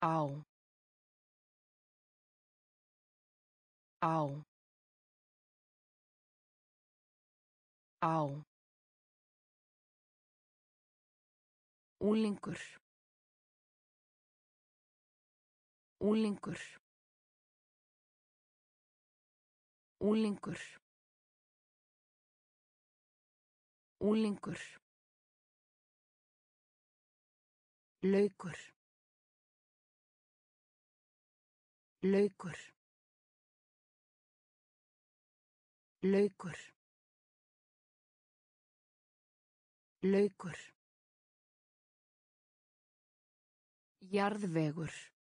á á á Unglingur. Unglingur. Unglingur. Unglingur. Laukur. Laukur. Laukur. Laukur. Jarðvegur.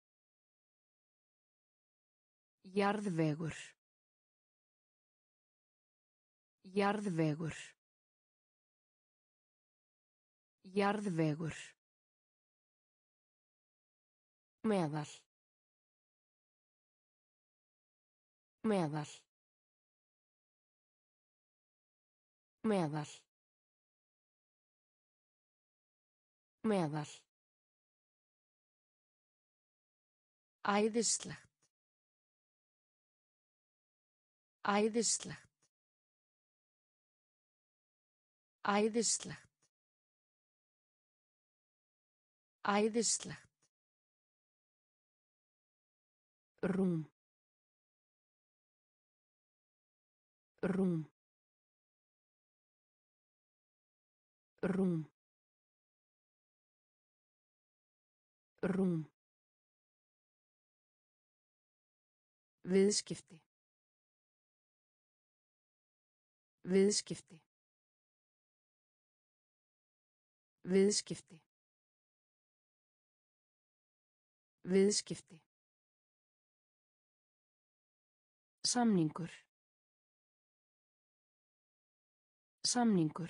Jarðvegur. Jarðvegur. Jarðvegur. Meðal. Meðal. Meðal. Meðal. Æðislegt. Æðislegt. Æðislegt. Æðislegt. Rúm. Rúm. Rúm. Rúm. Viðskipti. Viðskipti. Viðskipti. Viðskipti. Samningur. Samningur.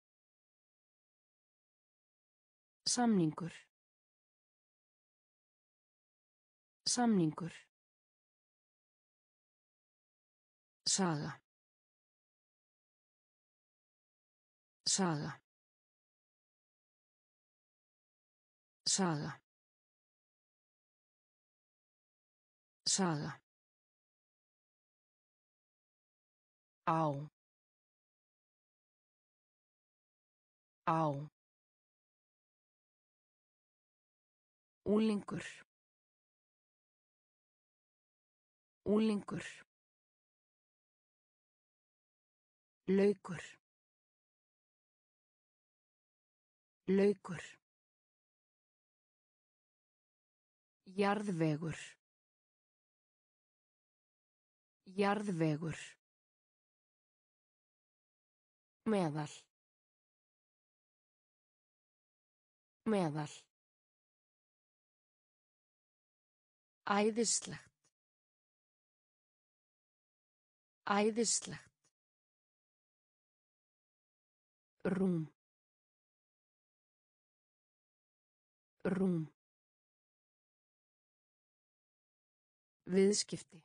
Samningur. Samningur. Saga. Saga. Saga. Saga. Á. Á. Unglingur. Unglingur. Laukur. Laukur. Jarðvegur. Jarðvegur. Meðal. Meðal. Æðislegt. Æðislegt. Rúm. Rúm. Viðskipti.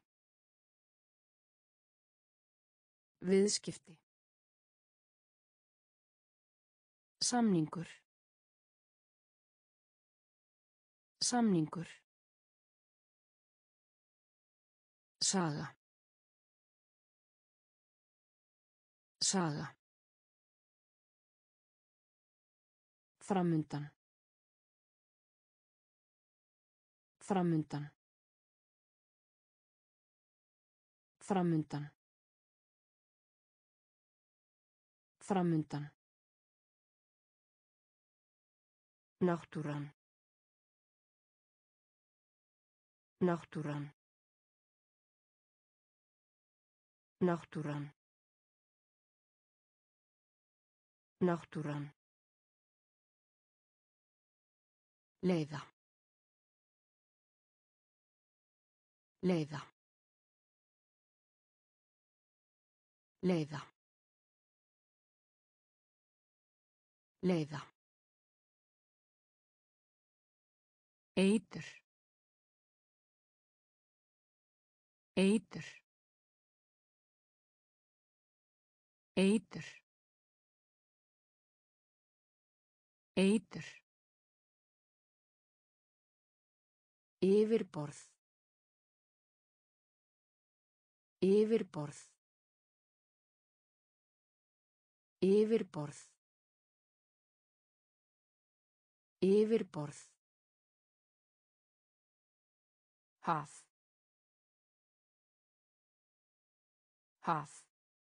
Viðskipti. Samningur. Samningur. Saga. Saga. Framundan. Framundan. Framundan. Framundan. Náttúran. Náttúran. Náttúran. Náttúran. Leiða. Leiða. Leiða. Leiða. Eitur. Eitur. Eitur. Eitur. Yfirborð. Yfirborð. Yfirborð. Yfirborð. Haf. Haf.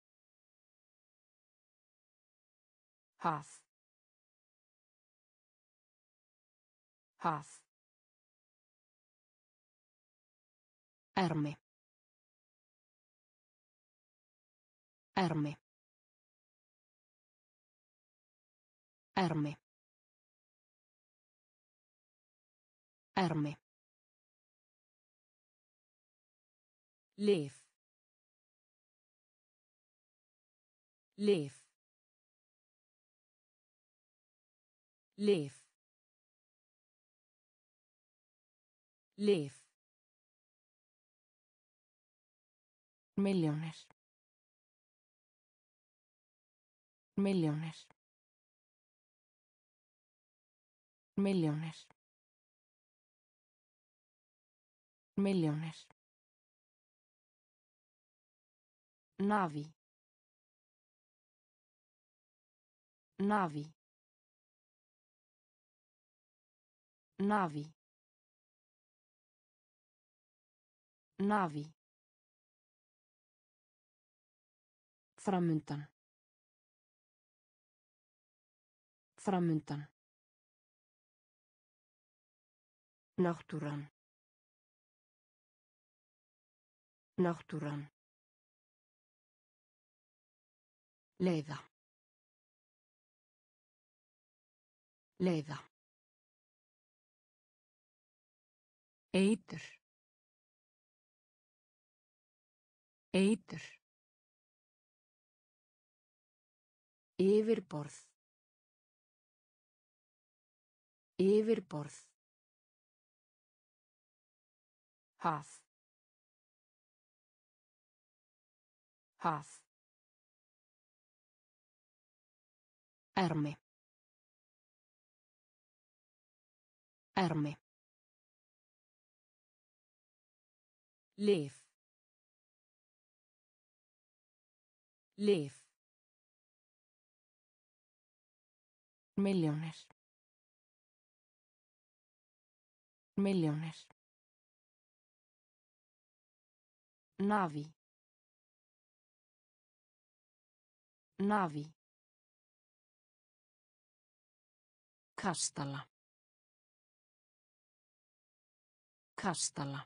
Haf. Haf. Ermi. Ermi. Ermi. Ermi. Lyf. Lyf. Lyf. Lyf. Millones. Millones. Millones. Millones. Navi. Navi. Navi. Navi. Framundan. Framundan. Náttúran. Náttúran. Leiða. Leiða. Eitur. Eitur. Yfirborð. Yfirborð. Haf. Haf. Ermi. Ermi. Lyf. Lyf. Millones. Millones. Navi. Navi. Kastala. Kastala.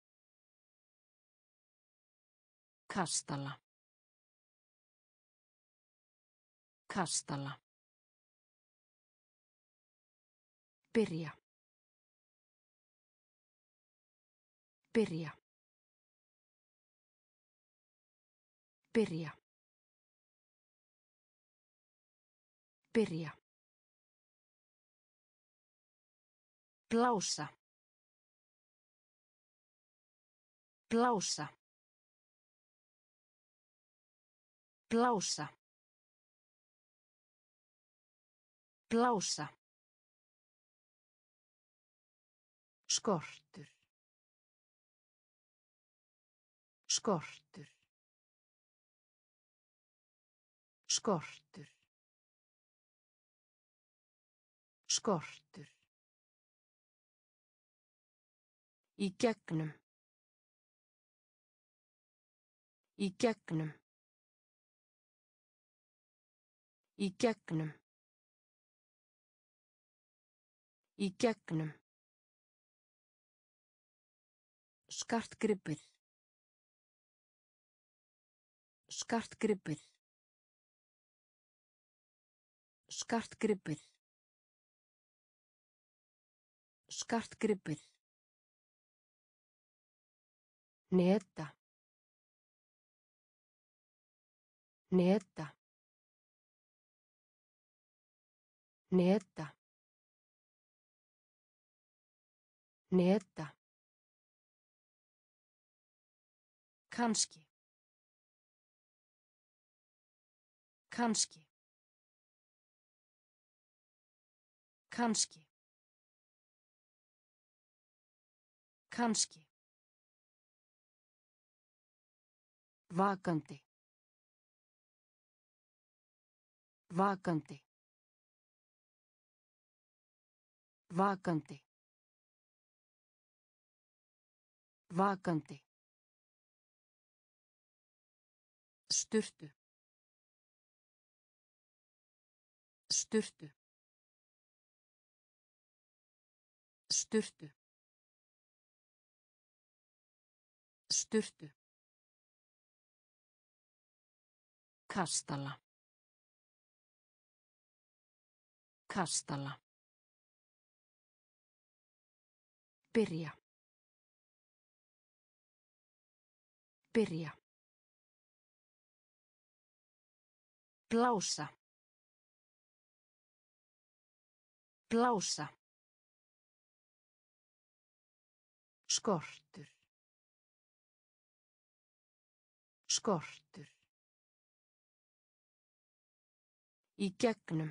Kastala. Kastala. Byrja. Byrja. Byrja. Byrja. Blása. Blása. Blása. Blása. Skortur. Skortur. Skortur. Skortur. Í gegnum. Í gegnum. Í gegnum. Í gegnum. Skartgripir. Skartgripir. Skartgripir. Skartgripir. Neta. Neta. Neta. Neta. Kannski. Kannski. Kannski. Kannski. Vakandi. Vakandi. Vakandi. Vakandi. Sturtu. Sturtu. Sturtu. Sturtu. Kastala. Kastala. Byrja. Byrja. Blása. Blása. Skortur. Skortur. Í gegnum.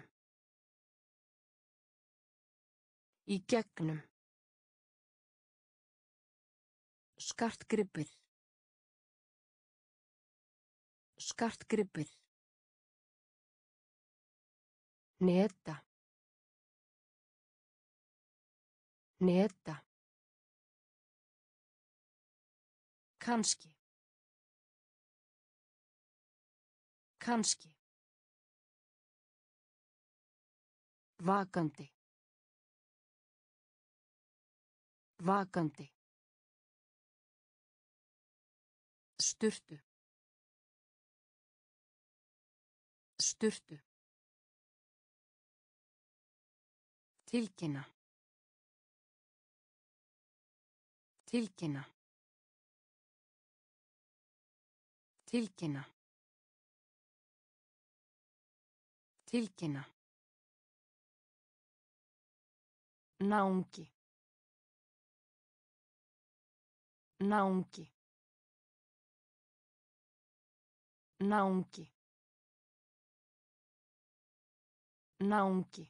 Í gegnum. Skartgripir. Skartgripir. Neta. Neta. Kannski. Kannski. Vakandi. Vakandi. Sturtu. Sturtu. Tilkynna. Tilkynna. Tilkynna. Tilkynna. Náungi. Náungi. Náungi. Náungi.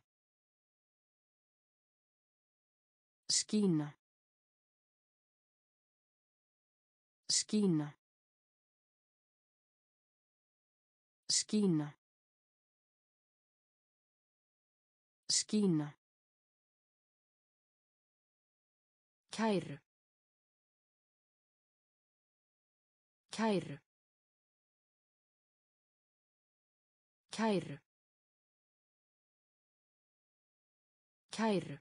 Skína. Skína. Skína. Skína. Kæru. Kæru. Kæru. Kæru.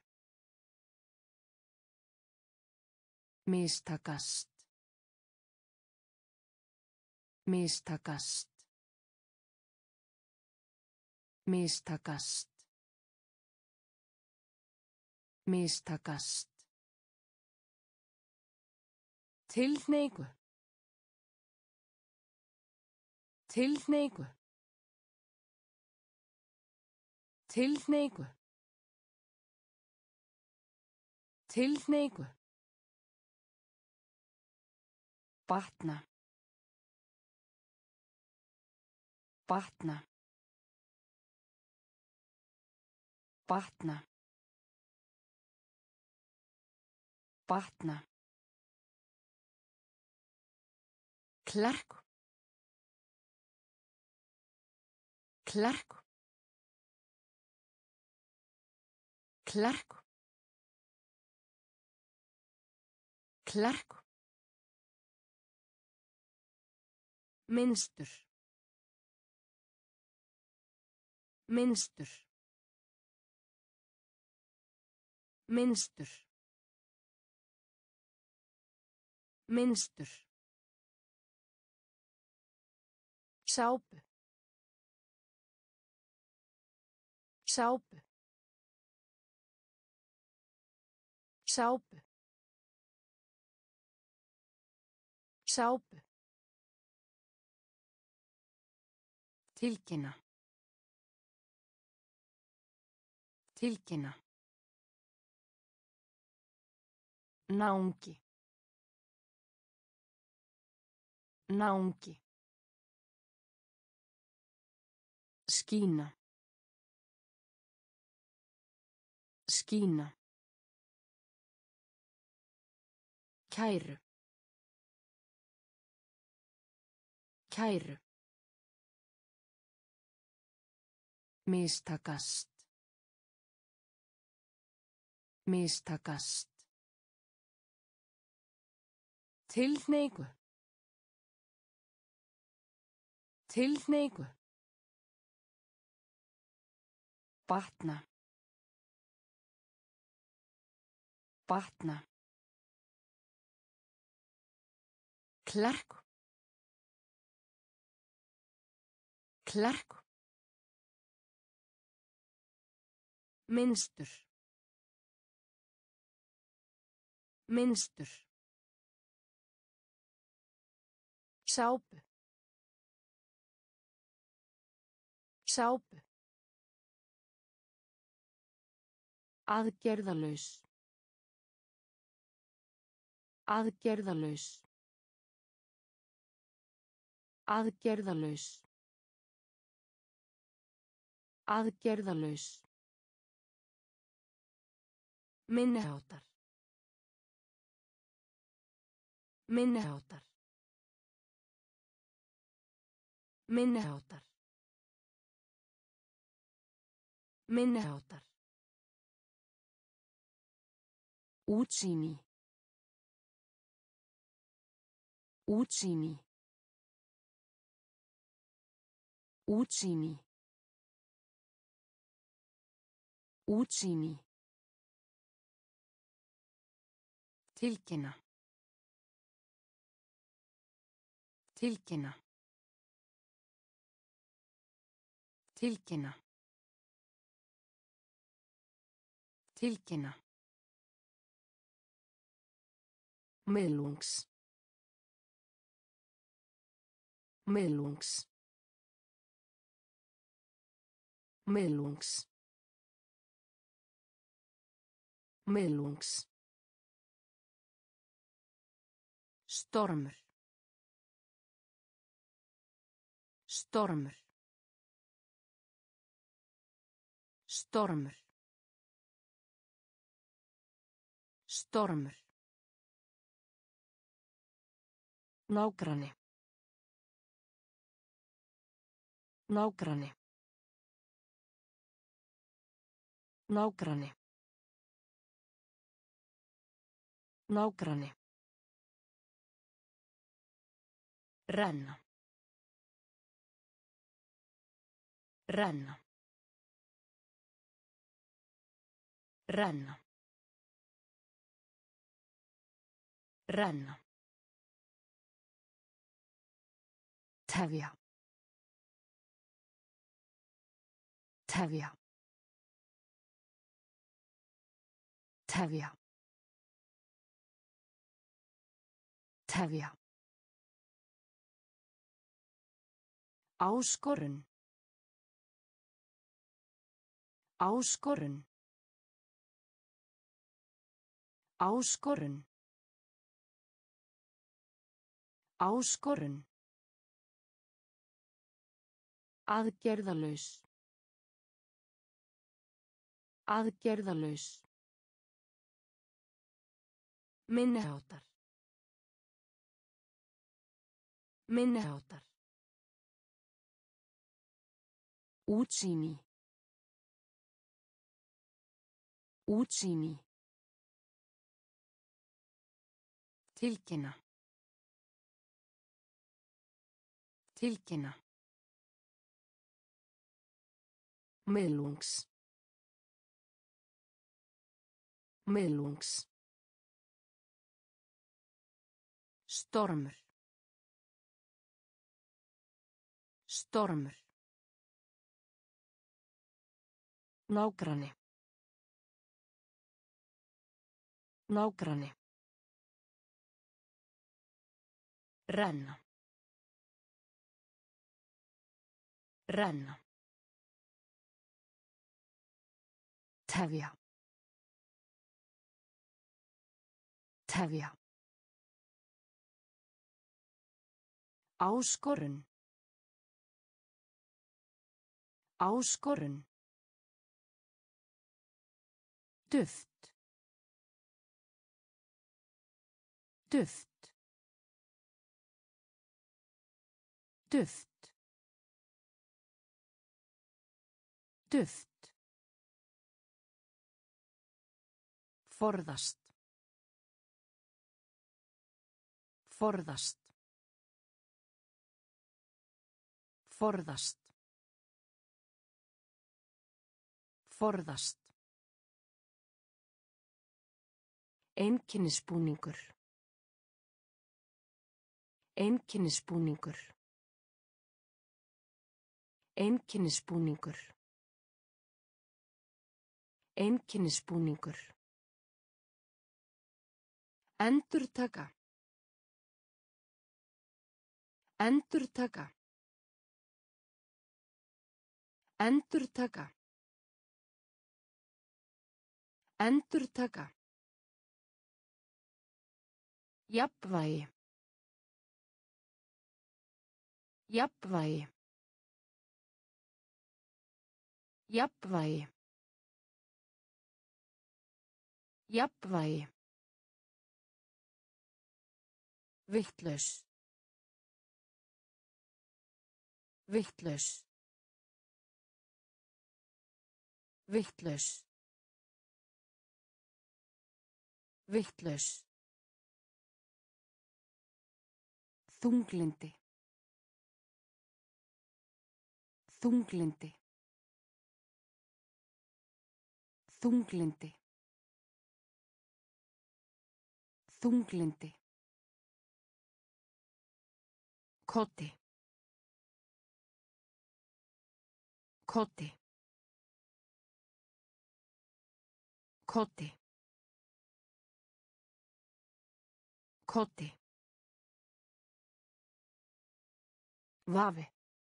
Mistakast. Mistakast. Mistakast. Mistakast. Tilhneigu. Tilhneigu. Tilhneigu. Tilhneigu. Batna. Batna. Batna. Batna. Klerk. Klerk. Klerk. Klerk. Minnstur. Minnstur. Minnstur. Minnstur. Sápu. Sápu. Sápu. Sápu. Tilkynna. Tilkynna. Náungi. Náungi. Skína. Skína. Kæru. Kæru. Mistakast. Mistakast. Tilhneigu. Tilhneigu. Batna. Batna. Klerk. Klerk. Minnstur. Minnstur. Sápu. Sápu. Aðgerðalaus. Aðgerðalaus. Aðgerðalaus. Aðgerðalaus. Minniháttar. Minniháttar. Minniháttar. Minniháttar. Útsýni. Útsýni. Útsýni. Útsýni. Tilkynna. Tilkynna. Tilkynna. Tilkynna. Miðlungs. Miðlungs. Miðlungs. Miðlungs. Stormur. Stormur. Stormur. Stormur. Nágranni. Nágranni. Nágranni. Nágranni. Renna. Renna. Renna. Renna. Tefja. Tefja. Tefja. Tefja. Áskorun. Áskorun. Áskorun. Áskorun. Aðgerðalaus. Aðgerðalaus. Minniháttar. Minniháttar. Útsýni. Útsýni. Tilkynna. Tilkynna. Miðlungs. Miðlungs. Stormur. Stormur. Nágranni. Nágranni. Renna. Renna. Tefja. Tefja. Áskorun. Áskorun. Duft. Duft. Duft. Duft. Forðast. Forðast. Forðast. Forðast. Einkennisbúningur. Einkennisbúningur. Einkennisbúningur. Einkennisbúningur. Endurtaka. Endurtaka. Endurtaka. Endurtaka. Jafnvægi. Jafnvægi. Jafnvægi. Jafnvægi. Vitlaus. Vitlaus. Vitlaus. Vitlaus. Þunglyndi. Þunglyndi. Þunglyndi. Þunglyndi. Koti. Koti. Koti. Koti. Vafi.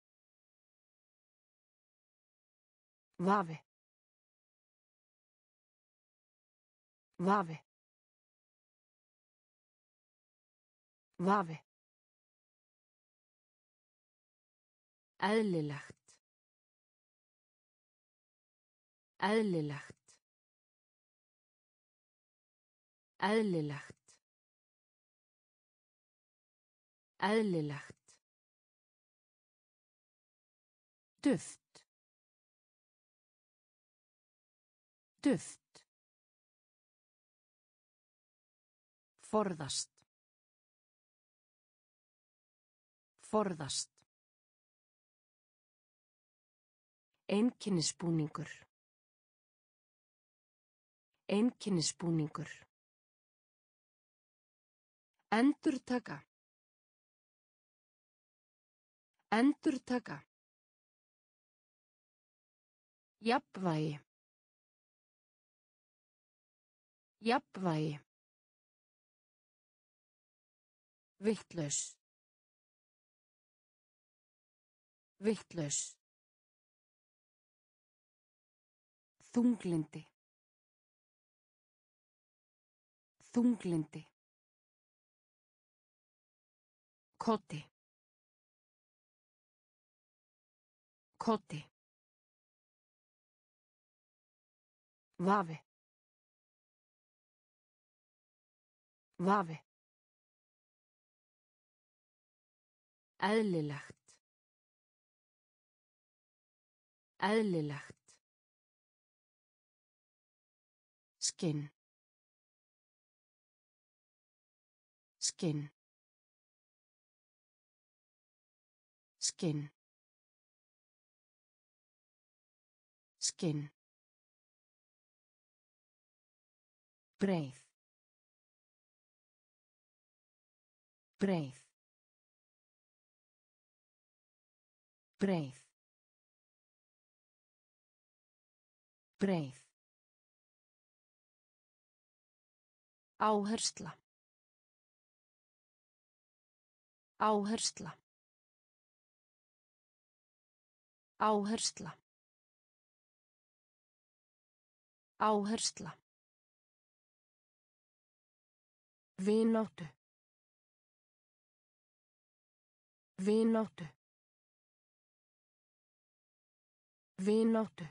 Vafi. Vafi. Vafi. Eðlilegt. Eðlilegt. Eðlilegt. Eðlilegt. Duft. Duft. Forðast. Forðast. Einkennisbúningur. Einkennisbúningur. Endurtaka. Endurtaka. Jafnvægi. Jafnvægi. Vitlaus. Vitlaus. Þunglyndi. Þunglyndi. Koti. Koti. Vafi. Vafi. Eðlilegt. Eðlilegt. Skinn. Skinn. Skinn. Skinn. Breið. Breið. Breið. Breið. Áhersla. Áhersla. Áhersla. Áhersla. Vináttu. Vináttu. Vináttu.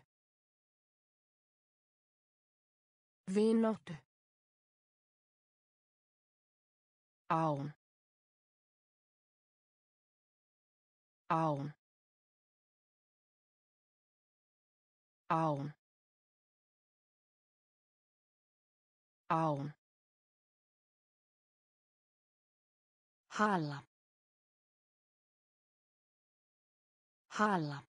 Vináttu. Án. Án. Án. Án. Hala. Hala.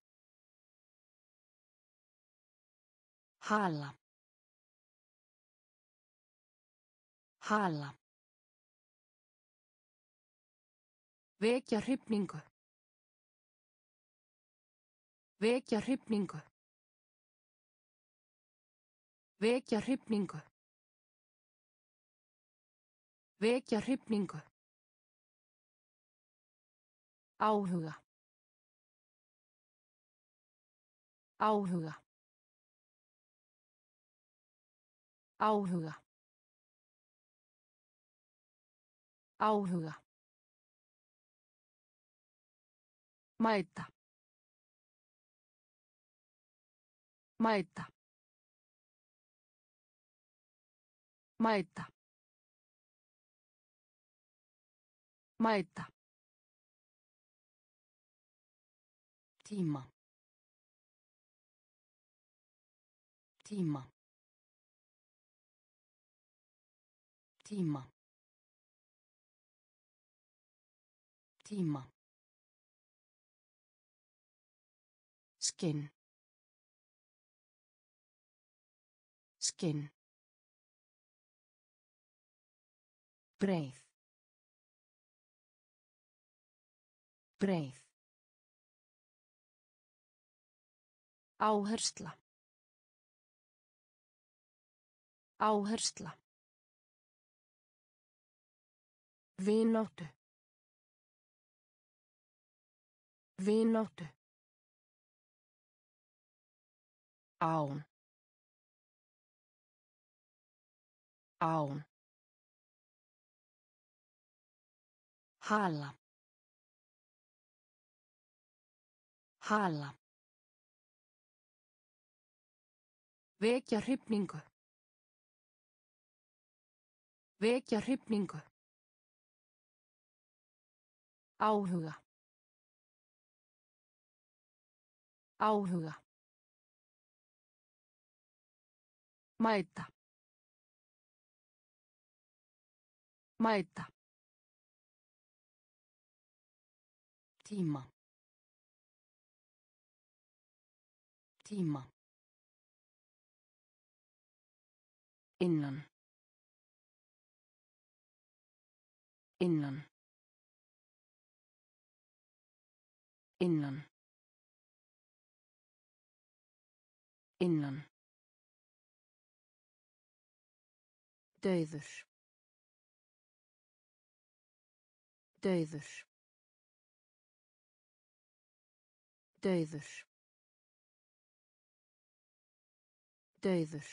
Hala. Hala. Vekja hrifningu. Vekja hrifningu. Vekja hrifningu. Vekja hrifningu. Áhuga. Áhuga. Áhuga. Áhuga. Mæta. Mæta. Mæta. Mæta. Tíma. Tíma. Tíma. Tíma. Skinn. Skinn. Breið. Breið. Áhersla. Áhersla. Vináttu. Vináttu. Án. Án. Hala. Hala. Vekja hrifningu. Vekja hrifningu. Áhuga. Áhuga. Mæta. Mæta. Tíma. Tíma. Innan. Innan. Innan. Innan. Dauður. Dauður. Dauður. Dauður.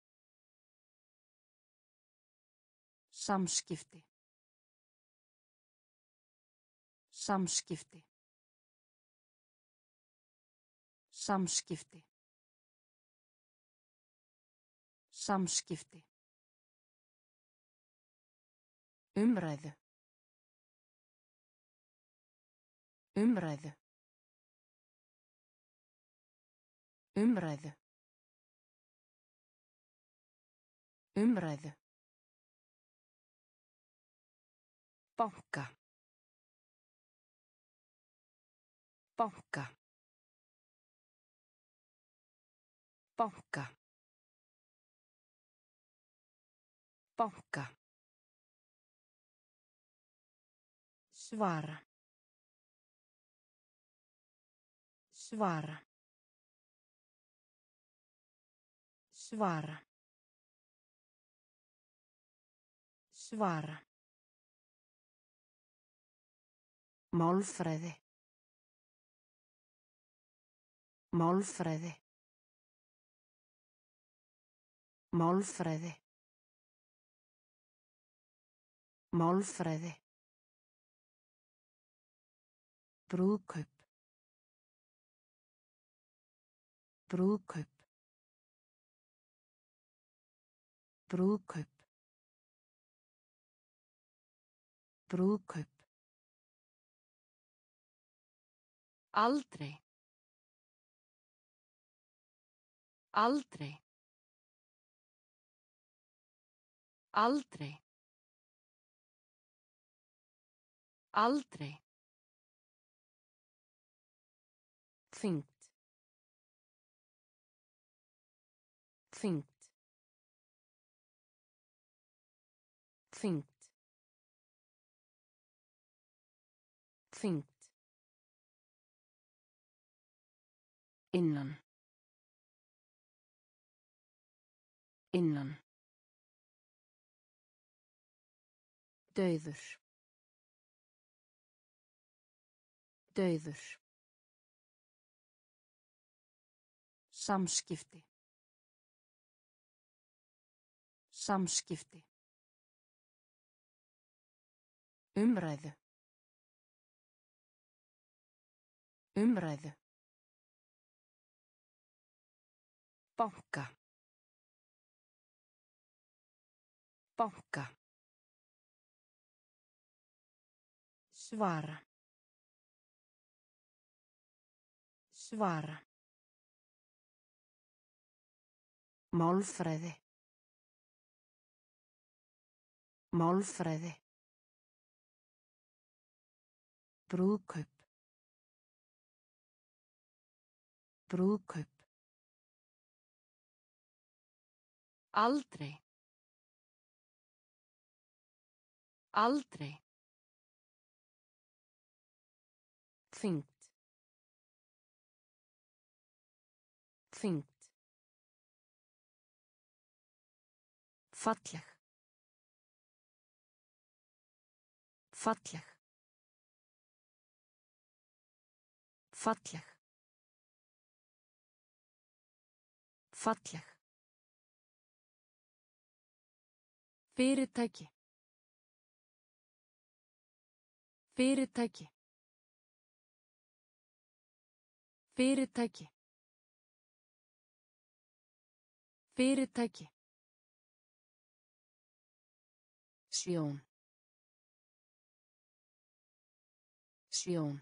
Samskipti. Samskipti. Samskipti. Samskipti. Umræðu. Umræðu. Umræðu. Umræðu. Banka. Banka. Banka. Banka. Svara. Svara. Svara. Svara. Málfræði. Málfræði. Málfræði. Málfræði. Brúðkaup. Brúðkaup. Brúðkaup. Brúðkaup. Aldrei. Aldrei. Aldrei. Aldrei. Þyngd. Þyngd. Þyngd. Þyngd. Innan. Innan. Dauður. Dauður. Samskipti. Samskipti. Umræðu. Umræðu. Banka. Banka. Svara. Svara. Málfræði. Málfræði. Brúðkaup. Brúðkaup. Aldrei. Aldrei. Þyngd. Þyngd. Falleg. Falleg. Falleg. Falleg. Fyrirtæki. Fyrirtæki. Fyrirtæki. Fyrirtæki. Sjón. Sjón.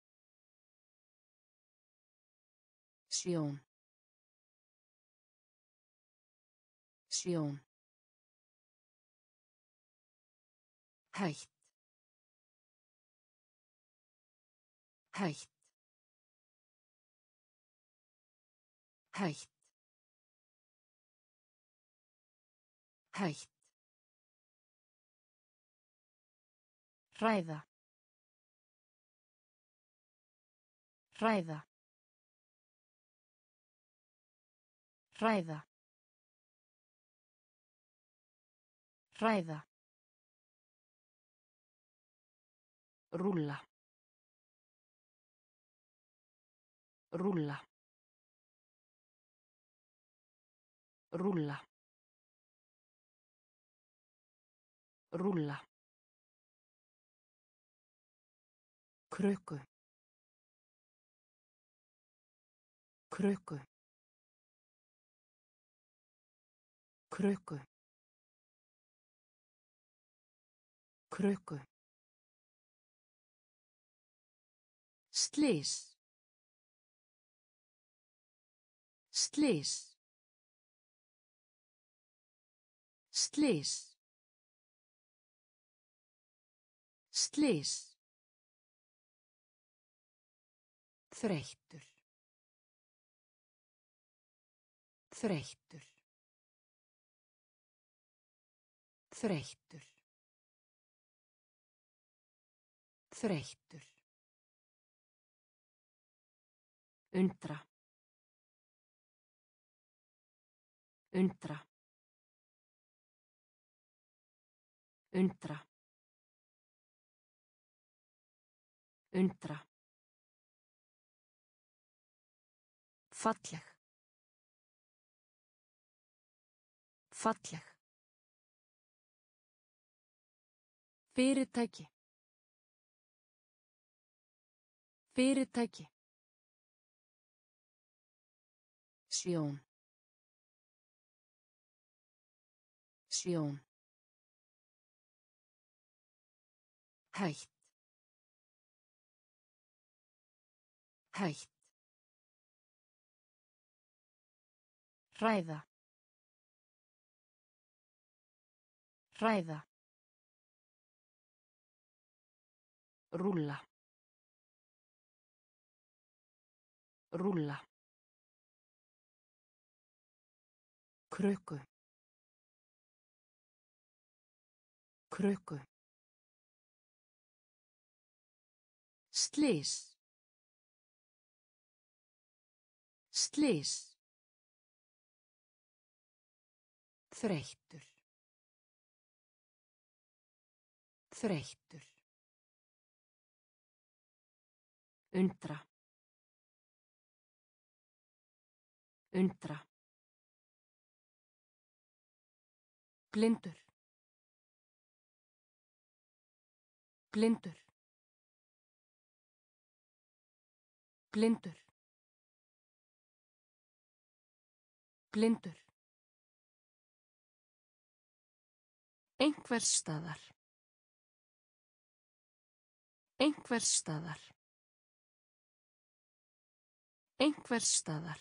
Sjón. Sjón. Hætt. Hætt. Hætt. Hætt. Hræða. Hræða. Hræða. Hræða. Rúlla. Rúlla. Rúlla. Rúlla. Krukku. Krukku. Krukku. Krukku. Slys. Slys. Slys. Slys. Þreyttur. Þreyttur. Þreyttur. Þreyttur. Undra. Undra. Undra. Undra. Falleg. Falleg. Fyrirtæki. Fyrirtæki. Sjón. Sjón. Hætt. Hætt. Hræða. Hræða. Rúlla. Rúlla. Krukku. Krukku. Slys. Slys. Þreyttur. Þreyttur. Undra. Undra. Blindur. Blindur. Blindur. Blindur. Einhvers staðar. Einhvers staðar. Einhvers staðar.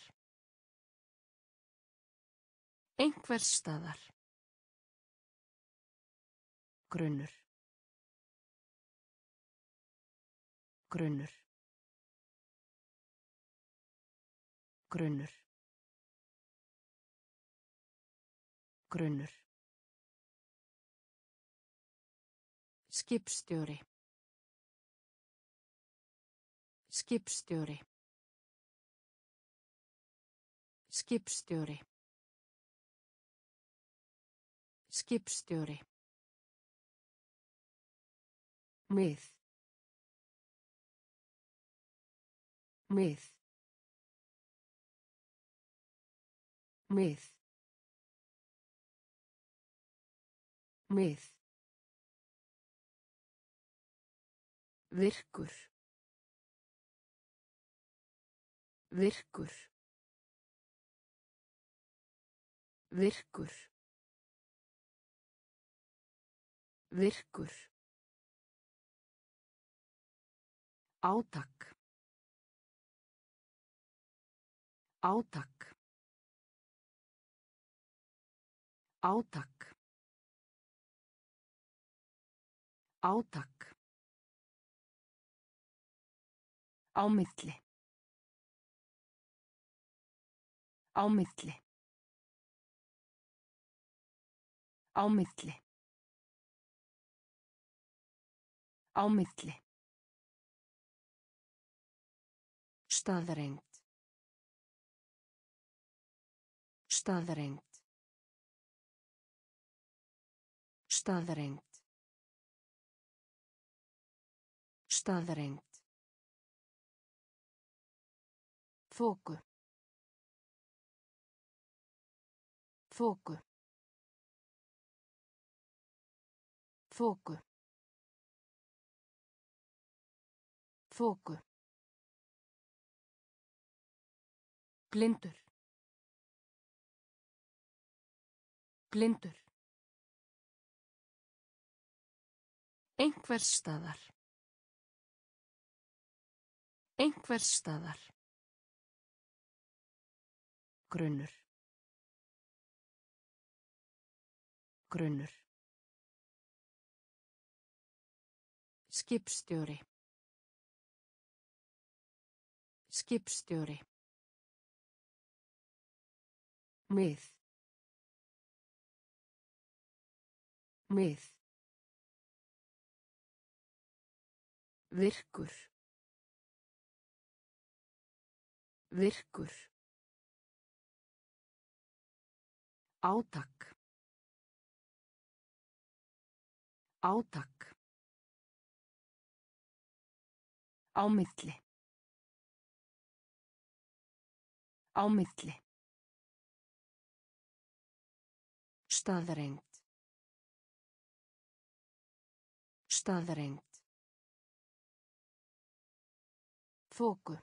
Einhvers staðar. Grunnur. Grunnur. Grunnur. Grunnur. Skipstjóri. Skipstjóri. Skipstjóri. Skipstjóri. Mið. Mið. Mið. Mið. Virkur. Virkur. Virkur. Virkur. Átak. Átak. Átak. Átak. Á milli. Á milli. Á milli. Á milli. Staðreynd. Staðreynd. Staðreynd. Staðreynd. Þoku. Þoku. Þoku. Þoku. Blindur. Blindur. Einhvers staðar. Einhvers staðar. Grunnur. Grunnur. Skipstjóri. Skipstjóri. Mið. Mið. Virkur. Virkur. Átak. Átak. Á milli. Á milli. Staðreynd. Staðreynd. Þoku.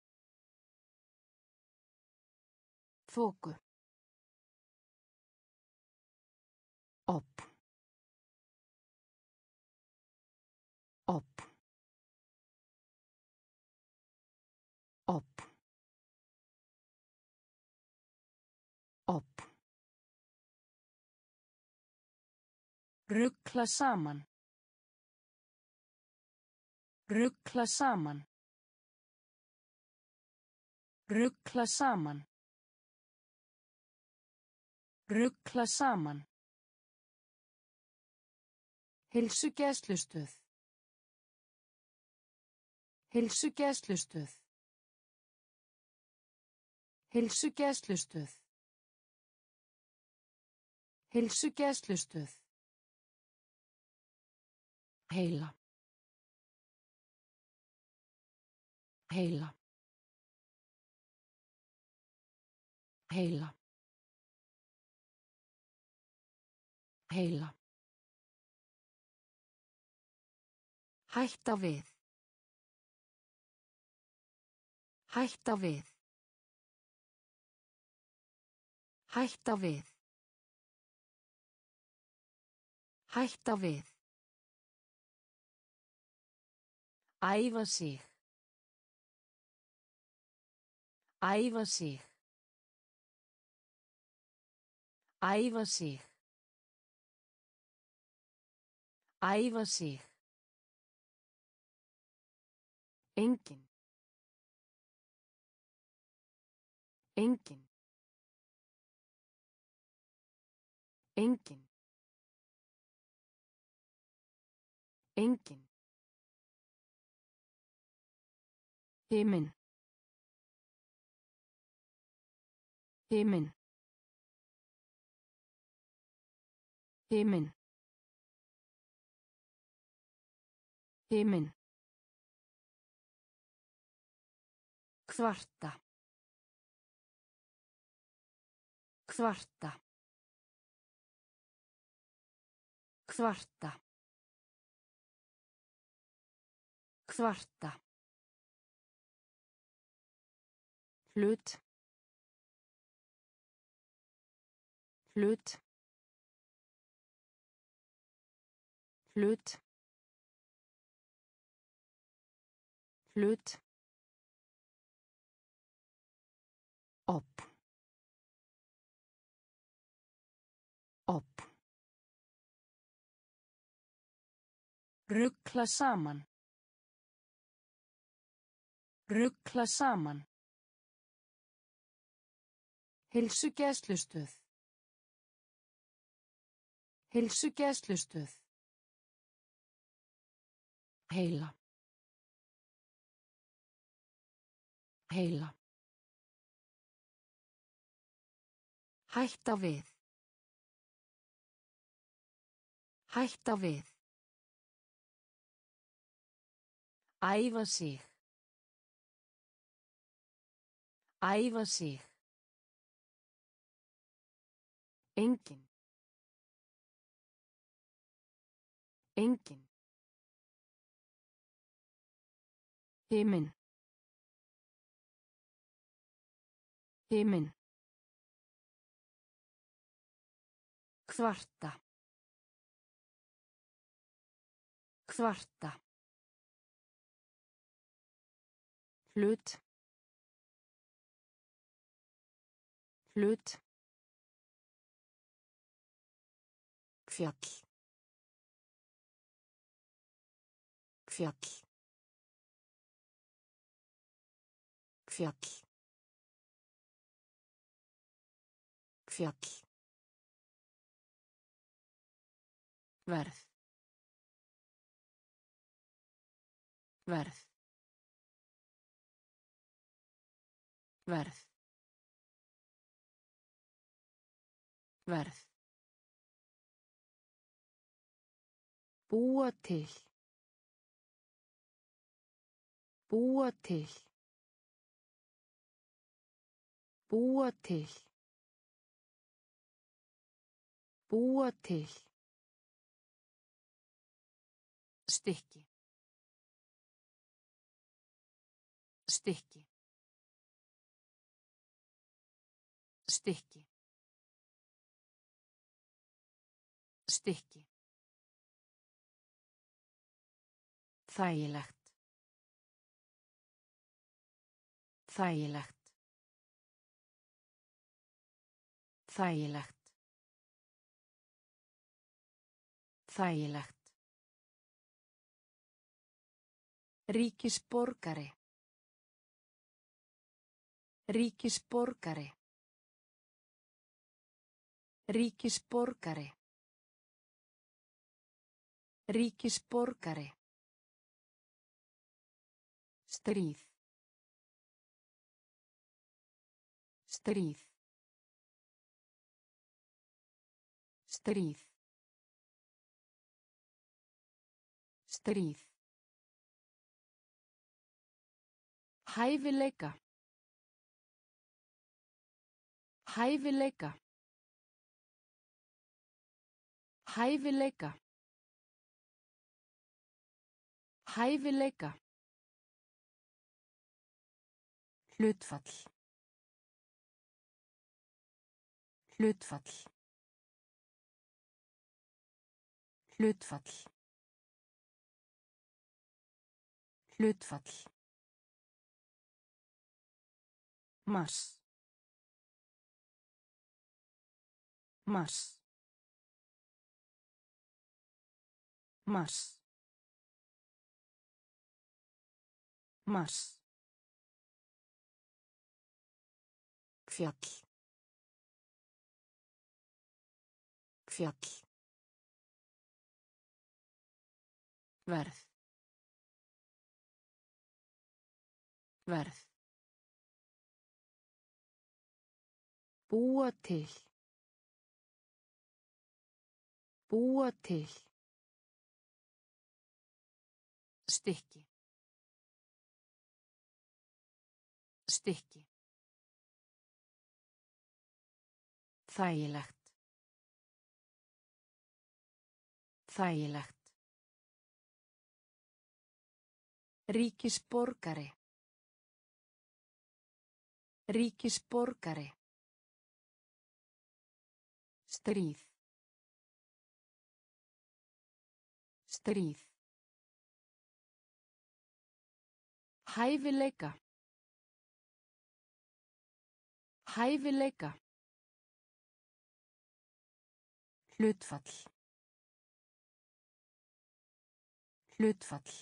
Þoku. Opn. Rugla saman. Rugla saman. Rugla saman. Rugla saman. Heilsugæslustöð. Heilsugæslustöð. Heilsugæslustöð. Heilsugæslustöð. Heila. Heila. Heila. Heila. Hætta við. Hætta við. Hætta við. Hætta við. Æfa sig. Æfa sig. Æfa sig. Æfa sig. Engin. Engin. Engin. Engin. Himinn. Himinn. Himinn. Himinn. Kvarta. Kvarta. Kvarta. Kvarta. Hlut. Hlut. Hlut. Hlut. Opp. Opp. Rugla saman. Rugla saman. Heilsugæslustöð. Heilsugæslustöð. Heila. Heila. Hætta við. Hætta við. Æfa sig. Æfa sig. Engin. Engin. Himinn. Himinn. Kvarta. Kvarta. Hlut. Hlut. Fjall. Fjall. Fjall. Fjall. Verð. Verð. Verð. Verð. Búa til. Búa til. Búa til. Búa til. Stykki. Stykki. Stykki. Stykki. Þægilegt. Þægilegt. Þægilegt. Þægilegt. Ríkisborgari. Ríkisborgari. Ríkisborgari. Ríkisborgari. Stríð. Stríð. Stríð. Stríð. Hæfileika. Hæfileika. Hæfileika. Hæfileika. Hlutfall. Hlutfall. Hlutfall. Hlutfall. Mars. Mars. Mars. Mars. Fjall. Fjall. Verð. Verð. Búa til. Búa til. Stykki. Stykki. Þægilegt. Þægilegt. Ríkisborgari. Ríkisborgari. Stríð. Stríð. Hæfileika. Hæfileika. Hlutfall. Hlutfall.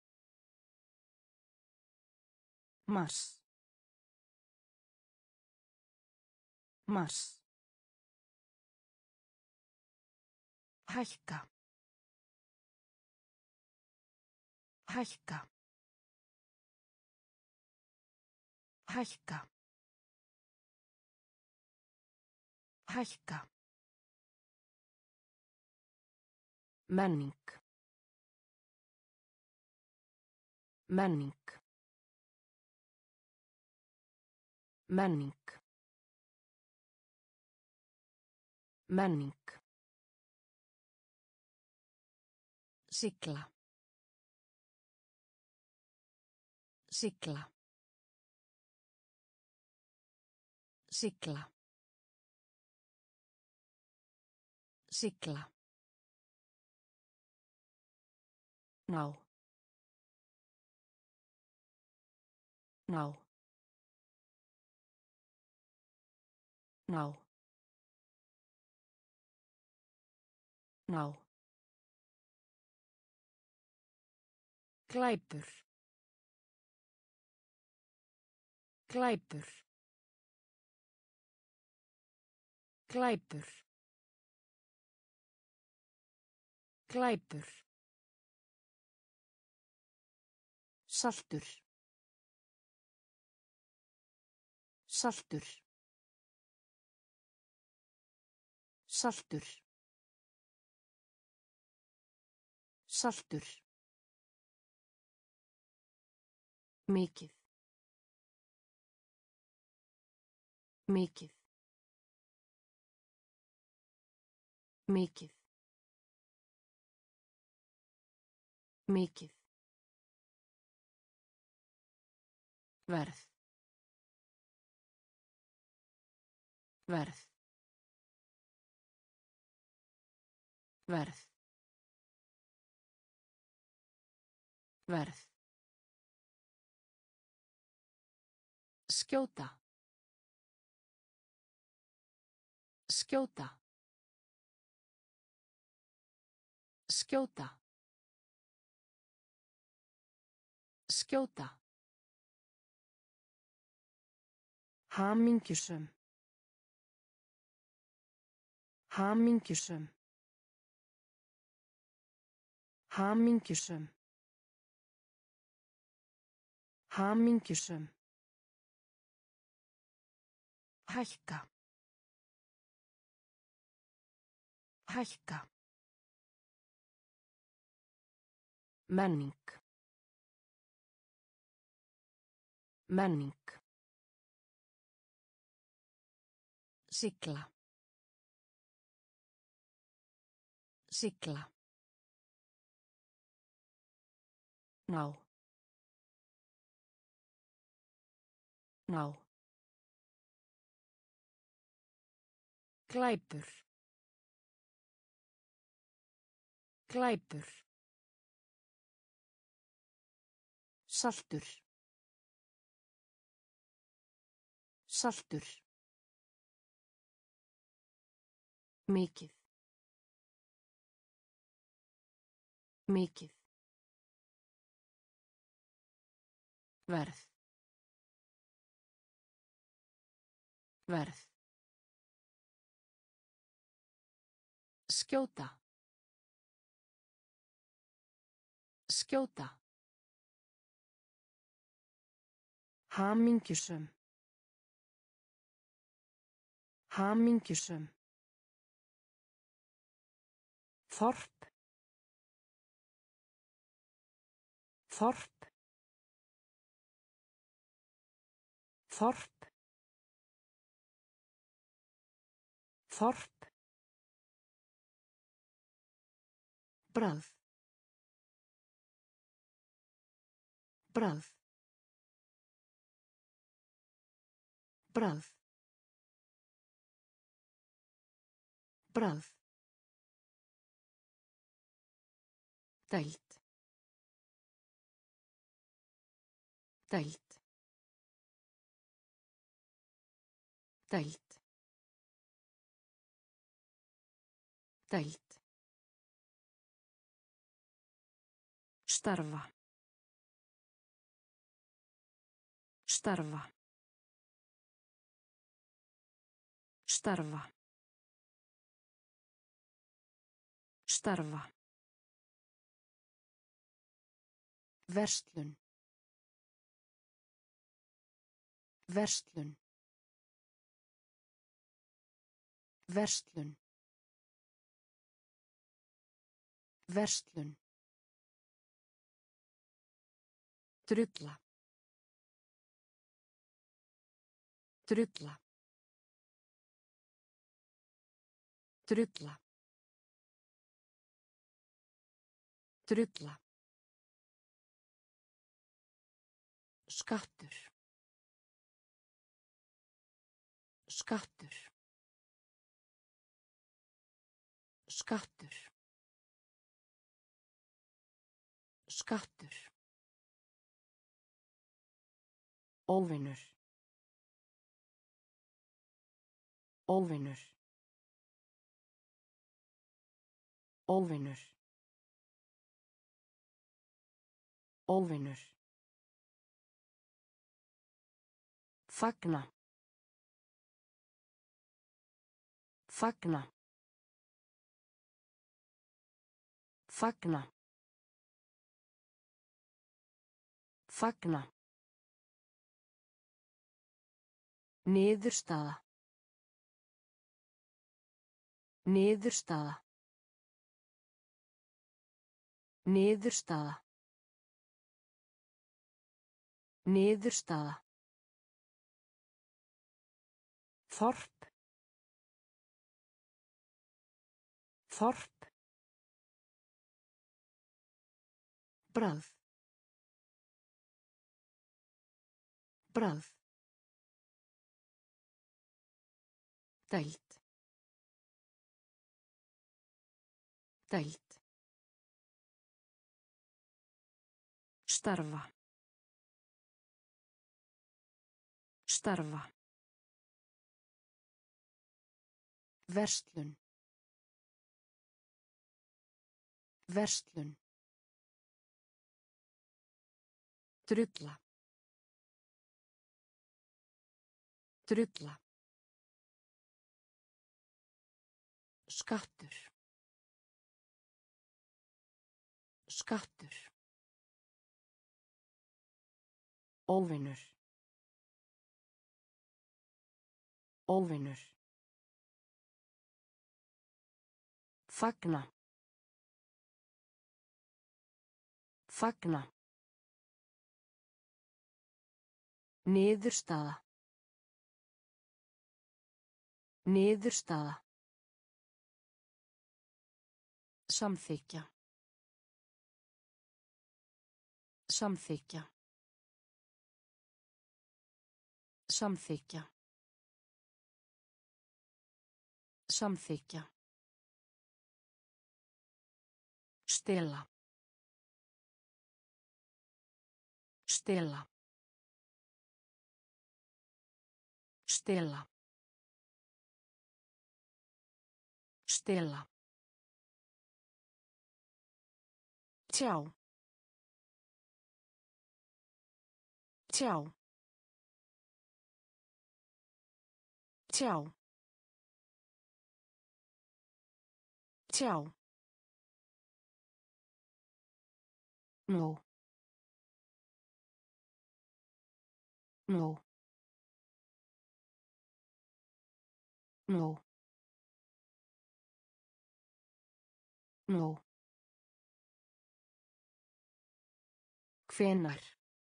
Mars. Mars. Hækka. Hækka. Hækka. Hækka. Menning. Menning. Menning. Menning. Sigla. Sigla. Sigla. Sigla. Ná. Ná. Ná. Ná. Glæpur. Glæpur. Glæpur. Glæpur. Saltur. Saltur. Saltur. Saltur. Mikið. Mikið. Mikið. Mikið. Verð. Verð. Verð. Verð. Skjóta. Skjóta. Skjóta. Skjóta. Hamingjusöm. Hamingjusöm. Hamingjusöm. Hamingjusöm. Hækka. Hækka. Menning. Menning. Sigla. Sigla. Ná. Ná. Glæpur. Glæpur. Saltur. Saltur. Mikið. Mikið. Verð. Verð. Skjóta. Skjóta. Hamingjusöm. Hamingjusöm. Þorp. Þorp. Þorp. Þorp. Bragð. Bragð. Bragð. Bragð. Deild. Deild. Deild. Deild. Starfa. Starfa. Starfa. Starfa. Verslun. Verslun. Verslun. Verslun. Drulla. Drulla. Drulla. Drulla. Skattur. Skattur. Skattur. Skattur. Óvinur. Óvinur. Óvinur. Óvinur. Fagna. Fagna. Fagna. Fagna. Niðurstaða. Niðurstaða. Niðurstaða. Niðurstaða. Þorp. Þorp. Bragð. Bragð. Deild. Deild. Starfa. Starfa. Verslun. Verslun. Drulla. Drulla. Skattur. Skattur. Óvinur. Óvinur. Fagna. Fagna. Niðurstaða. Niðurstaða. Samþykkja. Samþykkja. Samþykkja. Samþykkja. Stela. Stela. Stela. Stela. Tjá. Tjá. Tjá. Tjá. Nú. Nú. Nú. Nú. Hvenær.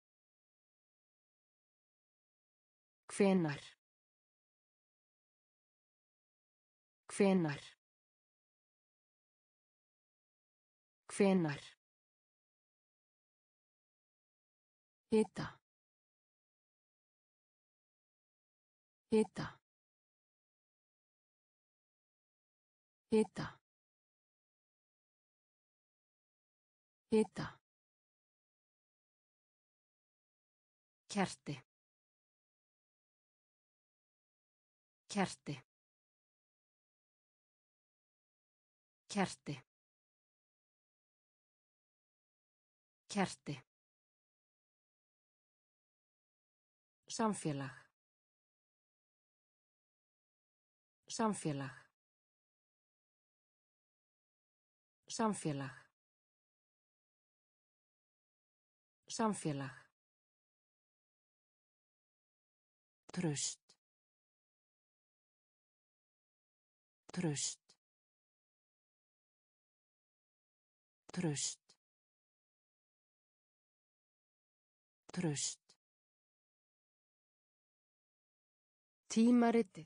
Hvenær. Hvenær. Hvenær. Hita. Hita. Hita. Hita. Kerti. Kerti. Kerti. Kerti. Samfélag. Samfélag. Samfélag. Samfélag. Traust. Traust. Traust. Traust. Tímaritið.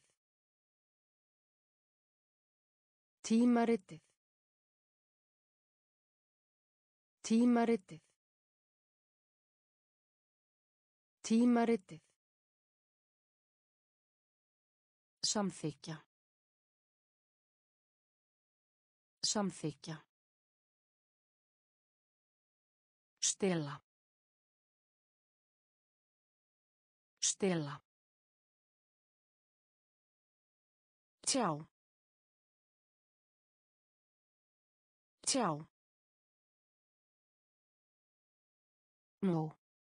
Tímaritið. Tímaritið. Tímaritið. Samþykkja. Samþykkja. Stela. Stela. Tjá. Tjá. Nú.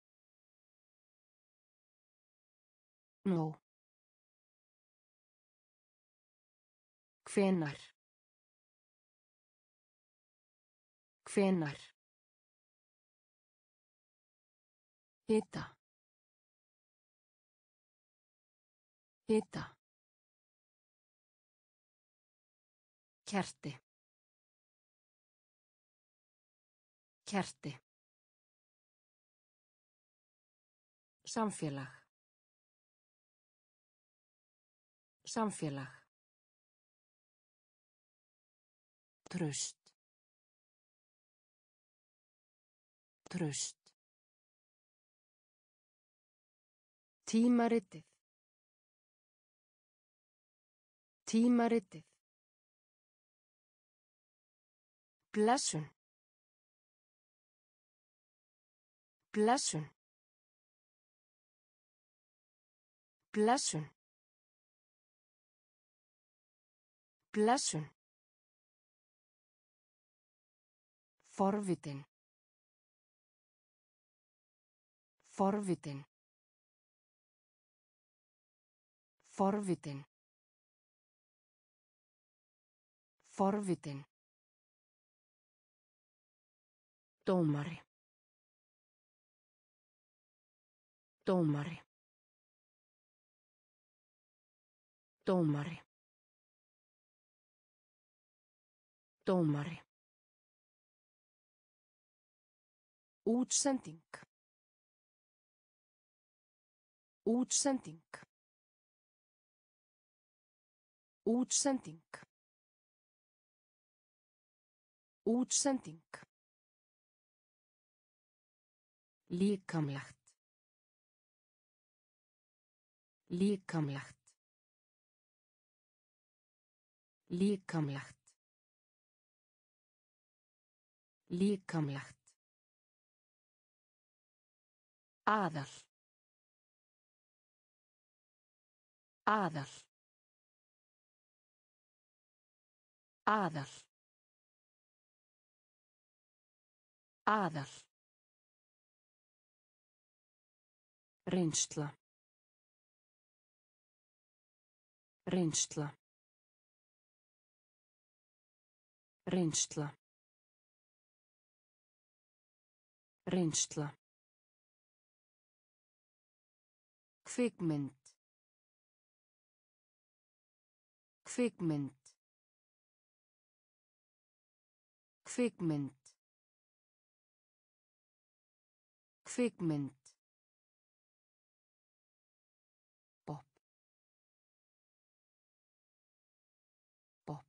Nú. Hvenær. Hvenær. Hita. Hita. Kerti. Kerti. Samfélag. Samfélag. Traust. Traust. Tímaritið. Tímaritið. Blessun. Blessun. Blessun. Blessun. Forvitin. Forvitin. Forvitin. Forvitin. Dómari. Dómari. Dómari. Dómari. Útsending. Útsending. Útsending. Útsending. Líkamlegt. Líkamlegt. Líkamlegt. Líkamlegt. Aðal. Aðal. Aðal. Aðal. Reynsla. Reynsla. Reynsla. Reynsla. Kvikmynd. Kvikmynd. Kvikmynd. Kvikmynd. Pop. Pop.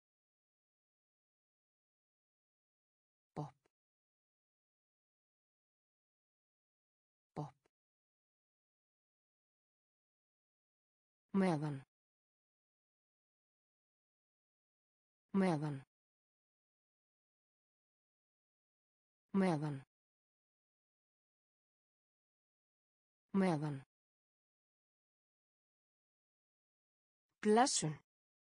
Pop. Pop. Meðan. Meðan. Meðan. Meðan. Blessun.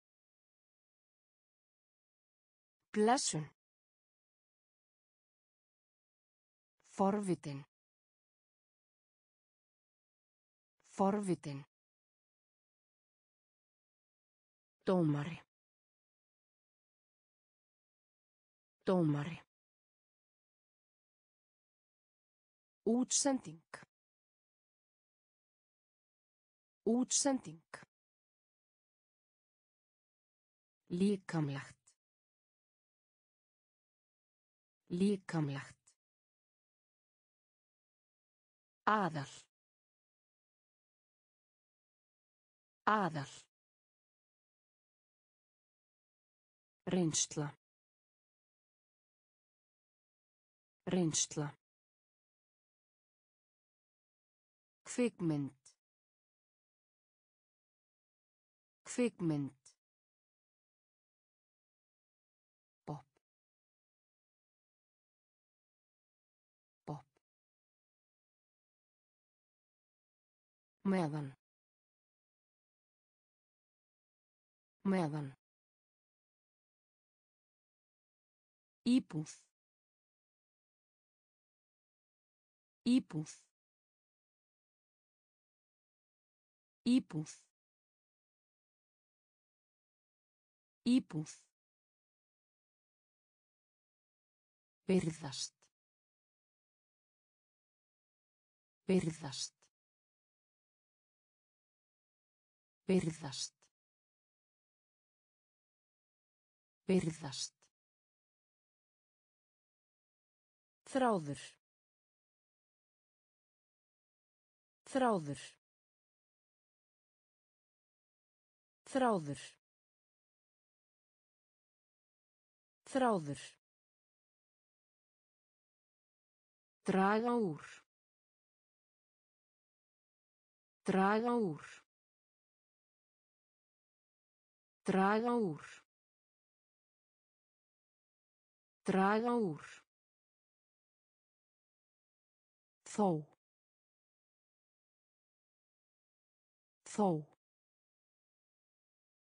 Blessun. Forvitin. Forvitin. Dómari. Dómari. Útsending. Útsending. Líkamlegt. Líkamlegt. Aðal. Aðal. Reynsla. Reynsla. Kvikmynd. Kvikmynd. Pop. Pop. Meðan. Meðan. Íbúð. Íbúð. Íbúð. Íbúð. Virðast. Virðast. Virðast. Virðast. Þráður. Þráður. Þráður. Þráður. Draga úr. Draga úr. Draga úr. Draga úr. Þó. Þó.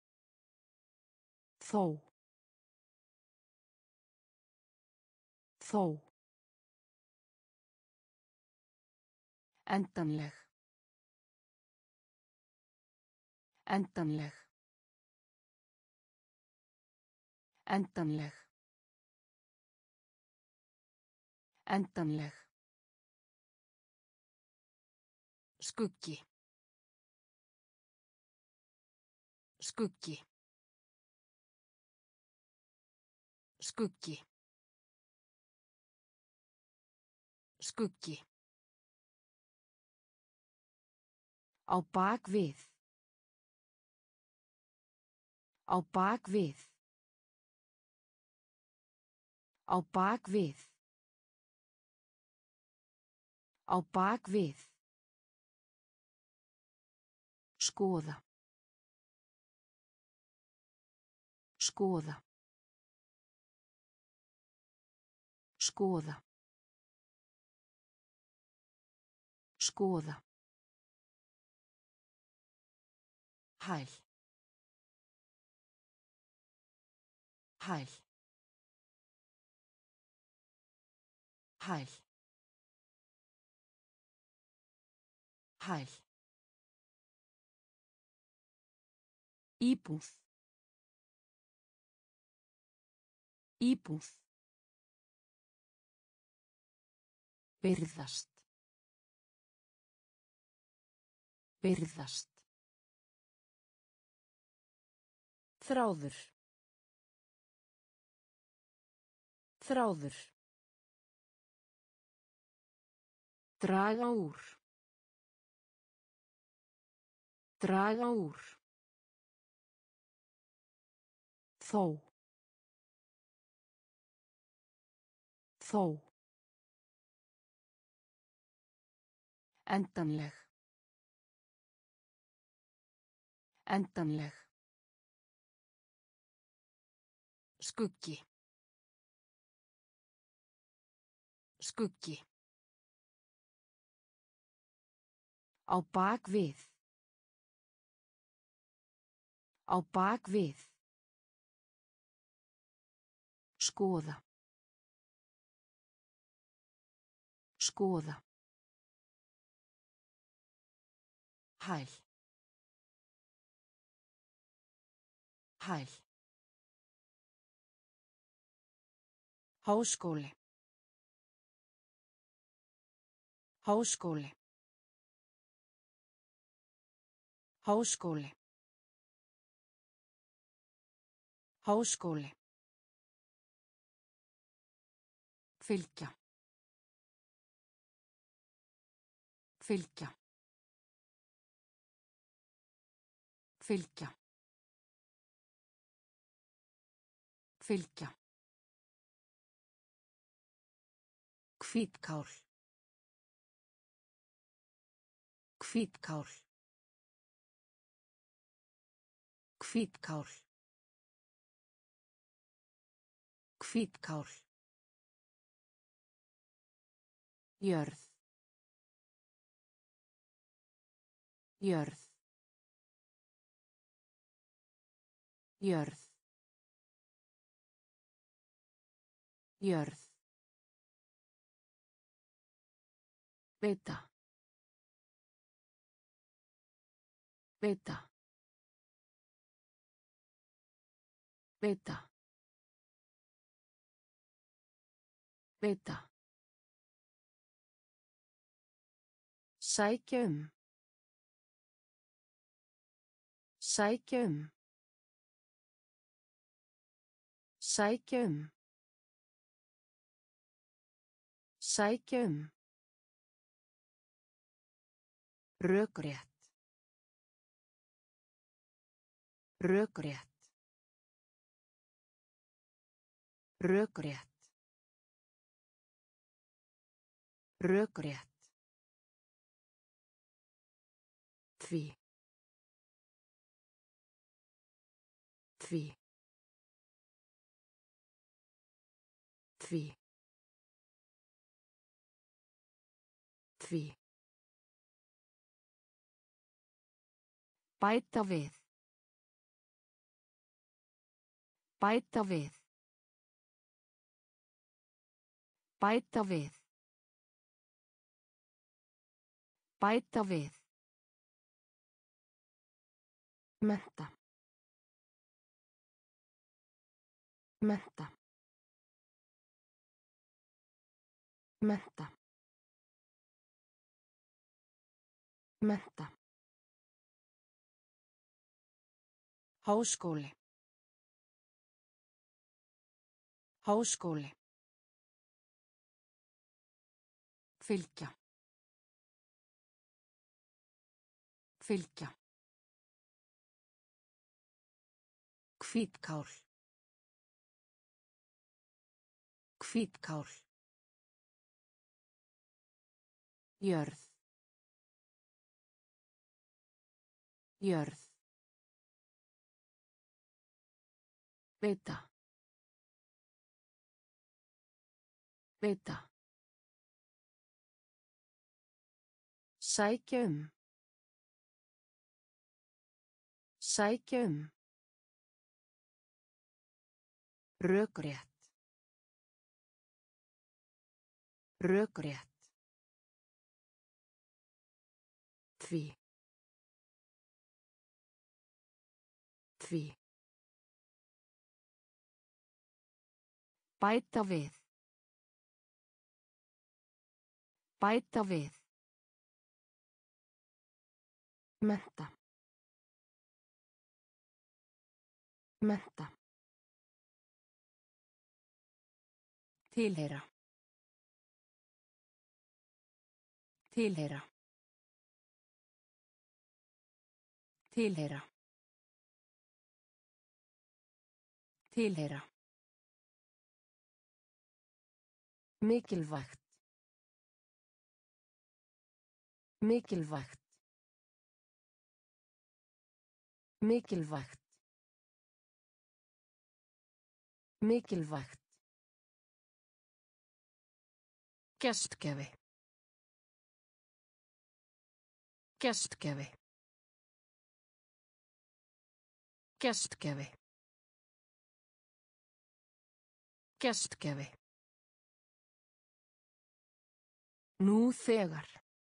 Þó. Þó. Endanleg. Endanleg. Endanleg. Endanleg. Skuggi. Skuggi. Skuggi. Skuggi. Á bak við. Á bak við. Á bak við. Á bak við. Skoða. Skoða. Skoða. Skoða. Hæl. Hæl. Hæl. Hæl. Íbúð. Íbúð. Virðast. Virðast. Þráður. Þráður. Draga úr. Draga úr. Þó. Þó. Endanleg. Endanleg. Skuggi. Skuggi. Á bak við. Á bak við. Skoða. Skoða. Hæl. Hæl. Háskóli. Háskóli. Háskóli. Háskóli. Fylgja. Fylgja. Fylgja. Fylgja. Hvítkál. Hvítkál. Hvítkál. Hvítkál. Jörð. Jörð. Jörð. Jörð. Beta. Beta. Beta. Beta. Sækja um. Sækja um. Sækja um. Sækja um. Rökrétt. Rökrétt. Rökrétt. Rökrétt. Því. Því. Því. Því. Bæta við. Bæta við. Bæta við. Bæta við. Mennta. Mennta. Mennta. Mennta. Háskóli. Háskóli. Fylgja. Fylgja. Hvítkál. Hvítkál. Jörð. Jörð. Veita. Veita. Sækja um. Sækja um. Rökrétt. Rökrétt. Því. Því. Bæta við. Bæta við. Mennta. Mennta. Tilheyra. Tilheyra. Tilheyra. Tilheyra. Mikilvægt. Mikilvægt. Mikilvægt. Mikilvægt. Gestgjafi. Gestgjafi. Gestgjafi. Gestgjafi. Nú þegar.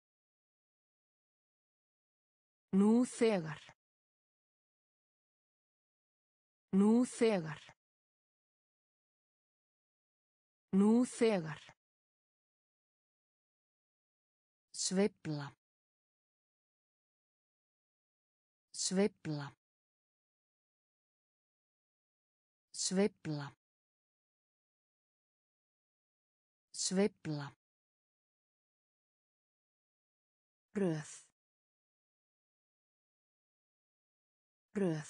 Nú þegar. Nú þegar. Nú þegar. Sveifla. Sveifla. Sveifla. Sveifla. Röð. Röð.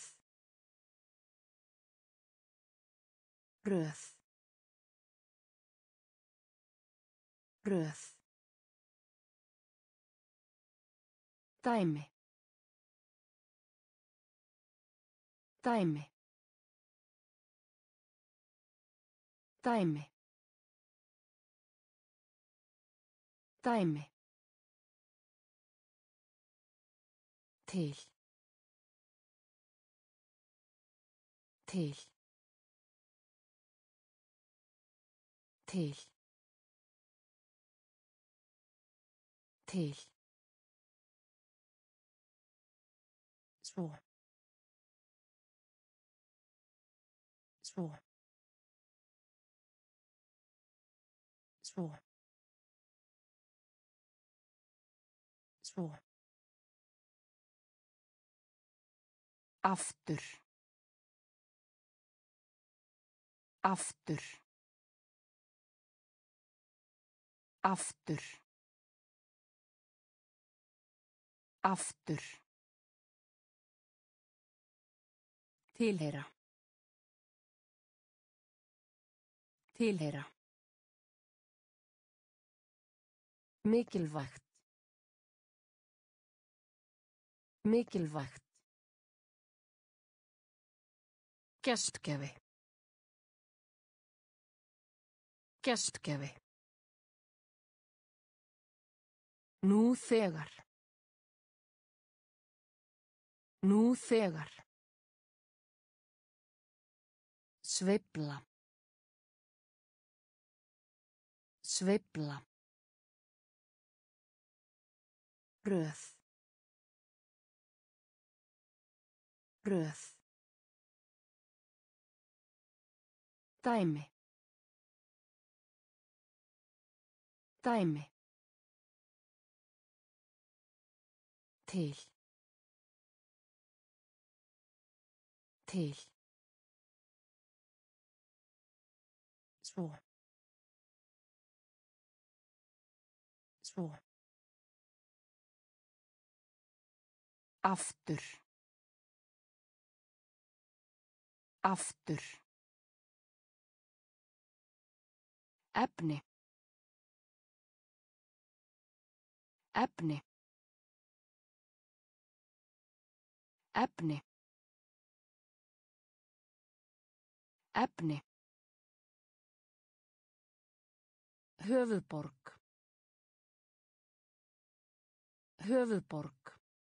Röð. Röð. Dæmi. Dæmi. Dæmi. Dæmi. Til. Til. Til. Til. Svo. Svo. Svo. Svo. Aftur. Aftur. Aftur. Aftur. Tilheyra. Tilheyra. Mikilvægt. Mikilvægt. Gestgjafi. Gestgjafi. Nú þegar. Nú þegar. Sveifla. Sveifla. Röð. Röð. Dæmi. Dæmi. Til. Til. Svo. Svo. Aftur. Aftur. Efni. Efni. Efni. Efni. Höfuðborg. Höfuðborg.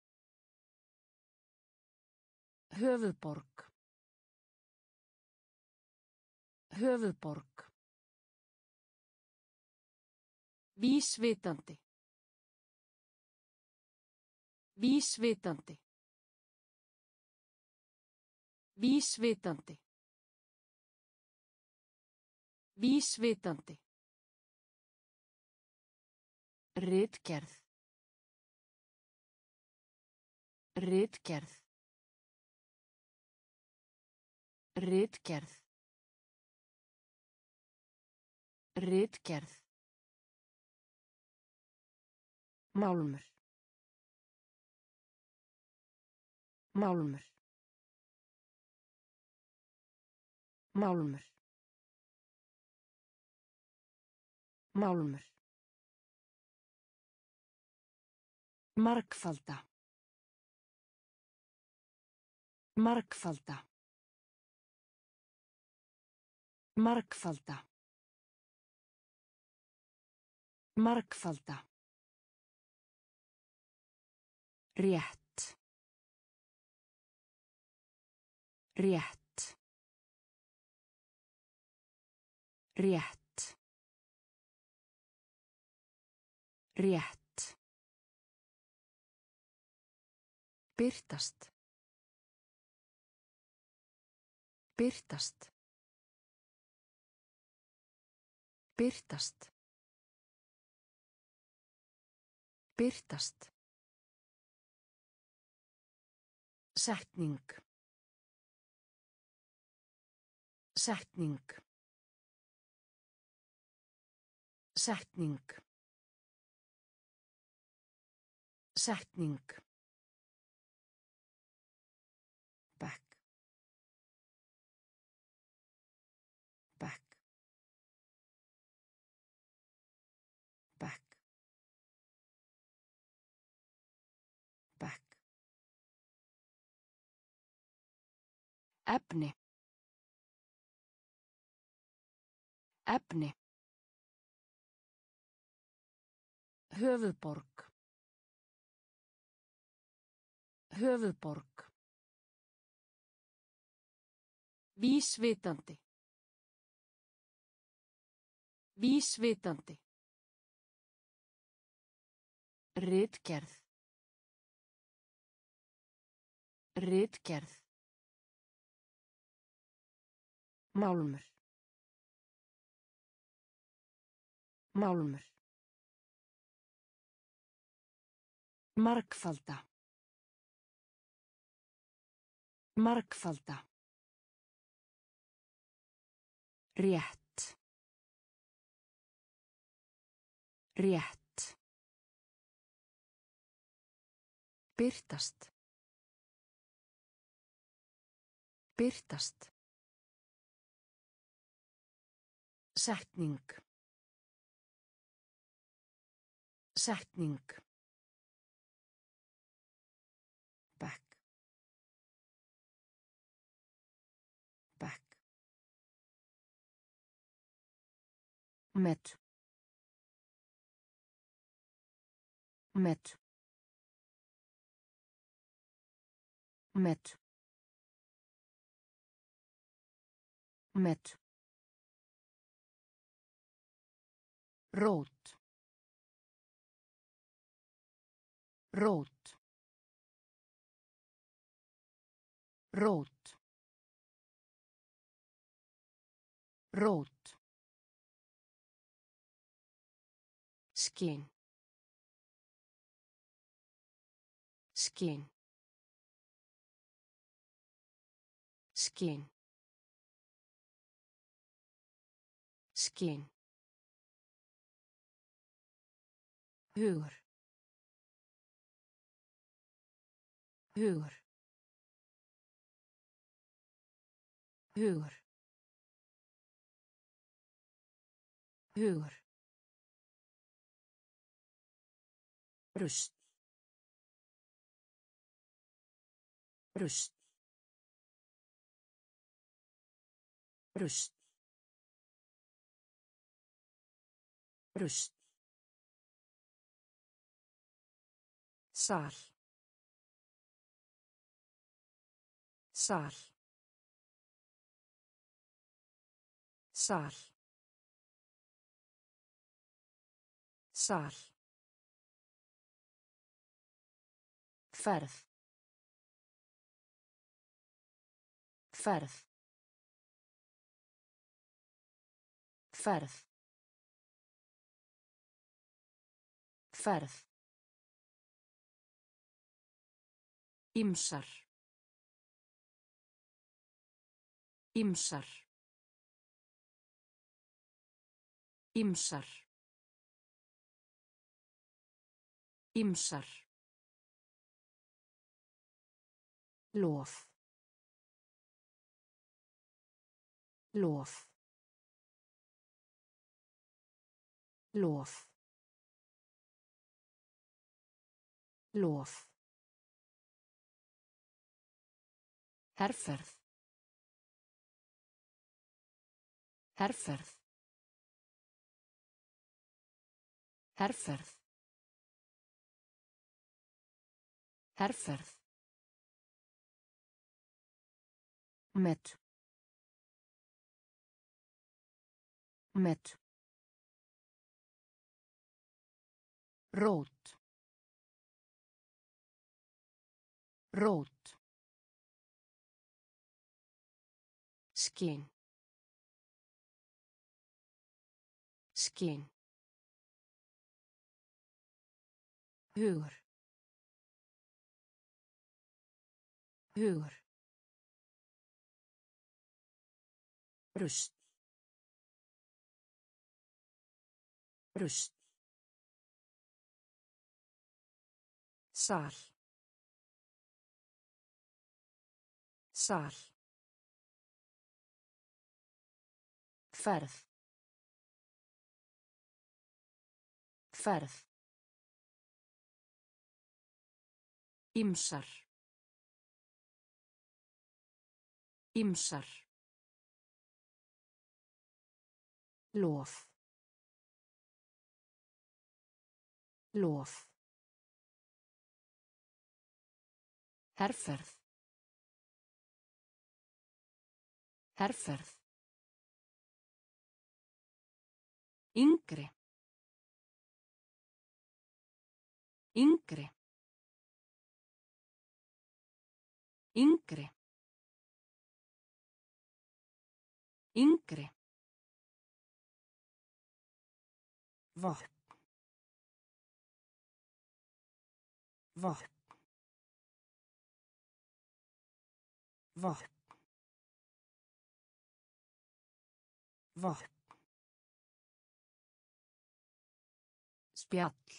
Höfuðborg. Höfuðborg. Vísvitandi. Vísvitandi. Vísvitandi. Vísvitandi. Ritgerð. Ritgerð. Ritgerð. Ritgerð. Málmur. Málmur. Málmur. Málmur. Margfalda. Margfalda. Margfalda. Margfalda. Rétt. Rétt. Rétt. Rétt. Birtast. Birtast. Birtast. Birtast. Setning. Setning. Setning. Setning. Back. Back. Back. Back. Efni. Efni. Höfuðborg. Höfuðborg. Vísvitandi. Vísvitandi. Ritgerð. Ritgerð. Málmur. Málmur. Margfalda. Margfalda. Rétt. Rétt. Birtast. Birtast. Setning. Setning. Back. Back. Met. Met. Met. Met. rót, rót, rót, rót, skyn, skyn, skyn, skyn, hugur, hugur, hugur, hugur, rust, rust, rust, rust, sal, sal, sal, sal, ferð, ferð, ferð, ferð, ýmsar, ýmsar, ýmsar, ýmsar, lof, lof, lof, lof, herferð, herferð, herferð, herferð, met, met, rót, rót, skyn, skyn, hugur, hugur, rust, rust, sal, sal, ferð, ferð, ýmsar, ýmsar, lof, lof, herferð, herferð, yngri, yngri, yngri, yngri, vopn, vopn, vopn, vopn, spjall,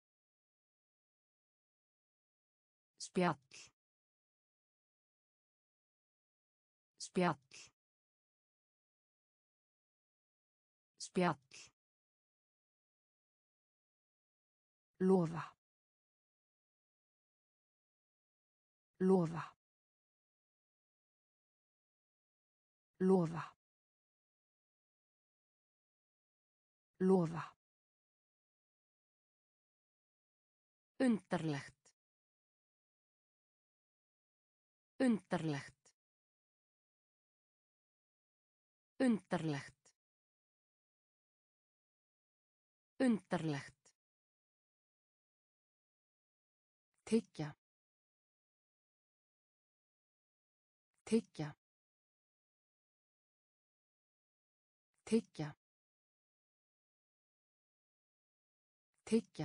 spjall, spjall, spjall, lofa, lofa, lofa, lofa, undarlegt, undarlegt, undarlegt, Undarlegt. Tyggja. Tyggja. Tyggja. Tyggja.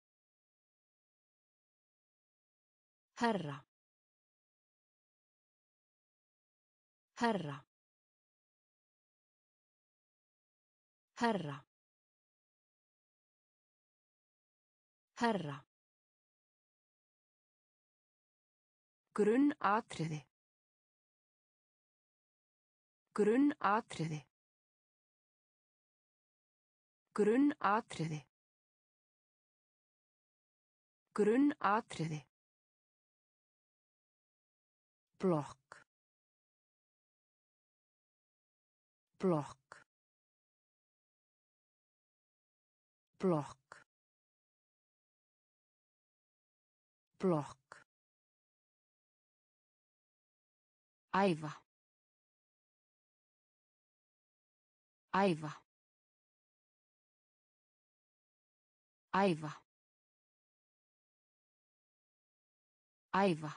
Herra. Herra. Herra. Herra. Grunnatriði. Grunnatriði. Grunnatriði. Grunnatriði. Blokk. Blokk. Blokk. Blokk. Æfa. Æfa. Æfa. Æfa.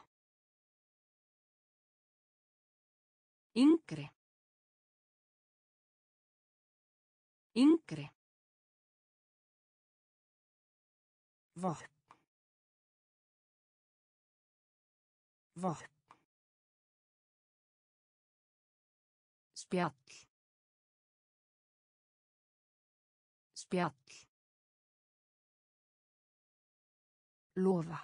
Yngri. Yngri. Vopn. Vopn. Spjall. Spjall. Lofa.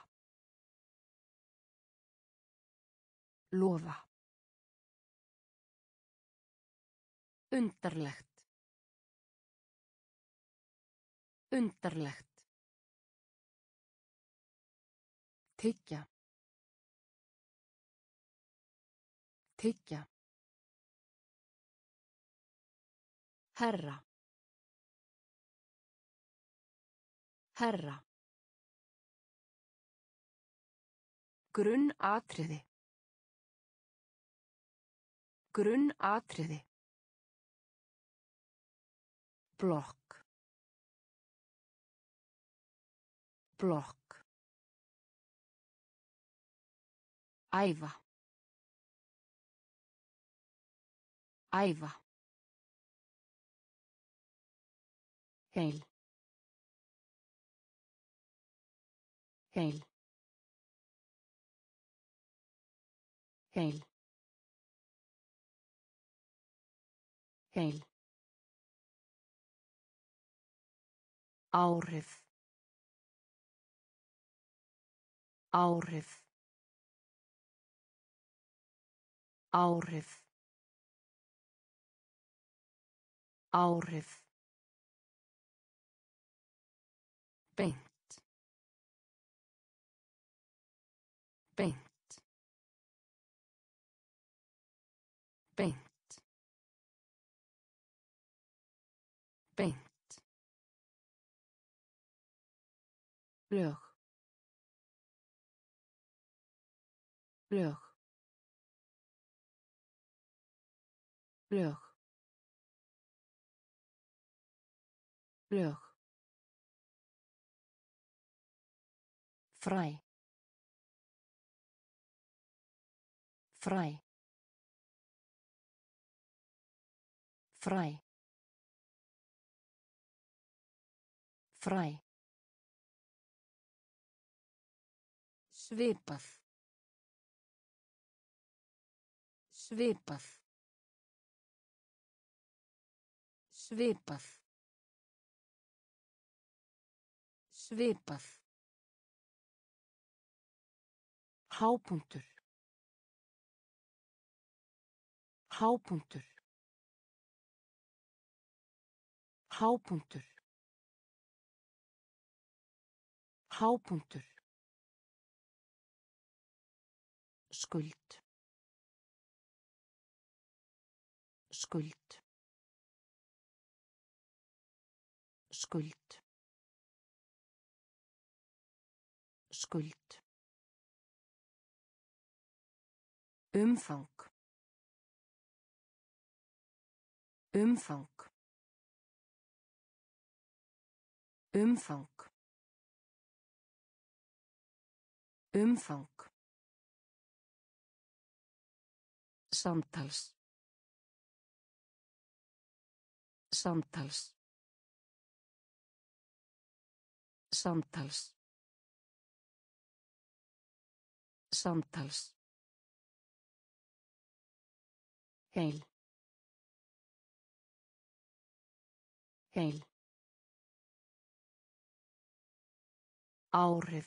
Lofa. Undarlegt. Undarlegt. Tyggja. Tyggja. Herra. Herra. Grunnatriði. Grunnatriði. Blokk. Blokk. Æfa. Æfa. Heil. Heil. Heil. Heil. Áhrif. Áhrif. Áhrif. Áhrif. Beint. Beint. Beint. Beint. Lög. Lög. Lög. Lög. Fræ. Fræ. Fræ. Fræ. Svipað. Svipað. Svipað. Svipað. Hápunktur. Hápunktur. Hápunktur. Hápunktur. Skuld. Skuld. Skuld. Skuld. Umfang. Umfang. Umfang. Umfang. Samtals. Samtals. Samtals. Samtals. Heil. Heil. Áhrif.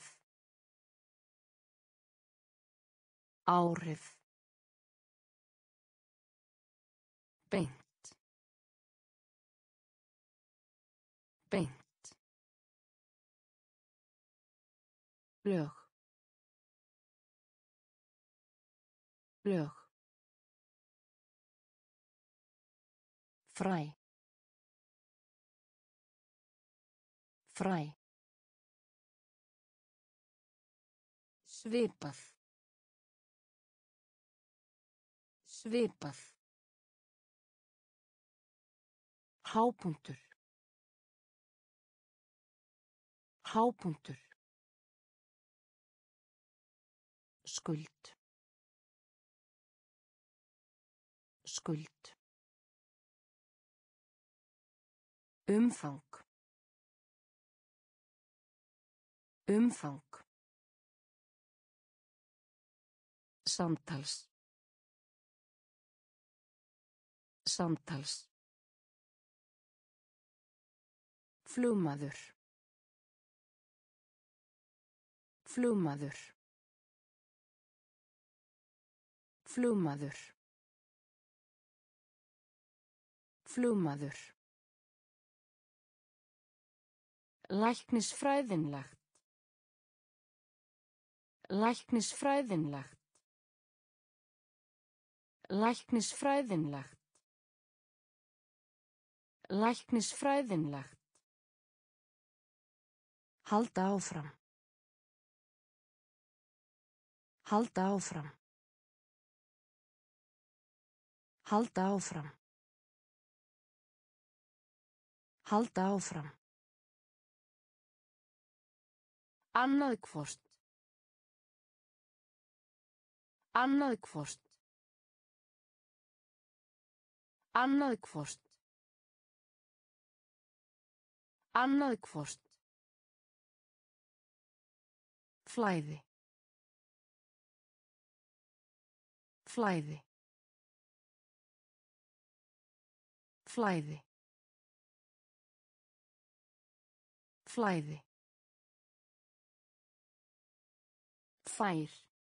Áhrif. Beint. Beint. Lög. Lög. Fræ. Fræ. Svipað. Svipað. Hápunktur. Hápunktur. Skuld. Skuld. Umfang. Umfang. Samtals. Samtals. Flugmaður. Flugmaður. Flugmaður. Flugmaður. Læknisfræðinlegt. Læknisfræðinlegt. Læknisfræðinlegt. Læknisfræðinlegt. Halda áfram. Halda áfram. Halda áfram. Halda áfram. Annað hvort. Annað hvort. Annað hvort. Annað hvort. Flæði. Flæði. Flæði. Flæði. Fær.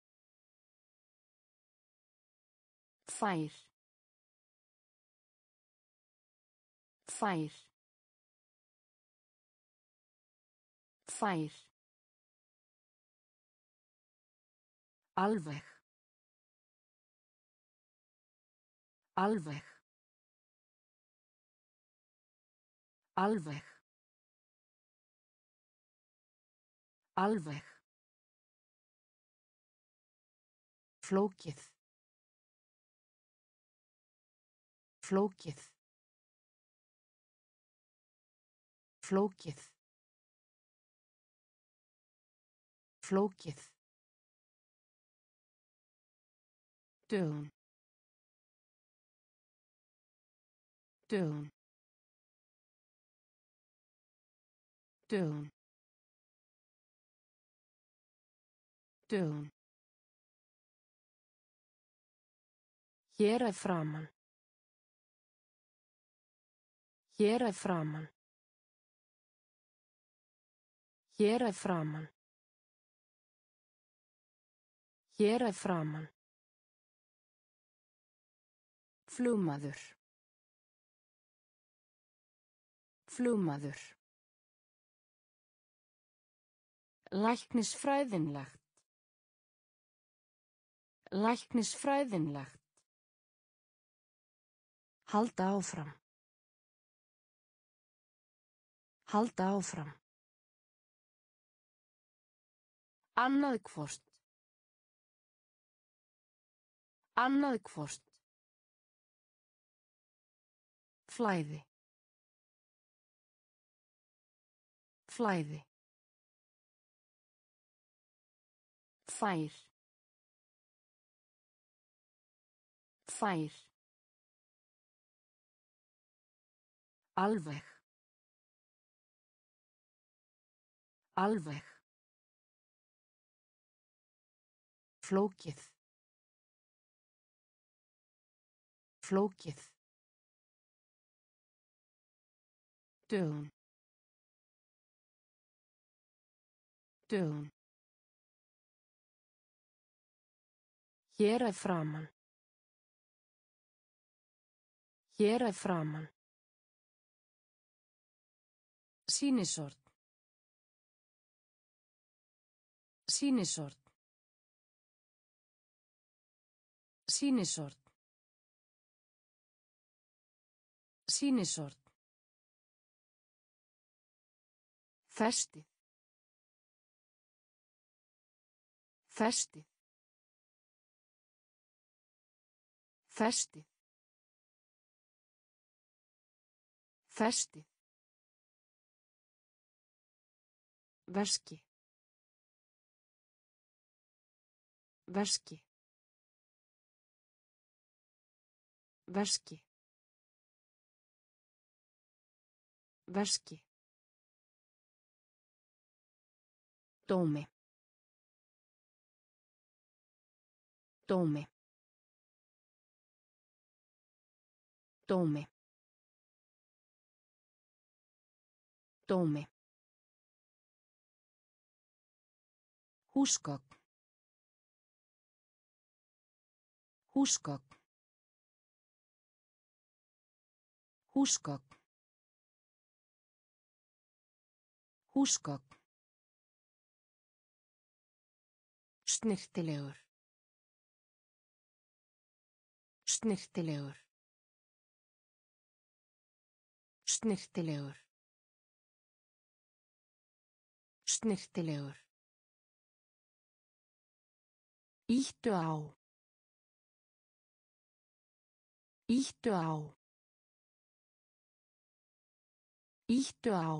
Fær. Fær. Fær. Alveg. Alveg. Alveg. Alveg. Flókið. Flókið. Flókið. Flókið. Dögun. Dögun. Dögun. Dögun. Hér að framan. Hér að framan. Hér að framan. Hér að framan. Flugmaður. Flugmaður. Læknisfræðinlegt. Læknisfræðinlegt. Halda áfram. Halda áfram. Annað hvort. Annað hvort. Flæði. Flæði. Fær. Fær. Alveg. Alveg. Flókið. Flókið. Dögun. Dögun. Hér að framan. Hér að framan. Sýnisort. Sýnisort. Sýnisort. Sýnisort. Festið. Festið. Festið. Festið. Veski. Veski. Veski. Veski. Dómi. Dómi. Dómi. Dómi. Húsgögn. Húsgögn. Húsgögn. Húsgögn. Snyrtilegur. Snyrtilegur. Snyrtilegur. Snyrtilegur. Íttu á. Íttu á. Íttu á.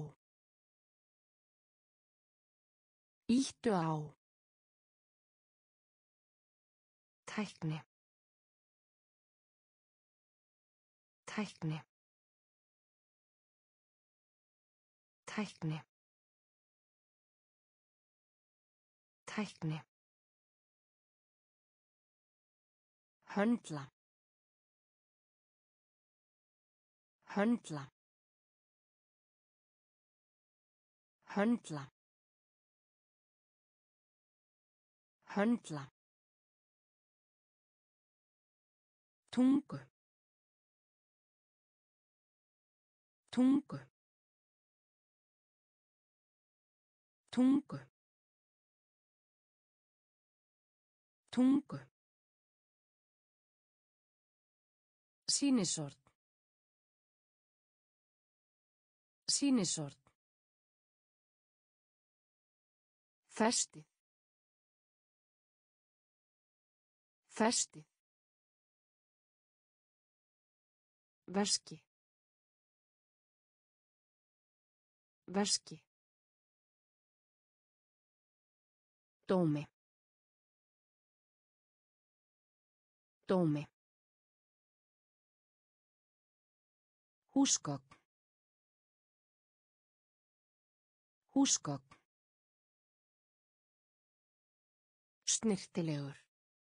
Íttu á. Tækni. Tækni. Tækni. Tækni. Höndla. Höndla. Höndla. Höndla. Tungu. Tungu. Tungu. Tungu. Sýnisort. Sýnisort. Festið. Festið. Veski. Veski. Dómi. Dómi. Húsgögn. Húsgögn. Snyrtilegur.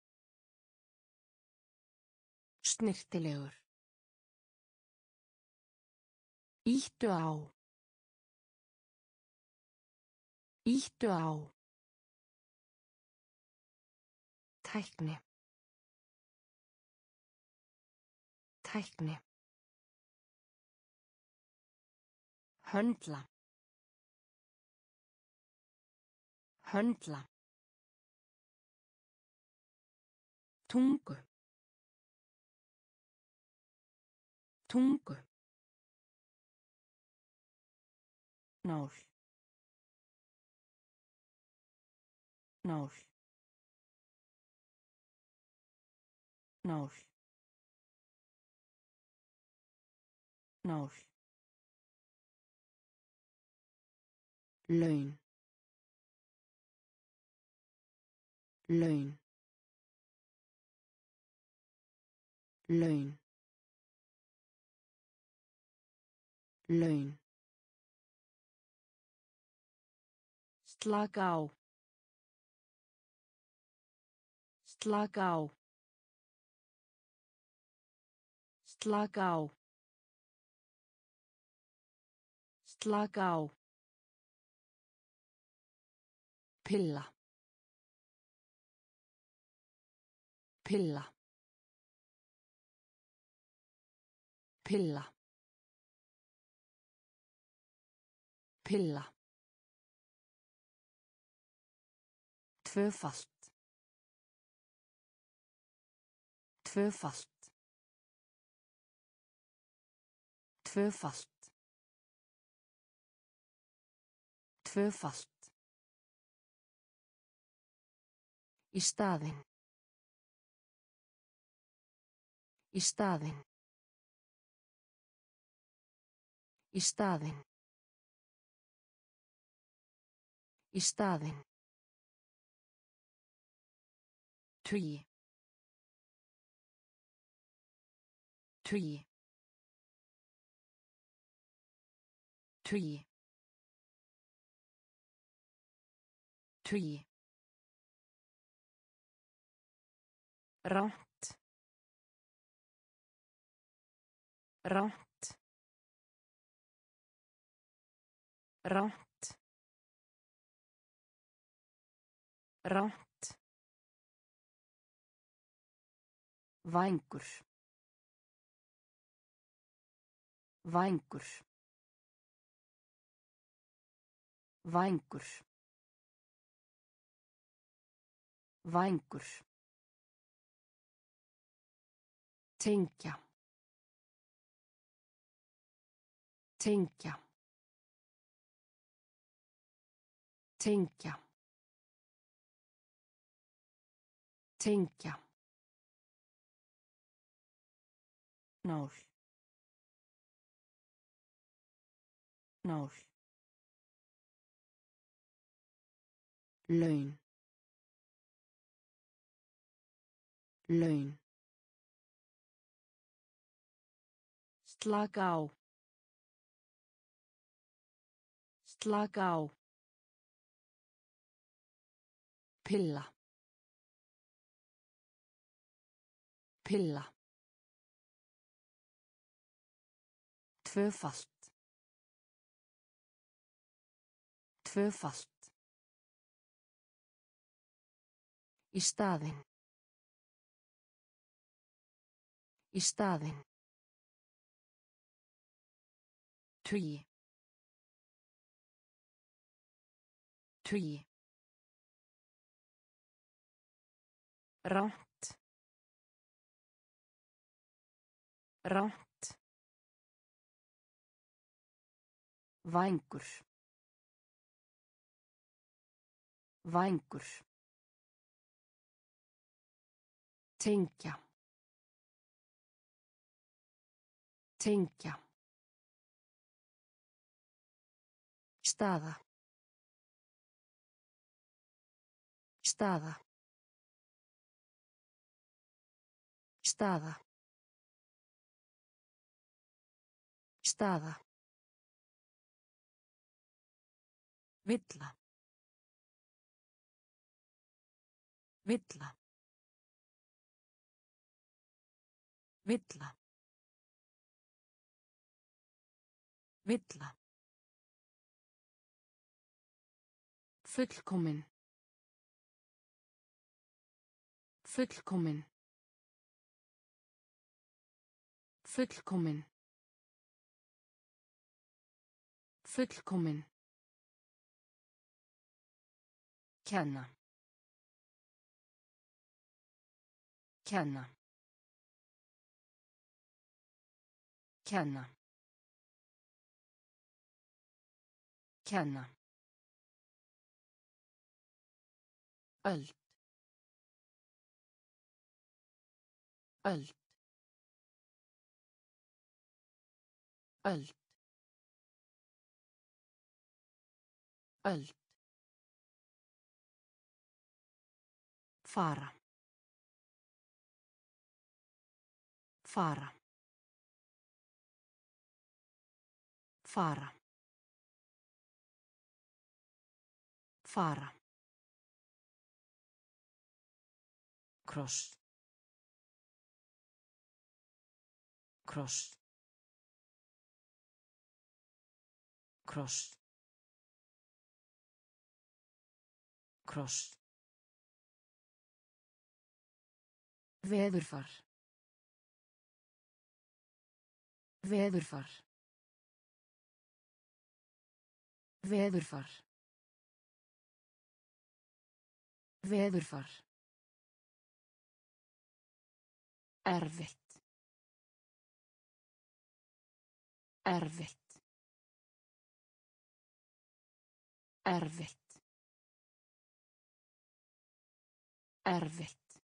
Snyrtilegur. Íttu á. Íttu á. Tækni. Tækni. Höndla. Höndla. Tungu. Tungu. Nál. Nál. Nál. Nál. laun laun laun laun slaka á slaka á slaka á slaka á pilla pilla pilla pilla tvöfalt tvöfalt tvöfalt tvöfalt í staðinn í staðinn í staðinn í staðinn tugi tugi tugi tugi rangt rangt rangt rangt vængur vængur vængur vængur tengja tengja tengja tengja nál nál laun laun slaka á slaka á pilla pilla tvöfalt tvöfalt í staðinn í staðinn tugi tugi rangt rangt vængur vængur tengja tengja staða staða staða staða villa villa villa villa fullkomin fullkomin fullkomin fullkomin kenna kenna kenna kenna öld öld öld öld, fara, fara, fara, fara, kross, kross, kross, kross, veðurfar, veðurfar, veðurfar, veðurfar, erfitt, erfitt, erfitt, erfitt,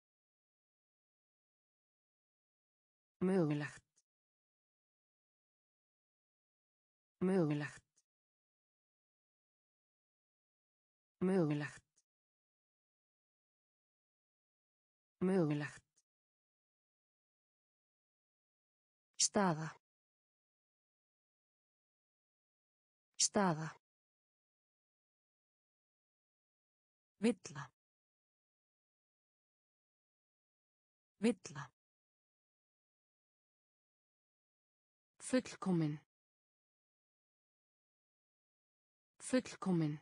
mögulegt, mögulegt, mögulegt, mögulegt, staða, staða, villa, villa, fullkomin, fullkomin,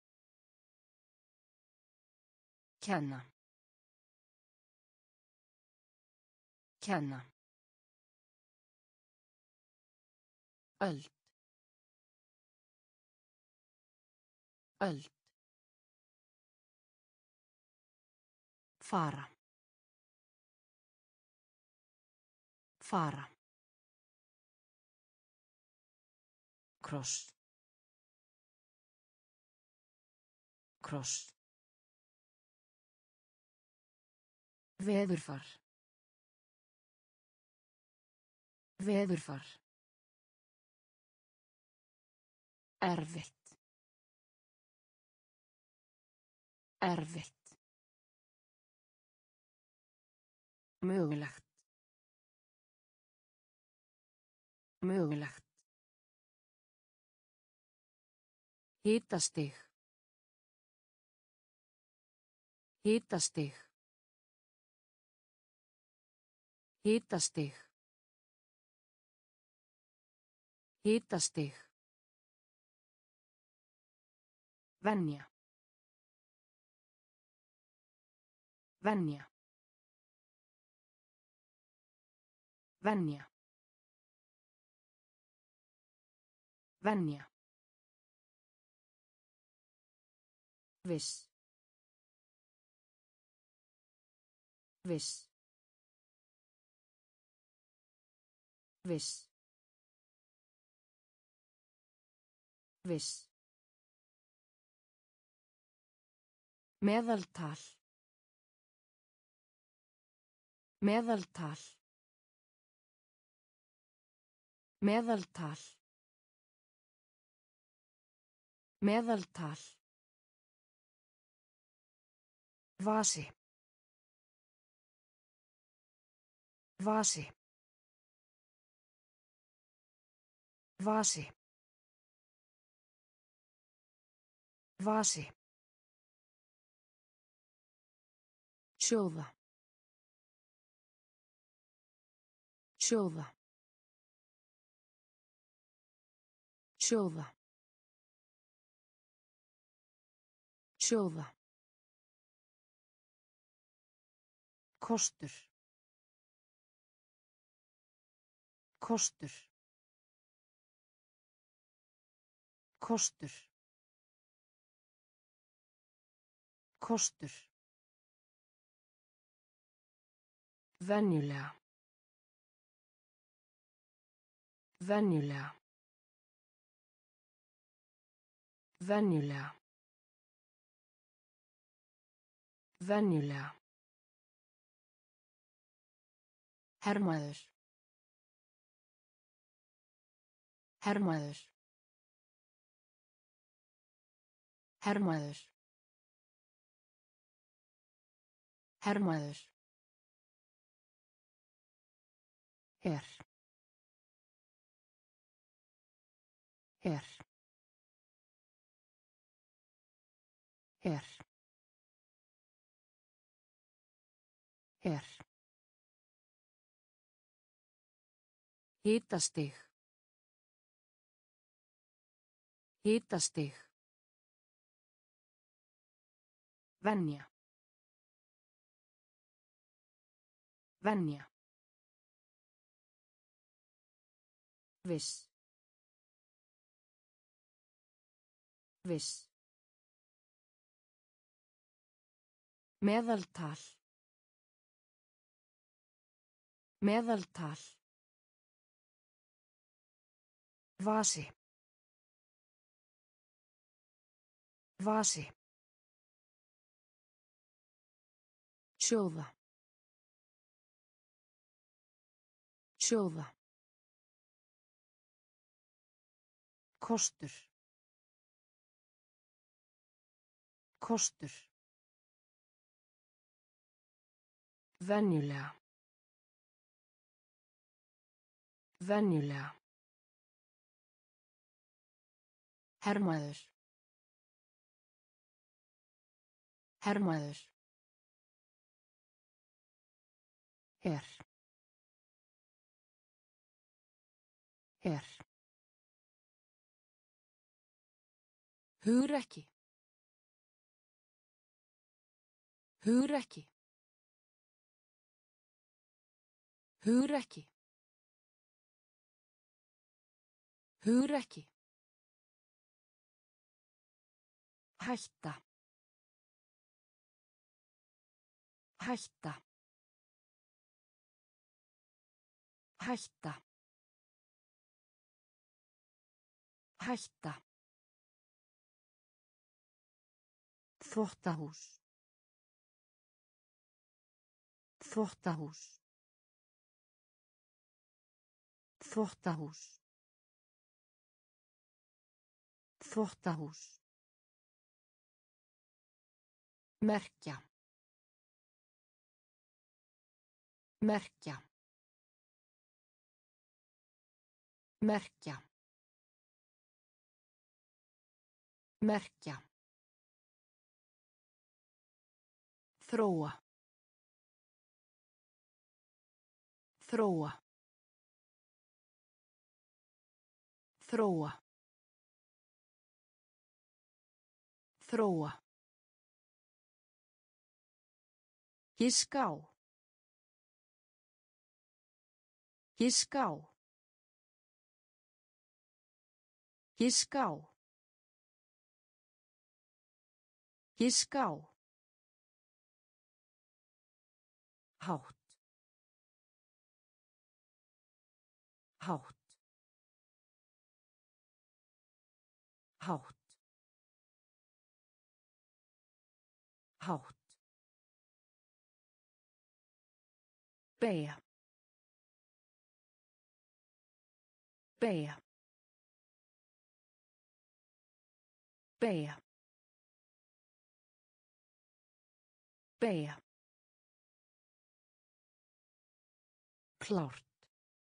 kenna, kenna, öld, öld, fara, fara, kross, kross, veðurfar, veðurfar, erfitt, erfitt, mögulegt, mögulegt, hitastig, hitastig, hitastig, hitastig, venja, venja, venja, venja, viss, viss, viss, viss, meðaltal, meðaltal, meðaltal, meðaltal, vasi, vasi, vasi, vasi, sjóða, sjóða, sjóða, sjóða, kostur, kostur, kostur, kostur, venjulega, venjulega, venjulega, venjulega, hermaður, hermaður, Hermaður. Hermaður. Er. Er. Er. Er. Hitastig. Hitastig. Venja. Venja. Viss. Viss. Meðaltal. Meðaltal. Vasi. Vasi. Sjóða. Sjóða. Kostur. Kostur. Venjulega. Venjulega. Hermaður. Hermaður. Er. Er. Hugrekki. Hugrekki. Hugrekki. Hugrekki. Hætta. Hætta. Hætta. Hætta. Þvottahús. Þvottahús. Þvottahús. Þvottahús. Merkja. Merkja. Merkja. Merkja. Þróa. Þróa. Þróa. Þróa. Giska á. Giska á. Giska á. Giska á. Hátt. Hátt. Hátt. Hátt. Beygja. Beygja. Beygja. Beygja. Klárt.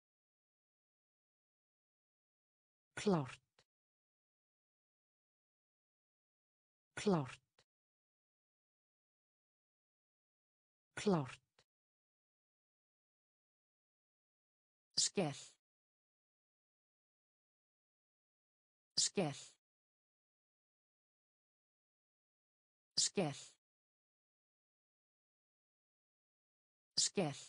Klárt. Klárt. Klárt. Skell. Skell. Skell. Skell.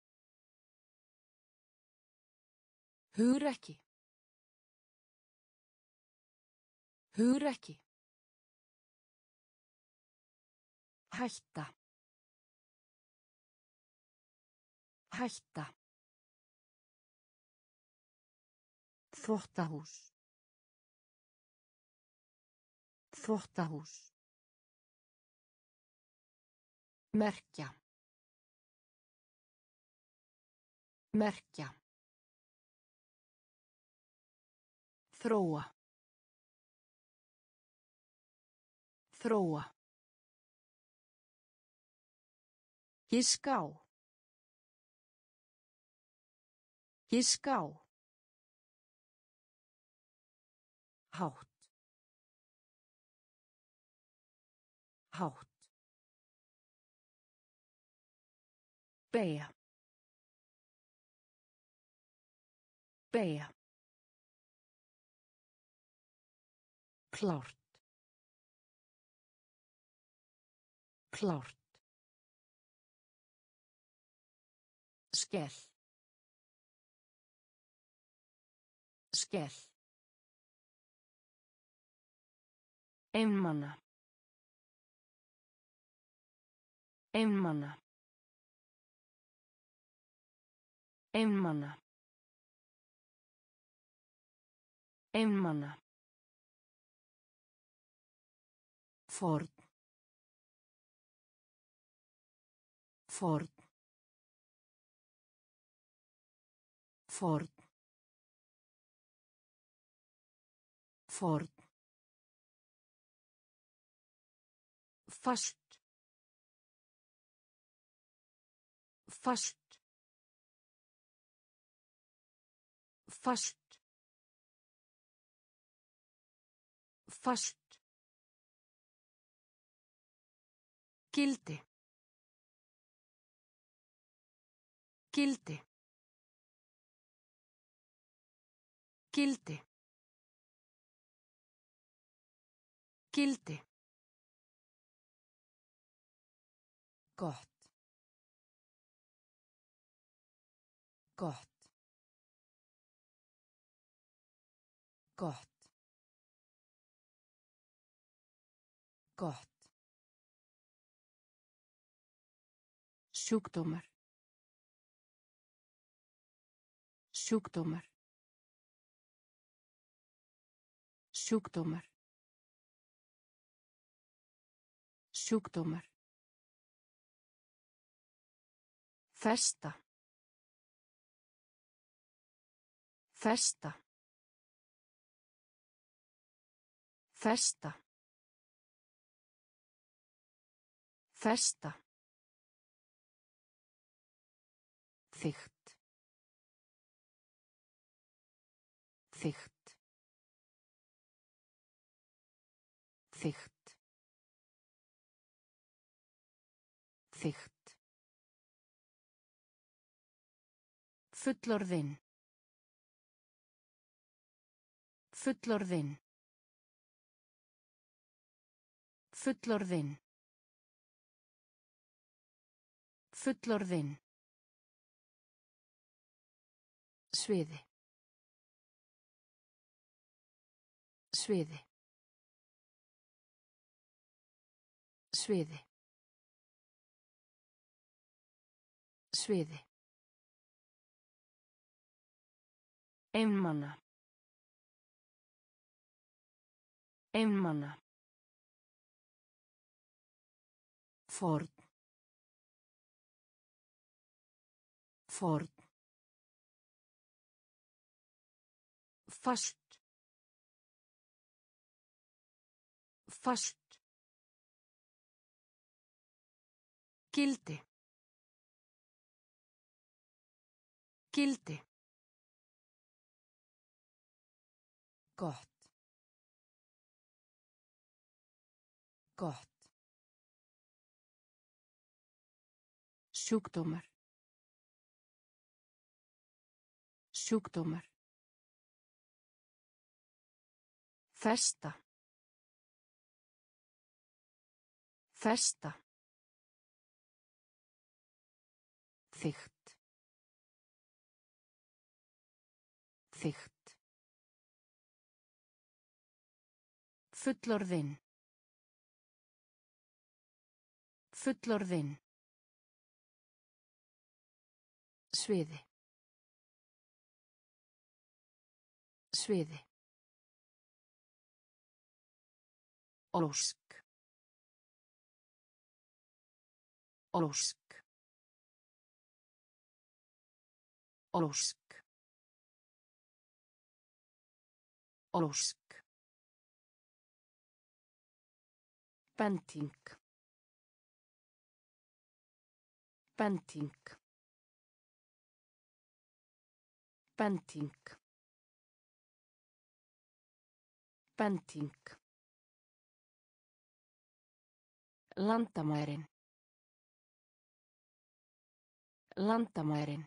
Hugrekki. Hugrekki. Hætta. Hætta. Þvottahús. Þvottahús. Merkja. Merkja. Þróa. Þróa. Giska á. Giska á. Hátt. Hátt. Beygja. Beygja. Klárt. Klárt. Skell. Skell. Einmana. Einmana. Einmana. Einmana. Ford. Ford. Ford. Ford. Fast. Fast. Fast. Fast. Gildi. Gildi. Gildi. Gildi. Gott. Gott. Gott. Gott. Sjúkdómar. Sjúkdómar. Sjúkdómar. Sjúkdómar. Festa. Festa. Festa. Festa. Þykkt. Þykkt. Þykkt. Þykkt. Fullorðinn. Fullorðinn. Fullorðinn. Fullorðinn. Sviði. Sviði. Sviði. Sviði. Einmana. Einmana. Ford. Ford. Fast. Fast. Gildi. Gildi. Gott. Gott. Sjúkdómar. Sjúkdómar. Festa. Festa. Þykkt. Þykkt. Fullorðinn. Fullorðinn. Sviði. Sviði. Ósk. Ósk. Ósk. Ósk. Bending. Bending. Bending. Bending. Landamærin. Landamærin.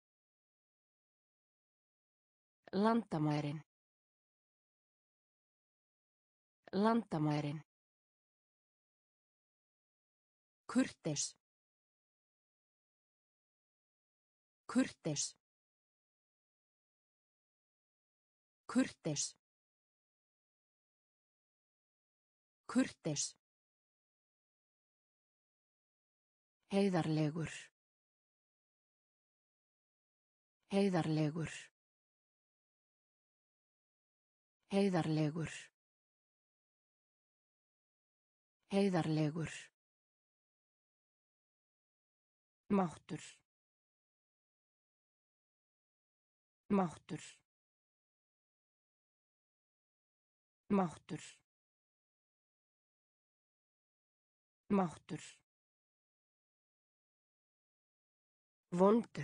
Landamærin. Landamærin. Kurteis. Kurteis. Kurteis. Kurteis. Heiðarlegur. Heiðarlegur. Heiðarlegur. Heiðarlegur. Máttur. Máttur. Máttur. Máttur. Vondur.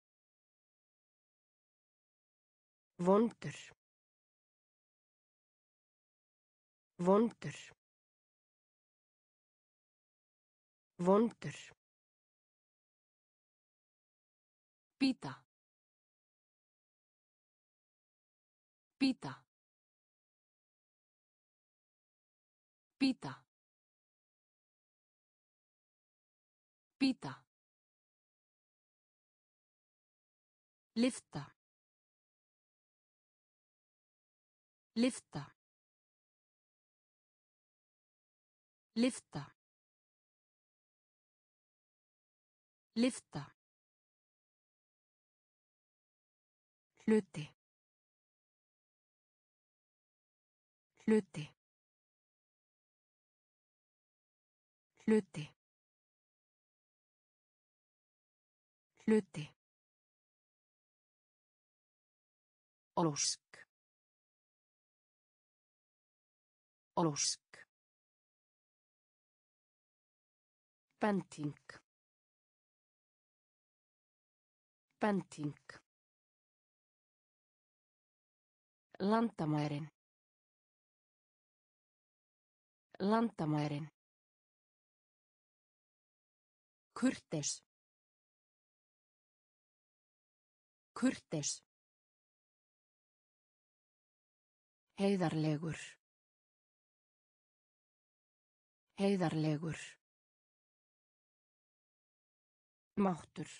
Vondur. Vondur. Vondur. Bíta. Bíta. Bíta. Bíta. Lyfta. Lyfta. Lyfta. Lyfta. Hluti. Hluti. Hluti. Hluti. Ósk. Ósk. Bending. Bending. Landamærin. Landamærin. Kurteis. Kurteis. Heiðarlegur. Heiðarlegur. Máttur.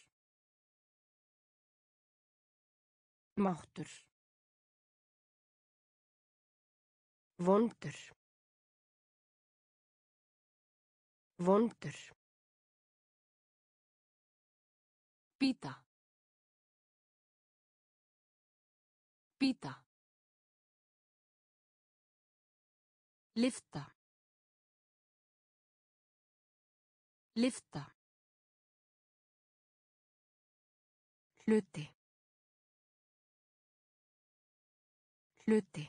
Máttur. Vondur. Vondur. Bíta. Bíta. Lyfta. Lyfta. Hluti. Hluti.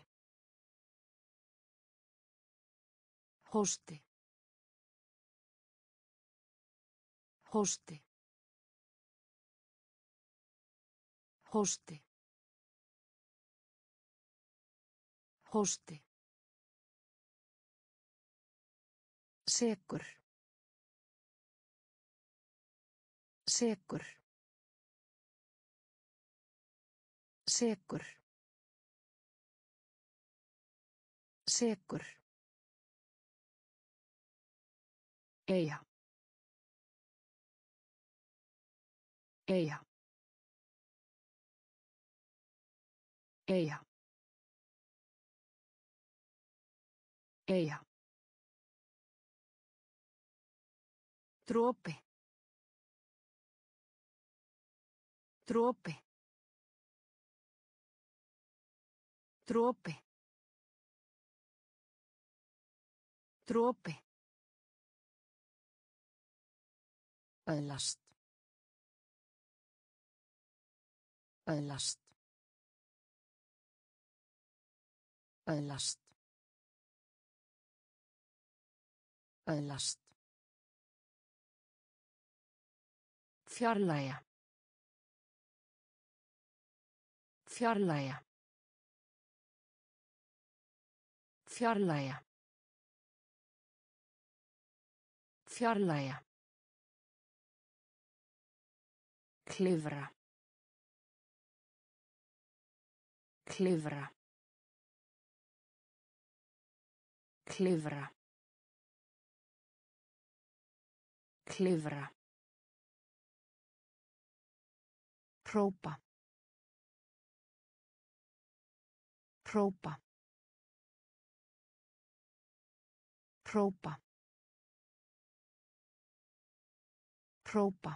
Hósti. Hósti. Hósti. Hósti. Sekur. Sekur. Sekur. Sekur. Eyja. Eyja. Eyja. Eyja. Dropi. Dropi. Dropi. Dropi. Öðlast. Öðlast. Öðlast. Öðlast. Fjarlægja. Fjarlægja. Fjarlægja. Fjarlægja. Klifra. Klifra. Klifra. Klifra. Hrópa. Hrópa. Hrópa. Hrópa.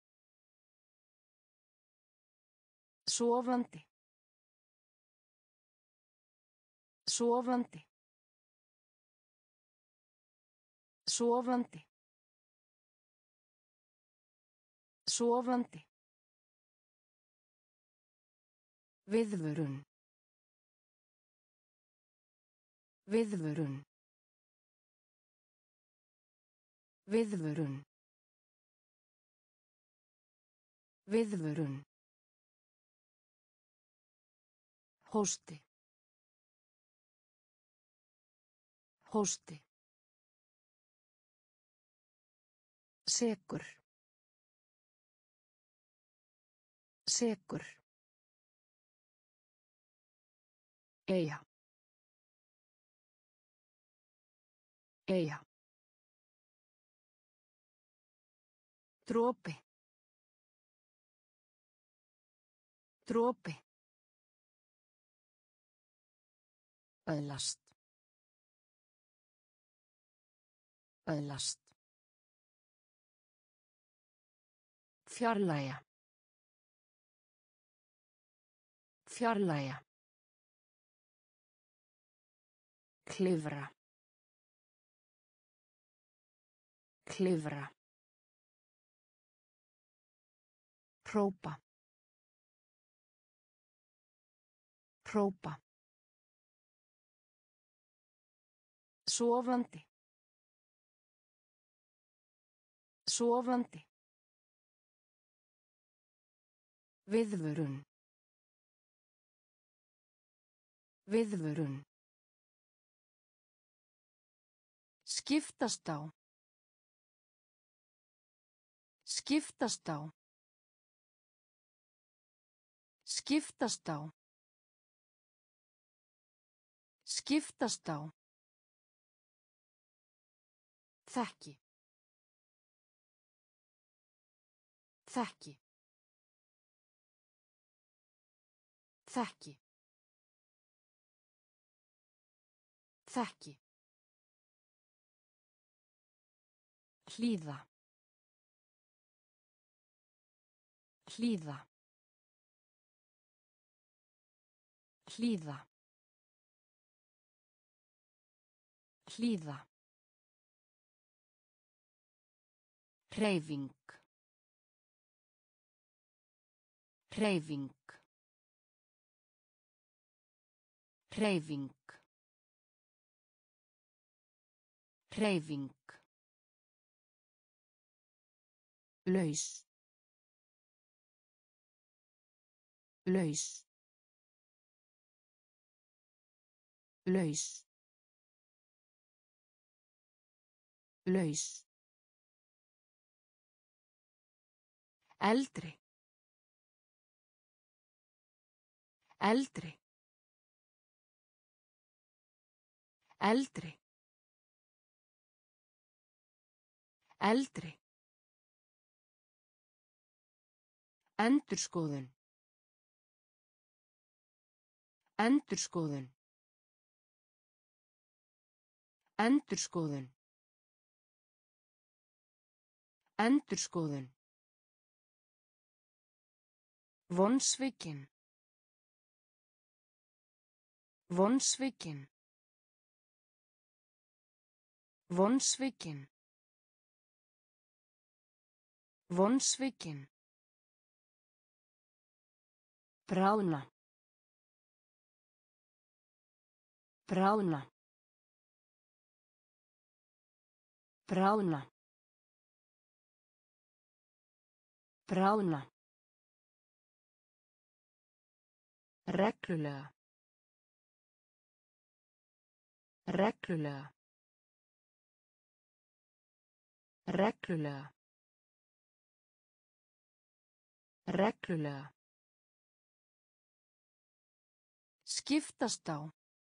Sofandi. Sofandi. Sofandi. Sofandi. Viðvörun. Viðvörun. Viðvörun. Viðvörun. Hósti. Hósti. Sekur. Sekur. Eyja. Eyja. Dropi. Dropi. Öðlast. Öðlast. Fjarlægja. Fjarlægja. Klifra. Klifra. Hrópa. Hrópa. Sofandi. Sofandi. Viðvörun. Viðvörun. Skiptast á. Skiptast á. Skiptast á. Skiptast á. Þekki. Þekki. Þekki. Þekki. Hlýða. Hlýða. Hlýða. Hlýða. Hreyfing. Hreyfing. Hreyfing. Hreyfing. Laus. Laus. Laus. Laus. Eldri. Eldri. Eldri. Eldri. Endurskoðun. Endurskoðun. Endurskoðun. Endurskoðun. Vonsvikinn. Vonsvikinn. Vonsvikinn. Vonsvikinn. Bráðna. Bráðna. Bráðna. Bráðna. Reglulega. Reglulega. Reglulega. Reglulega. Skiptast á.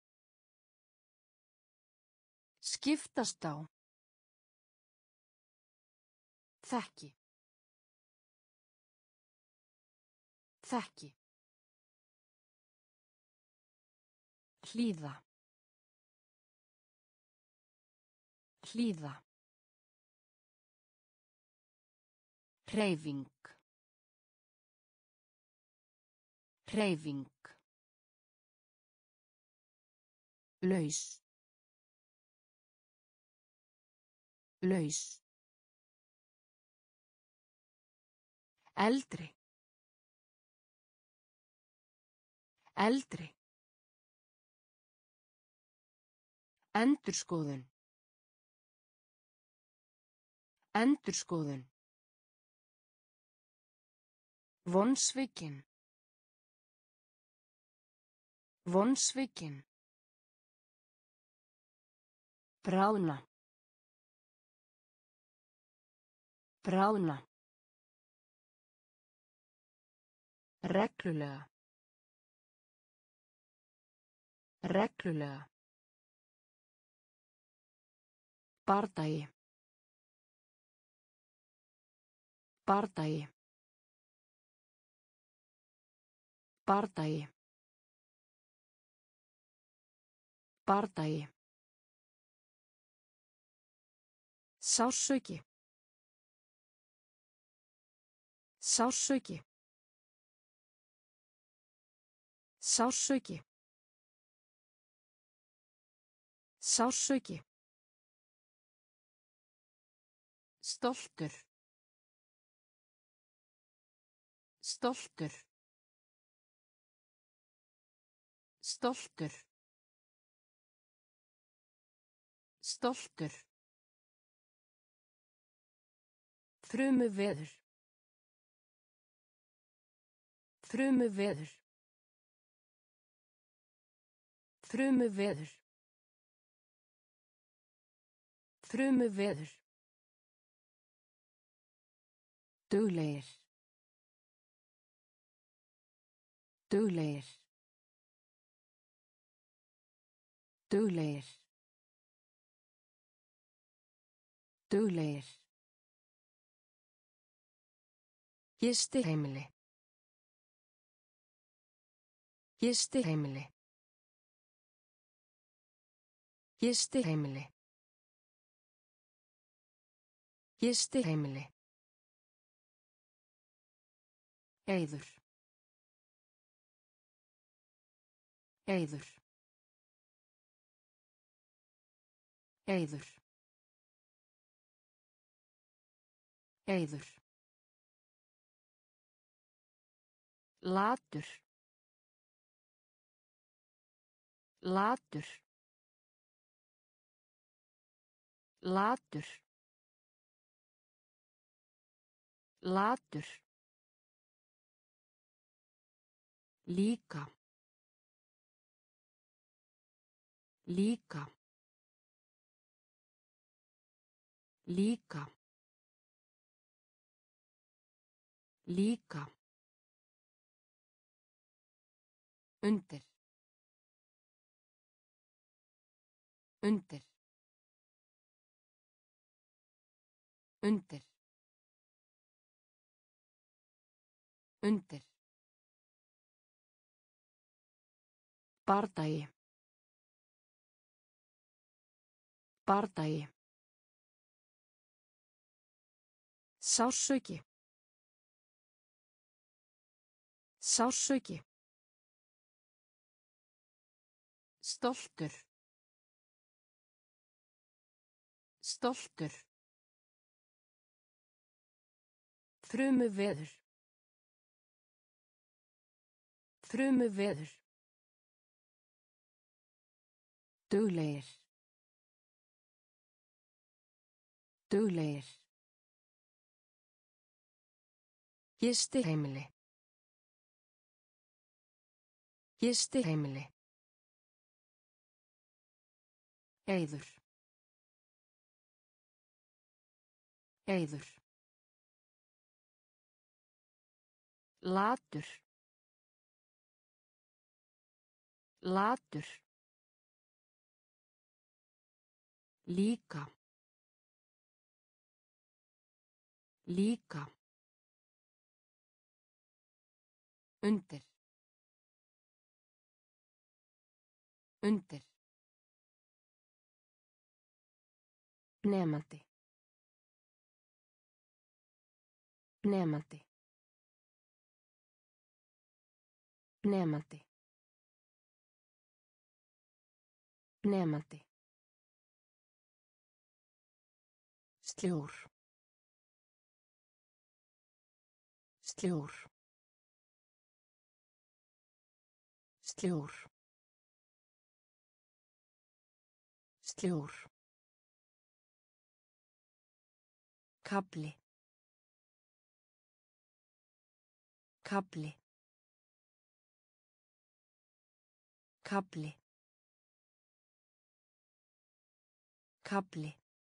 Skiptast á. Þekki. Þekki. Hlýða. Hlýða. Hreyfing. Hreyfing. Laus. Laus. Eldri. Eldri. Endurskoðun. Endurskoðun. Vonsvikinn. Vonsvikinn. Bráðna. Bráðna. Reglulega. Reglulega. Bardagi. Bardagi. Bardagi. Bardagi. Sársauki. Sársauki. Sársauki. Sársauki. Stoltur. Stoltur. Stoltur. Stoltur. Þrumuveður. Þrumuveður. Þrumuveður. Þrumuveður. Duglegir. Duglegir. Duglegir. Duglegir. Gistiheimili. Gistiheimili. Gistiheimili. Gistiheimili. Eiður. Eiður. Eiður. Eiður. Latur. Latur. Latur. Latur. Líka. Líka. Líka. Líka. Undir. Undir. Undir. Undir. Bardagi. Bardagi. Sársauki. Sársauki. Stoltur. Stoltur. Þrumuveður. Þrumuveður. Duglegir. Duglegir. Gistiheimili. Gistiheimili. Eiður. Eiður. Latur. Latur. Líka. Líka. Undir. Undir. Nemandi. Nemandi. Nemandi. Nemandi. Sljór. Sljór. Sljór. Sljór. Kafli. Kafli. Kafli. Kafli.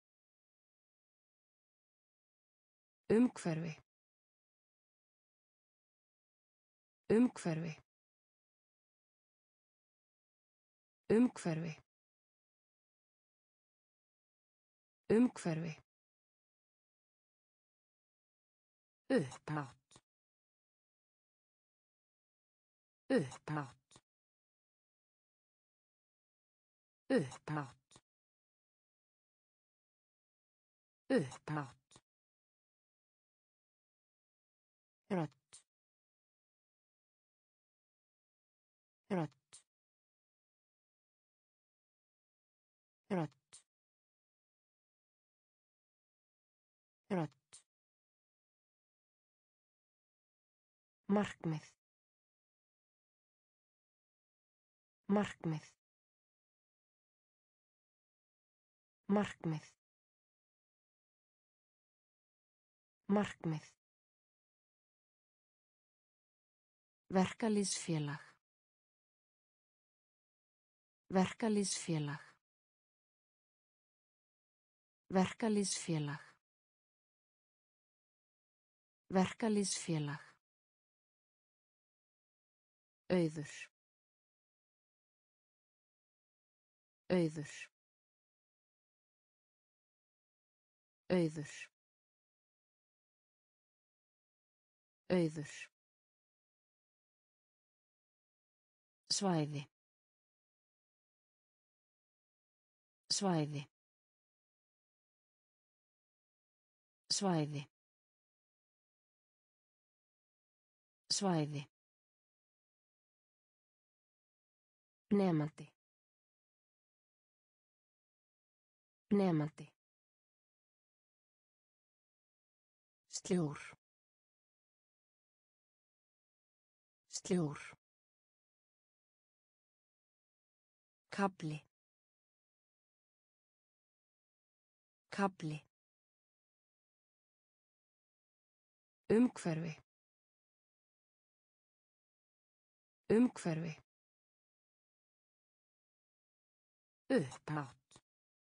Umhverfi. Umhverfi. Umhverfi. Umhverfi. Upphátt. Upphátt. Upphátt. Upphátt. Rödd. Rödd. Rödd. Rödd. Markmið. Markmið. Markmið. Markmið. Verkalýðsfélag. Verkalýðsfélag. Verkalýðsfélag. Verkalýðsfélag. Auður. Auður. Auður. Auður. Svæði. Svæði. Svæði. Svæði. Nemandi. Nemandi. Sljór. Sljór. Kafli. Kafli. Umhverfi. Umhverfi. Upphátt.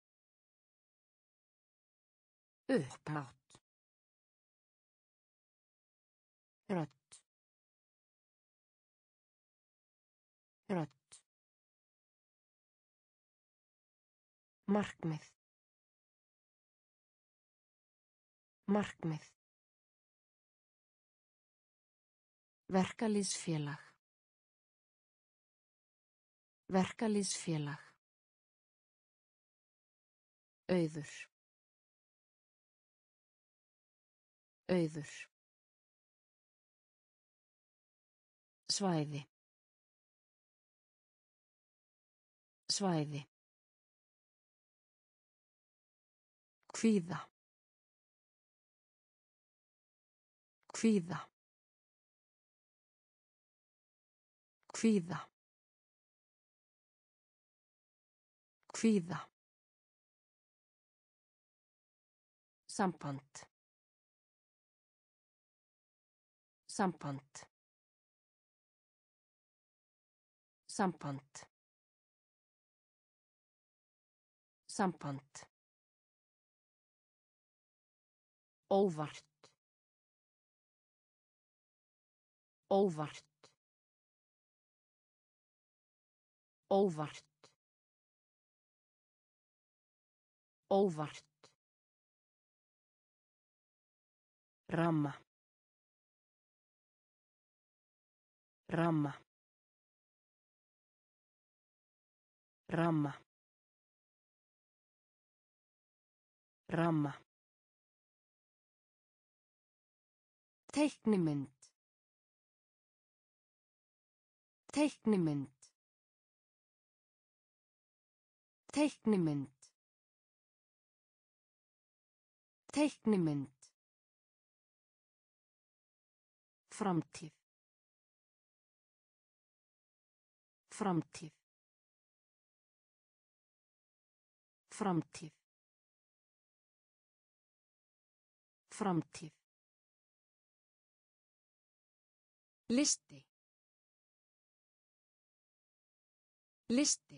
Upphátt. Rödd. Rödd. Markmið. Markmið. Verkalýðsfélag. Verkalýðsfélag. Auður. Auður. Svæði. Svæði. Kvíða. Kvíða. Kvíða. Kvíða. Samband. Samband. Samband. Samband. Óvart. Óvart. Óvart. Óvart. Ramma. Ramma. Ramma. Ramma. Teiknimynd. Teiknimynd. Teiknimynd. Teiknimynd. Framtíð. Framtíð. Framtíð. Framtíð. Listi. Listi.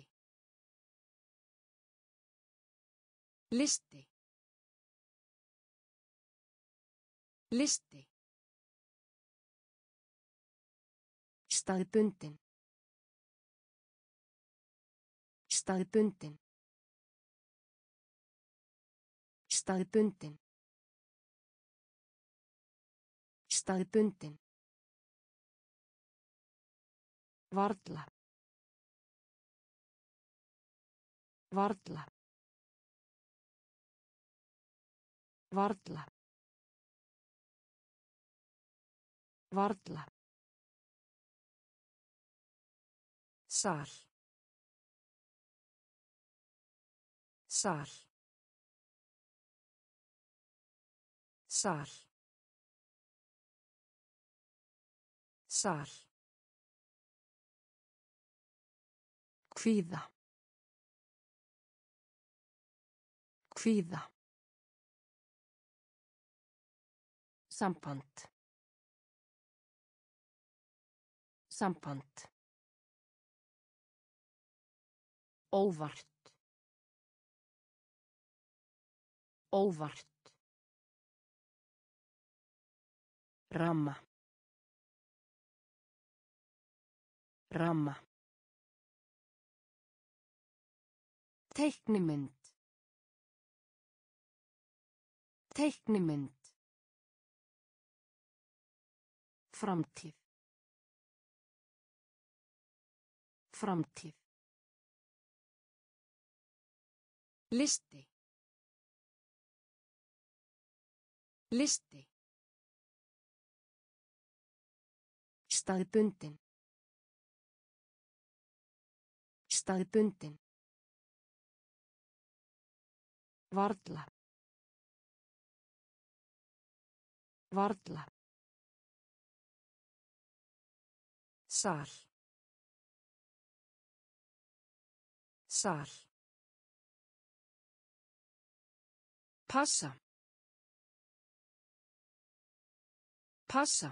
Listi. Listi. Staðbundin. Staðbundin. Staðbundin. Staðbundin. Varla. Varla. Varla. Varla. Sal. Sal. Sal. Sal. Kvíða. Kvíða. Samband. Samband. Óvart. Óvart. Ramma. Ramma. Teiknimynd. Teiknimynd. Framtíð. Framtíð. Listi. Listi. Staðbundin. Staðbundin. Varla. Varla. Sal. Sal. Passa. Passa.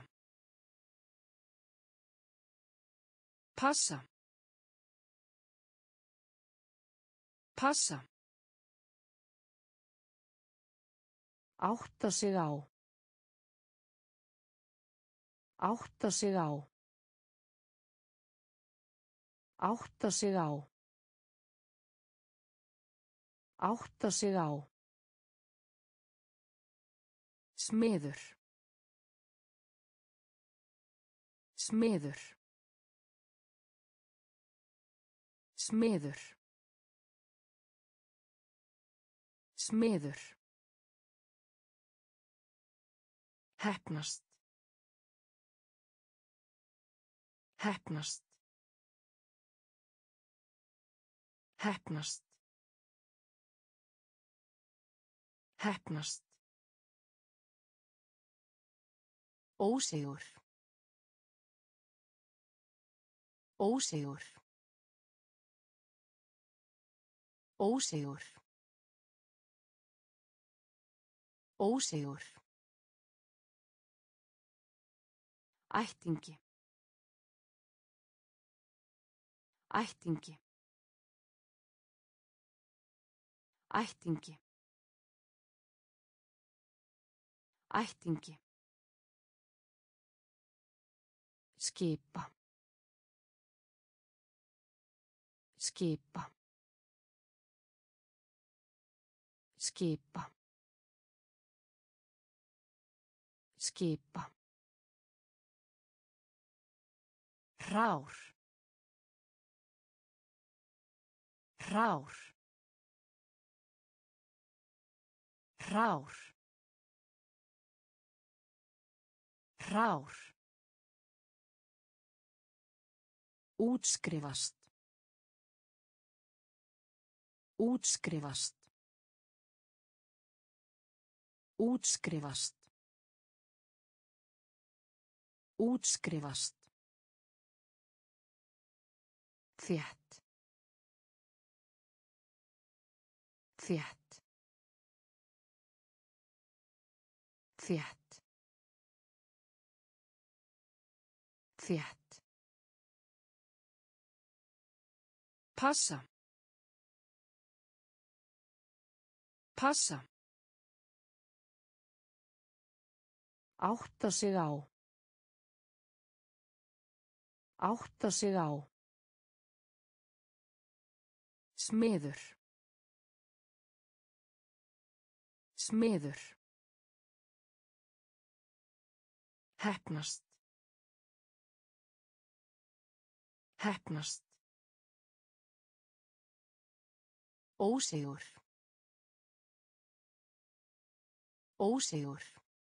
Passa. Passa. Átta sig á. Átta sig á. Átta sig á. Átta sig á. Smiður. Smiður. Smiður. Smiður. Heppnast. Heppnast. Heppnast. Heppnast. Ósigur. Ósigur. Ósigur. Ósigur. Ættingi. Ættingi. Ættingi. Ættingi. Skipa. Skipa. Skipa. Skipa. Hrár. Hrár. Hrár. Hrár. Útskrifast. Útskrifast. Útskrifast. Útskrifast. Þétt. Þétt. Þétt. Þétt. Passa. Passa. Átta sig á. Átta sig á. Smiður. Smiður. Heppnast. Heppnast. Ósigur. Ósigur.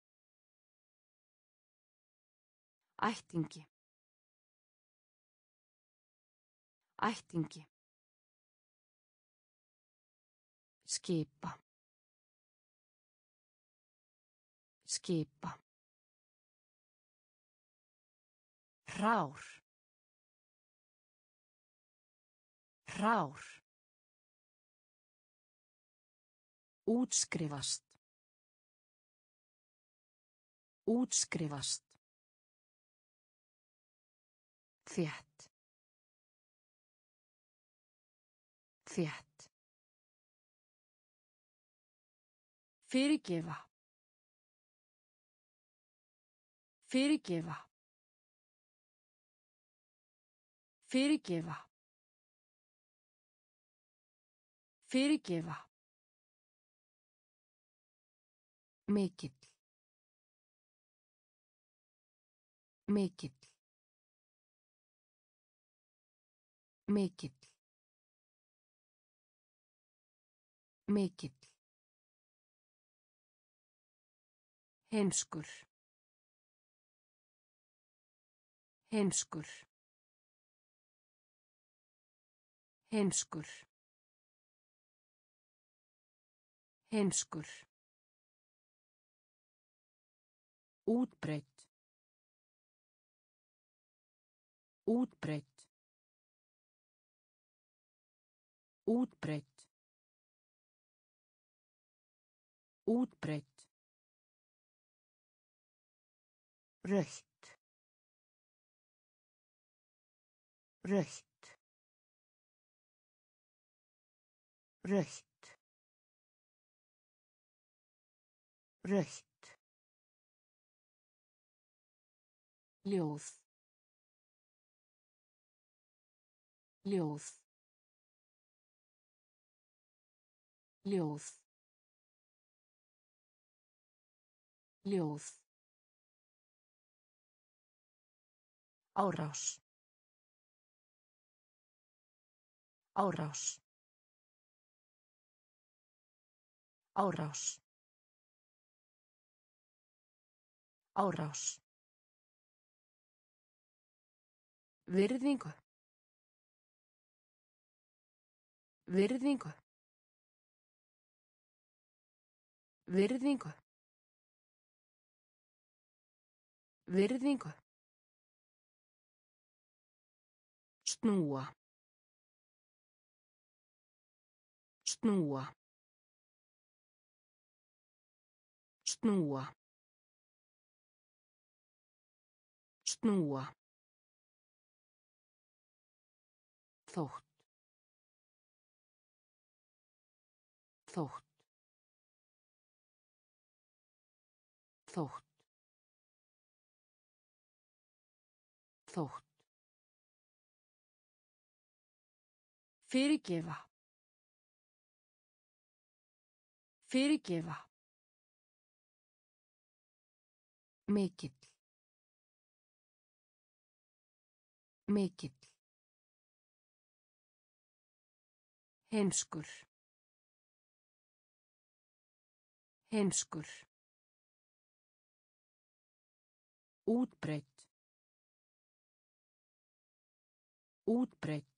Ættingi. Ættingi. Skipa. Skipa. Hrár. Hrár. Útskrifast. Útskrifast. Þétt. Þétt. Fyrirgefa. Fyrirgefa. Fyrirgefa. Fyrirgefa. Mikill. Mikill. Mikill. Mikill. Heimskur. Heimskur. Heimskur. Heimskur. Útbreitt. Útbreitt. Útbreitt. Útbreitt. Rautt. Rautt. Rautt. Rautt. Ljóð. Ljóð. Ljóð. Ljóð. Árás. Árás. Árás. Árás. Virðingu. Virðingu. Virðingu. Virðingu. Snúa. Snúa. Snúa. Snúa. Þótt. Þótt. Þótt. Þótt. Fyrirgefa. Fyrirgefa. Mikill. Mikill. Heimskur. Heimskur. Útbreitt. Útbreitt.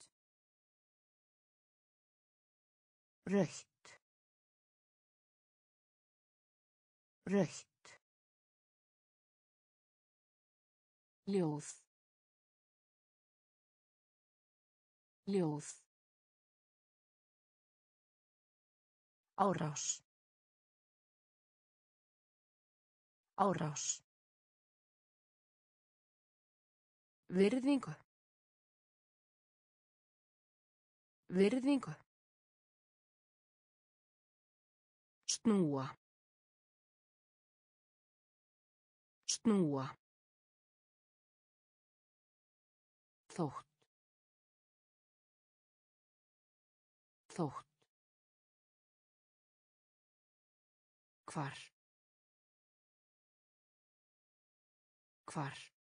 Rautt. Rautt. Ljóð. Ljóð. Árás. Árás. Virðingu. Virðingu. Snúa. Snúa. Þótt. Þótt. Hvar. Hvar.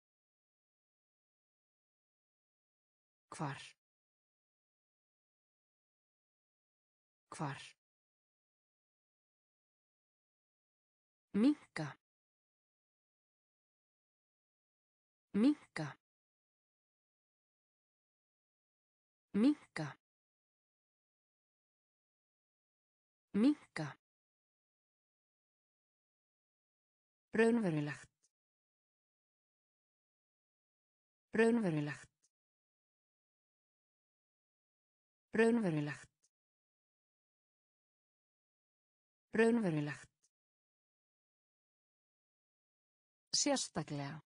Hvar. Hvar. Minnka. Minnka. Minnka. Minnka. Raunverulegt. Raunverulegt. Raunverulegt. Raunverulegt. Sérstaklega.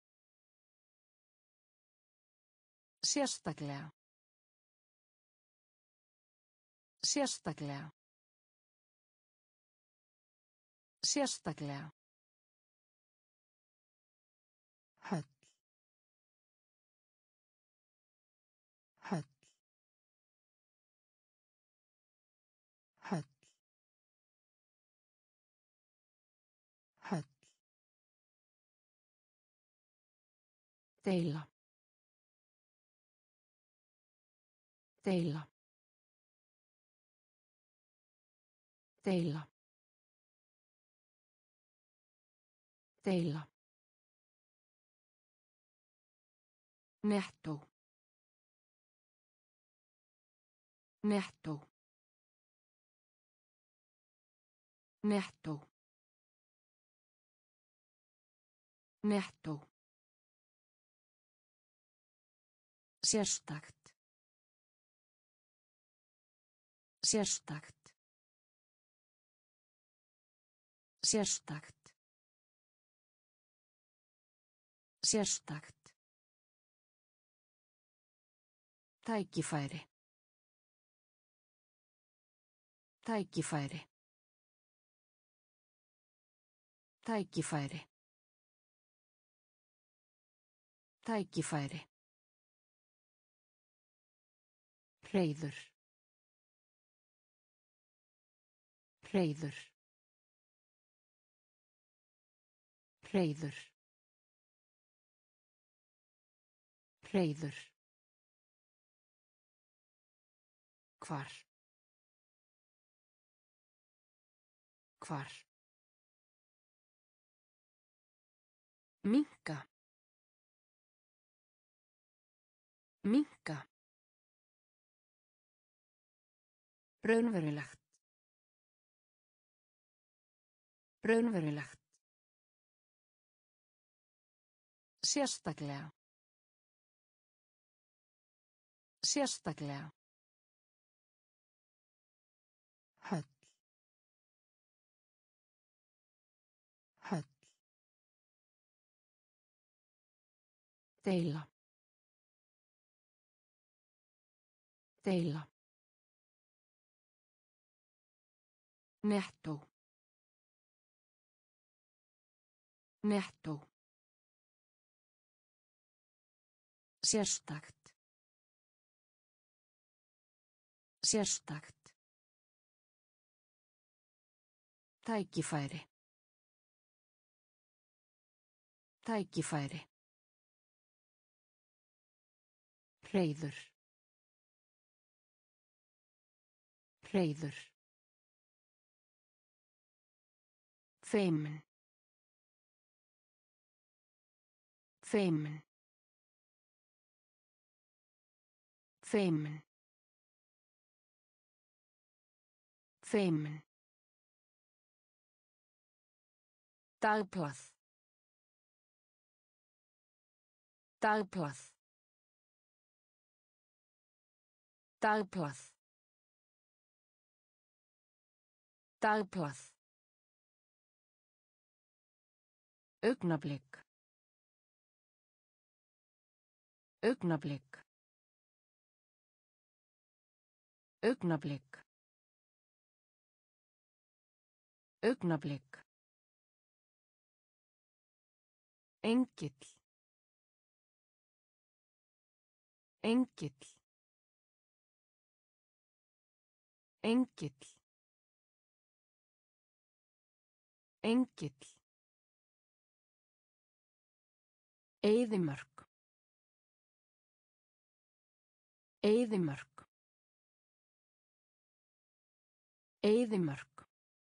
Sérstaklega. Sérstaklega. Sérstaklega. Höll. Höll. Höll. Höll. Deila. Deila. Deila. Deila. Nettó. Nettó. Nettó. Nettó. Sérstakt. Sérstakt. Sérstakt. Sérstakt. Tækifæri. Tækifæri. Tækifæri. Tækifæri. Hreiður. Hreiður. Hreiður. Hreiður. Hvar. Hvar. Minnka. Minnka. Raunverulegt. Raunverulegt. Sérstaklega. Sérstaklega. Höll. Deila. Deila. Nettó. Nettó. Sérstakt. Sérstakt. Tækifæri. Tækifæri. Hreiður. Hreiður. Feimin. Feimin. Feimin. Feimin. Dagblað. Dagblað. Dagblað. Dagblað. Augnablik. Augnablik. Augnablik. Augnablik. Engill. Engill. Engill. Engill. Eyðimörk. Eyðimörk. Eyðimörk.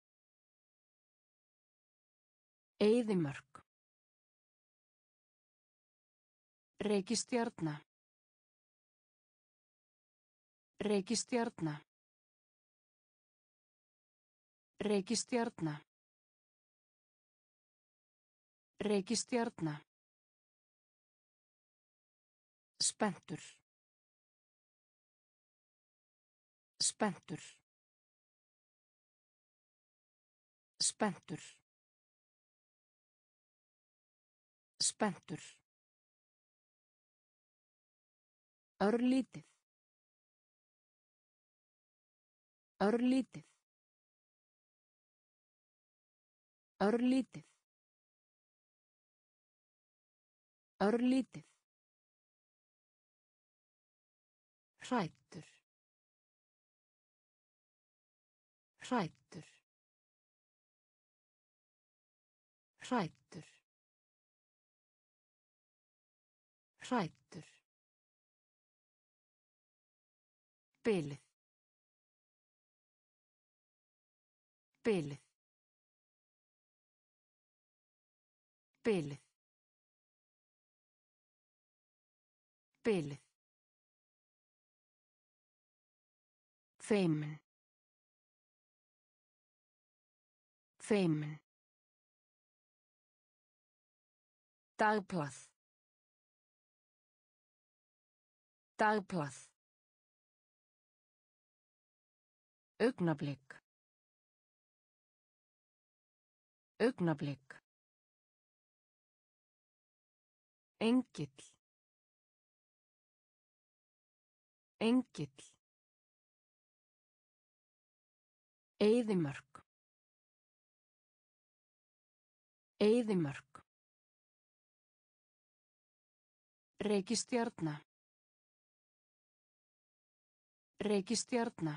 Eyðimörk. Reikistjarna. Reikistjarna. Reikistjarna. Reikistjarna. Spenntur. Spenntur. Spenntur. Spenntur. Örlítið. Örlítið. Örlítið. Örlítið. Hræddur. Hræddur. Hræddur. Hræddur. Bilið. Bilið. Bilið. Bilið. Feimin. Feimin. Dagblað. Dagblað. Augnablik. Augnablik. Engill. Engill. Eyðimörk. Eyðimörk. Reikistjarna. Reikistjarna.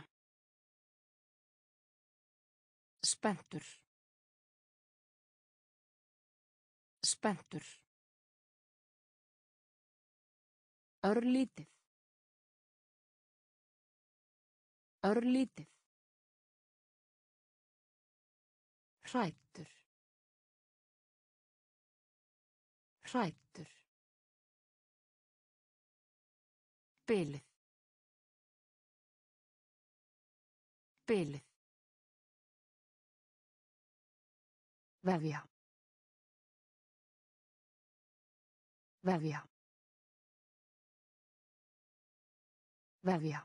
Spenntur. Spenntur. Örlítið. Örlítið. Hræddur. Hræddur. Bilið. Bilið. Vefja. Vefja. Vefja.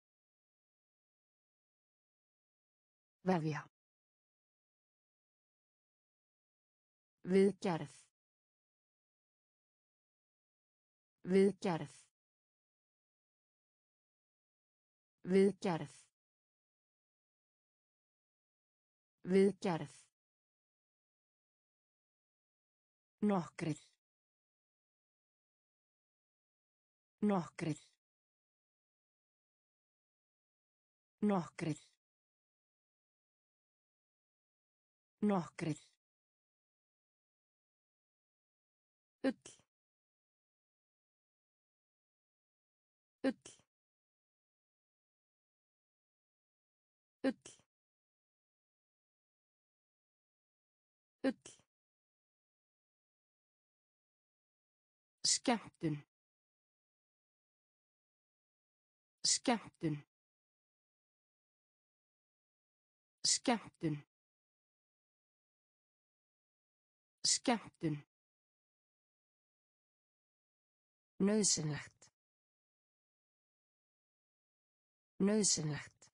Vefja. Viðgerð. Viðgerð. Viðgerð. Viðgerð. Nokkrir. Nokkrir. Nokkrir. Nokkrir. Ull. Ull. Ull. Ull. Skemmtun. Skemmtun. Skemmtun. Skemmtun. Nauðsynlegt. Nauðsynlegt.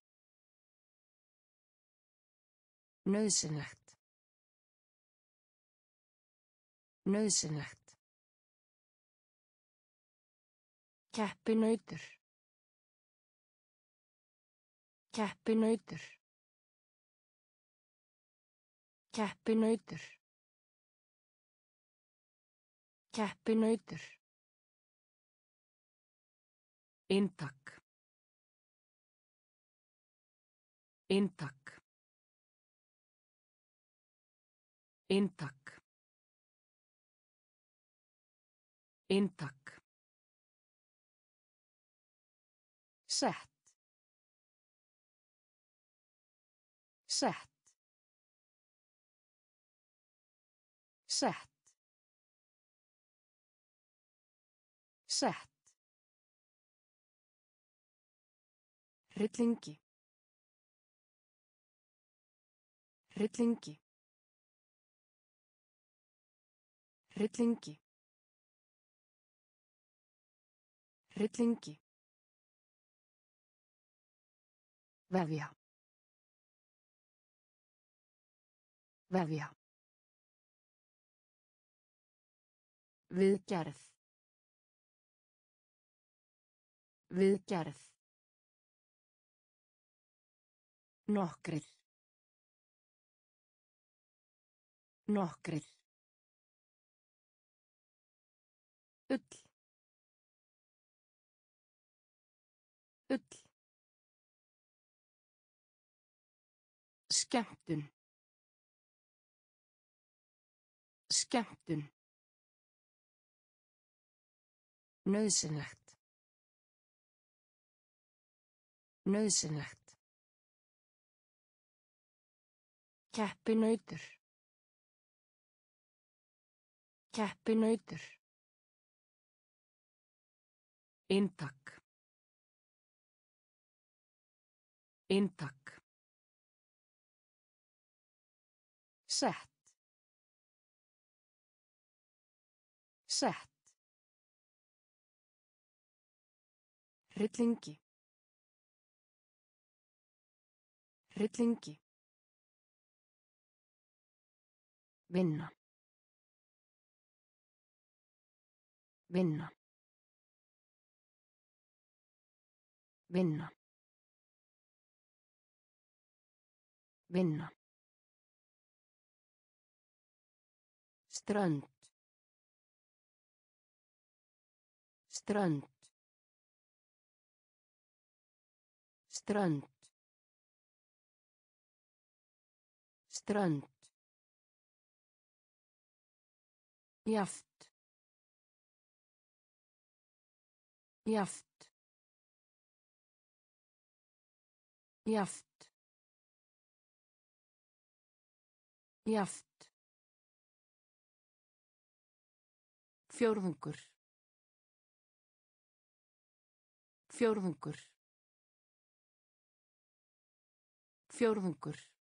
Nauðsynlegt. Nauðsynlegt. Keppinautur. Keppinautur. Keppinautur. Keppinautur. Inntak. Inntak. Inntak. Inntak. Sett. Sett. Sett. Sett. Hryllingi. Hryllingi. Hryllingi. Hryllingi. Vefja. Vefja. Viðgerð. Viðgerð. Nokkrir. Nokkrir. Ull. Ull. Skemmtun. Skemmtun. Nauðsynlegt. Nauðsynlegt. Keppinautur. Keppinautur. Inntak. Inntak. Sett. Sett. Hryllingi. Hryllingi. Vinna. Vinna. Vinna. Vinna. Strönd. Strönd. Strönd. Strönd. Jaft. Jaft. Jaft. Jaft. Fjórðungur. Fjórðungur. Fjórðungur.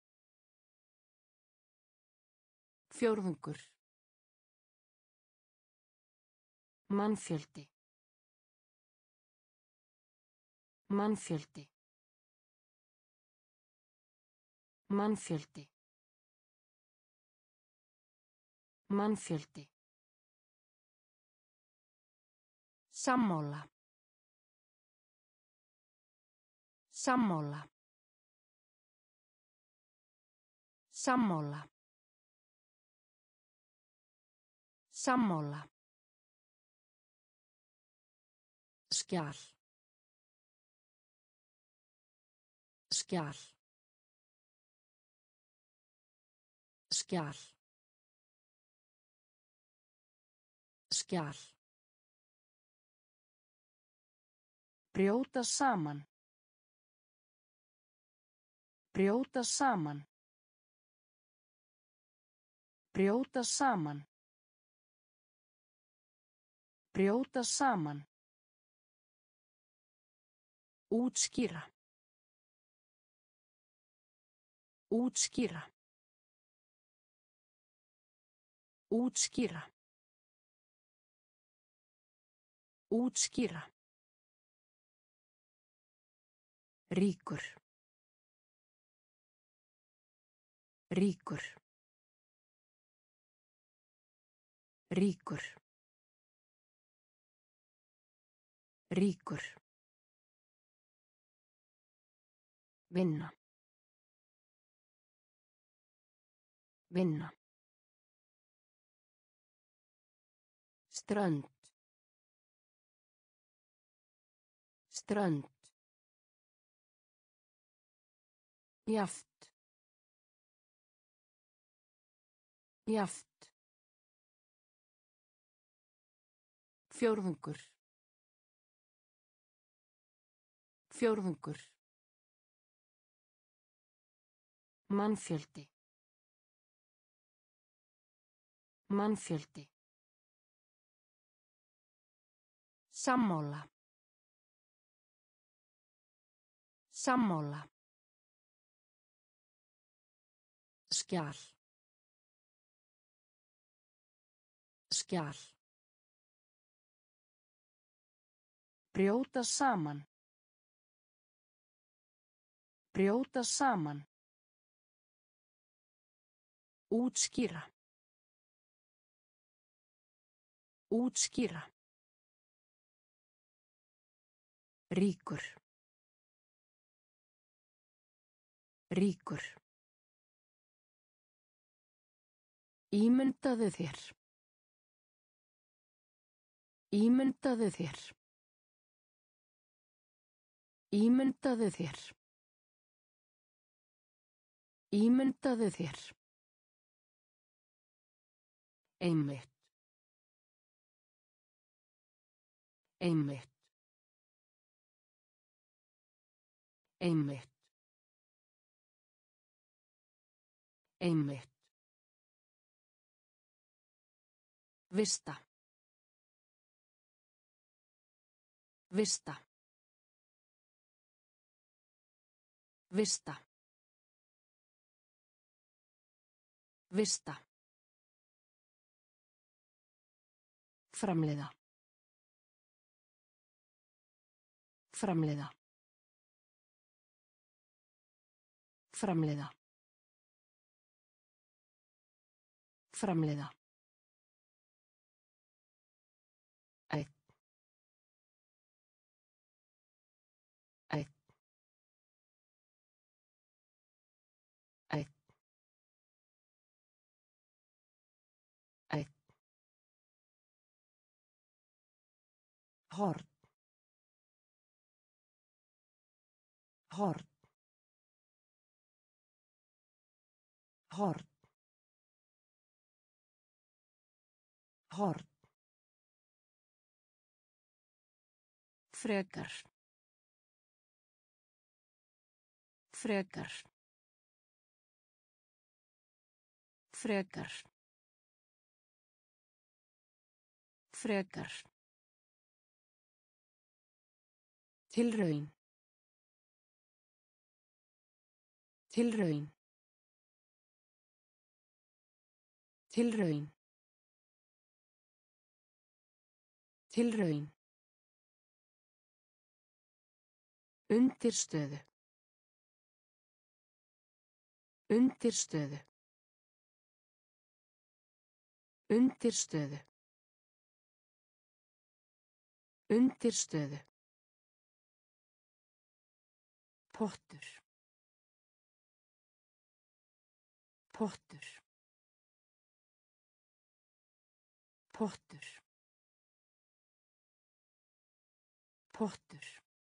Fjórðungur. Mannfjöldi. Mannfjöldi. Mannfjöldi. Mannfjöldi. Sammála. Sammála. Sammála. Sammála. Skjal. Skjal. Skjal. Skjal. Brjóta saman. Brjóta saman. Brjóta saman. Brjóta saman. Útskýra. Útskýra. Útskýra. Útskýra. Ríkur. Ríkur. Ríkur. Ríkur. Vinna. Vinna. Strönd. Strönd. Jaft. Jaft. Fjórðungur. Fjórðungur. Mannfjöldi. Mannfjöldi. Sammála. Sammála. Skjal. Skjal. Brjóta saman. Brjóta saman. Útskýra. Útskýra. Ríkur. Ríkur. Ímyndaðu þér. Ímyndaðu þér. Ímyndaðu þér. Ímyndaðu þér. Einmitt. Einmitt. Einmitt. Einmitt. Vista. Vista. Vista. Vista. Framleiða. Framleiða. Framleiða. Framleiða. Einn. Einn. Einn. Einn. Horn. Horn. Horn. Horn. Frekar. Frekar. Frekar. Frekar. Tilraun. Tilraun. Tilraun. Tilraun. Undirstöðu. Undirstöðu. Undirstöðu. Undirstöðu. Pottur. Pottur. Pottur. Pottur.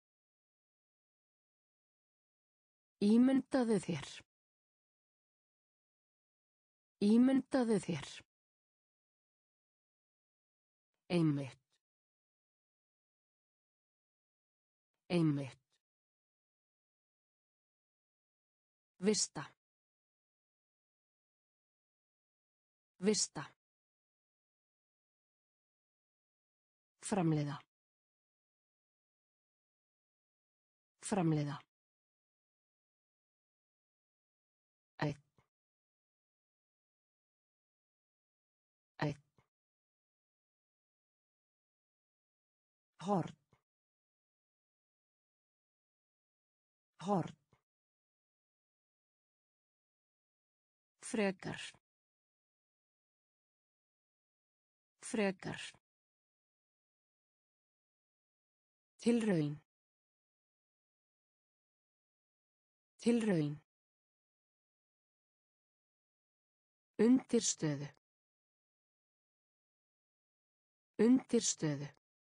Ímyndaðu þér. Ímyndaðu þér. Einmitt. Einmitt. Vista. Vista. Framleiða. Framleiða. Einn. Einn. Horn. Horn. Frekar. Frekar. Tilraun. Tilraun. Undirstöðu. Undirstöðu.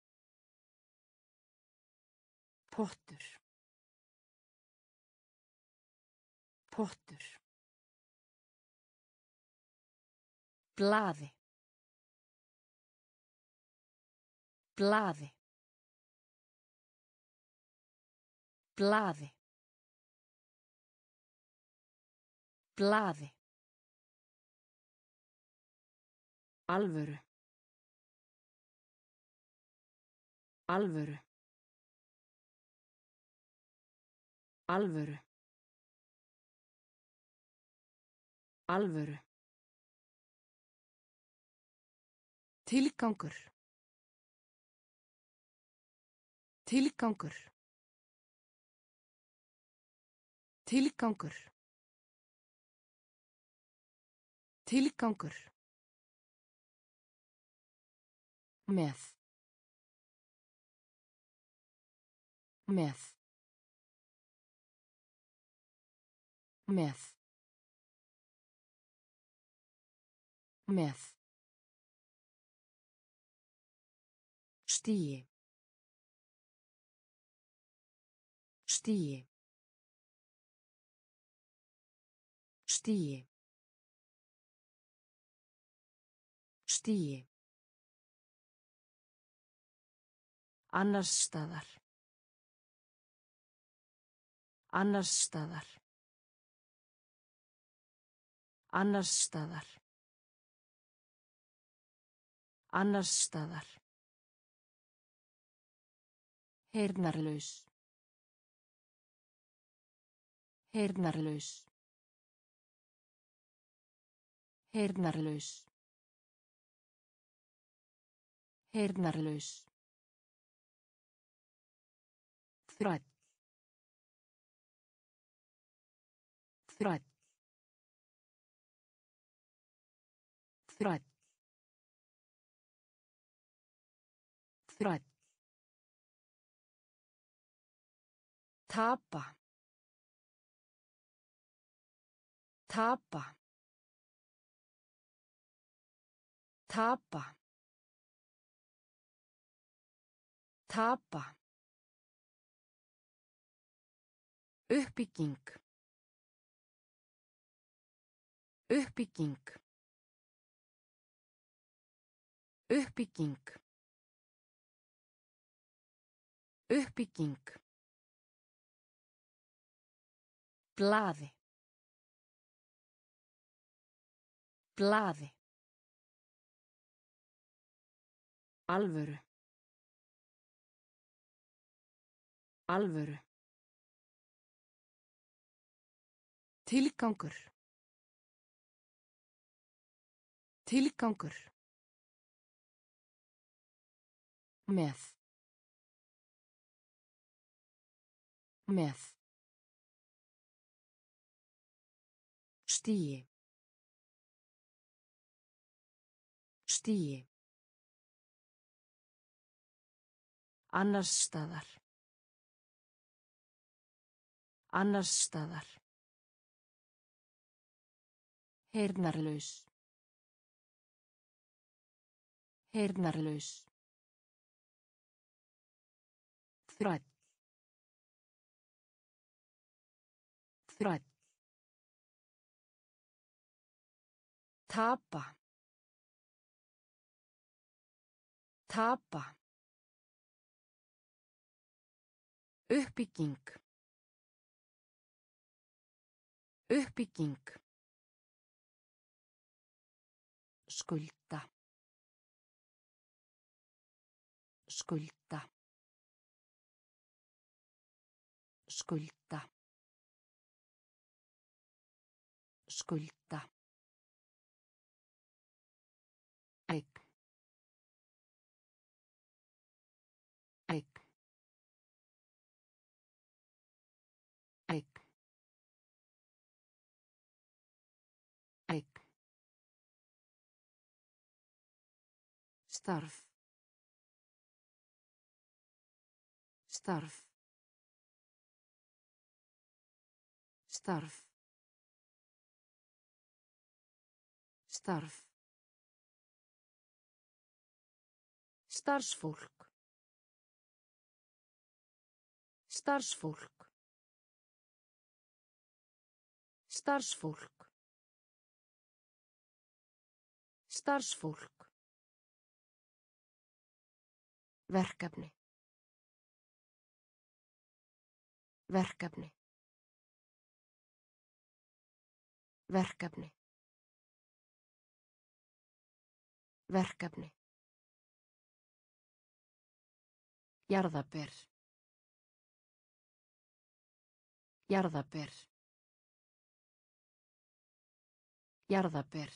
Pottur. Pottur. Blaði. Blaði. Blaði. Blaði. Alvöru. Alvöru. Alvöru. Alvöru. Tilgangur. Tilgangur. Tilgangur. Tilgangur. Með. Með. Með. Með. Stigi. Stigi. Stigi. Stigi. Annars staðar. Annars staðar. Annars staðar. Annars staðar. Heyrnarlaus. Heyrnarlaus. Heyrnarlaus. Heyrnarlaus. Þræll. Þræll. Þræll. Þræll. Tapa. Tapa. Tapa. Tapa. Uppbygging. Uppbygging. Uppbygging. Uppbygging. Blaði. Blaði. Alvöru. Alvöru. Tilgangur. Tilgangur. Með. Með. Stigi. Stigi. Annars staðar. Annars staðar. Heyrnarlaus. Heyrnarlaus. Þræll. Þræll. Tapa. Tapa. Uppbygging. Uppbygging. Skulda. Skulda. Skulda. Skulda. Eign. Eign. Eign. Eign. Starf. Starf. Starf. Starf. Starfsfólk. Starfsfólk. Starfsfólk. Starfsfólk. Verkefni. Verkefni. Verkefni. Verkefni. Jarðaber. Jarðaber. Jarðaber.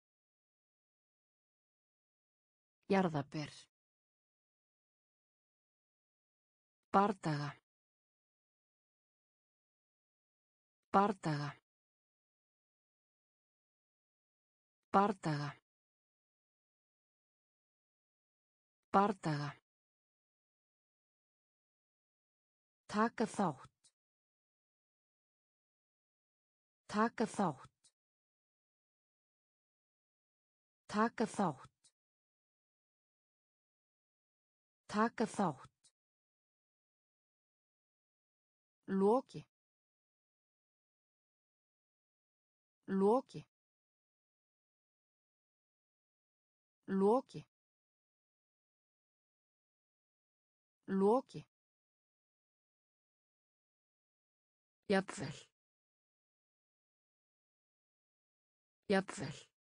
Jarðaber. Bardaga. Bardaga. Bardaga. Bardaga. Taka þátt. Taka þátt. Taka þátt. Taka þátt. Loki. Loki. Loki. Loki. Jafnvel. Jafnvel.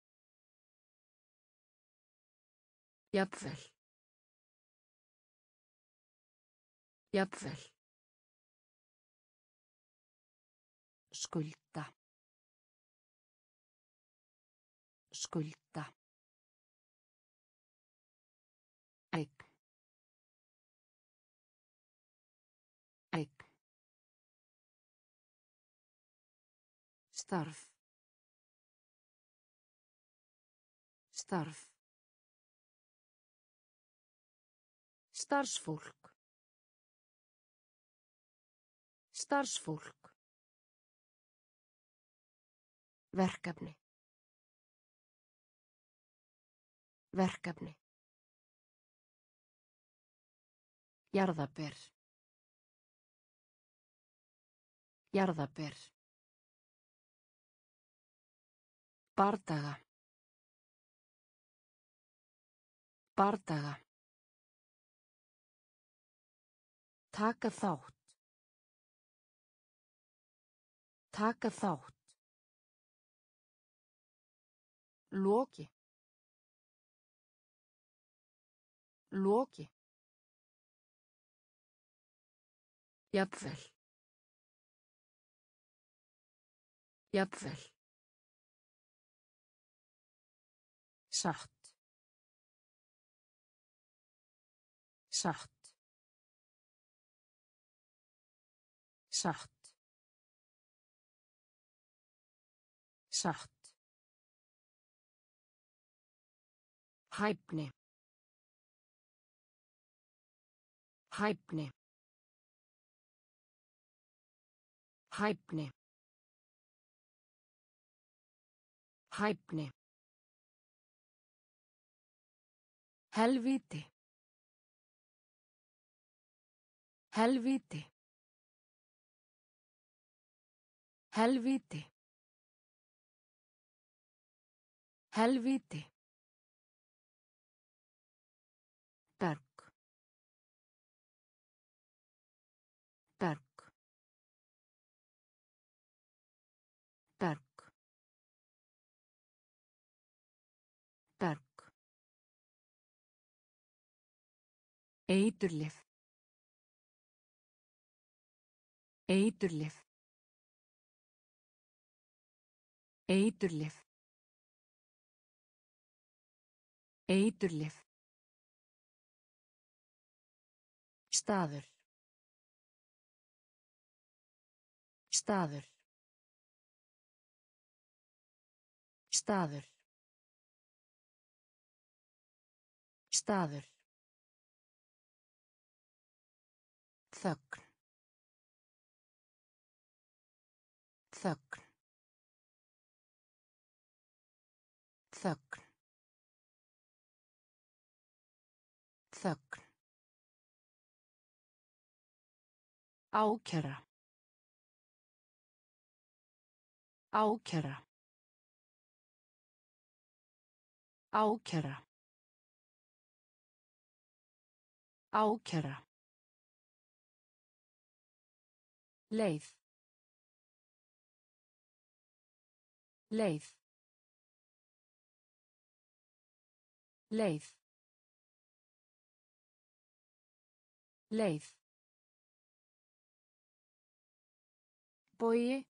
Jafnvel. Jafnvel. Skulda. Skulda. Eign. Eign. Starf. Starf. Starfsfólk. Starfsfólk. Verkefni. Verkefni. Jarðaber. Jarðaber. Bardaga. Bardaga. Taka þátt. Taka þátt. Loki. Loki. Jafnvel. Jafnvel. Satt. Satt. Satt. Satt. Hæfni. Hæfni. Hæfni. Hæfni. Helvíti. Helvíti. Helvíti. Helvíti. Berg. Berg. Berg. Berg. Eiturlyf. Eiturlyf. Eiturlyf. Eiturlyf. Staður. Staður. Staður. Staður. Þögn. Þögn. Þögn. Þögn. Ákæra. Ákæra. Ákæra. Ákæra. Leið. Leið. Leið. Leið. Bogi.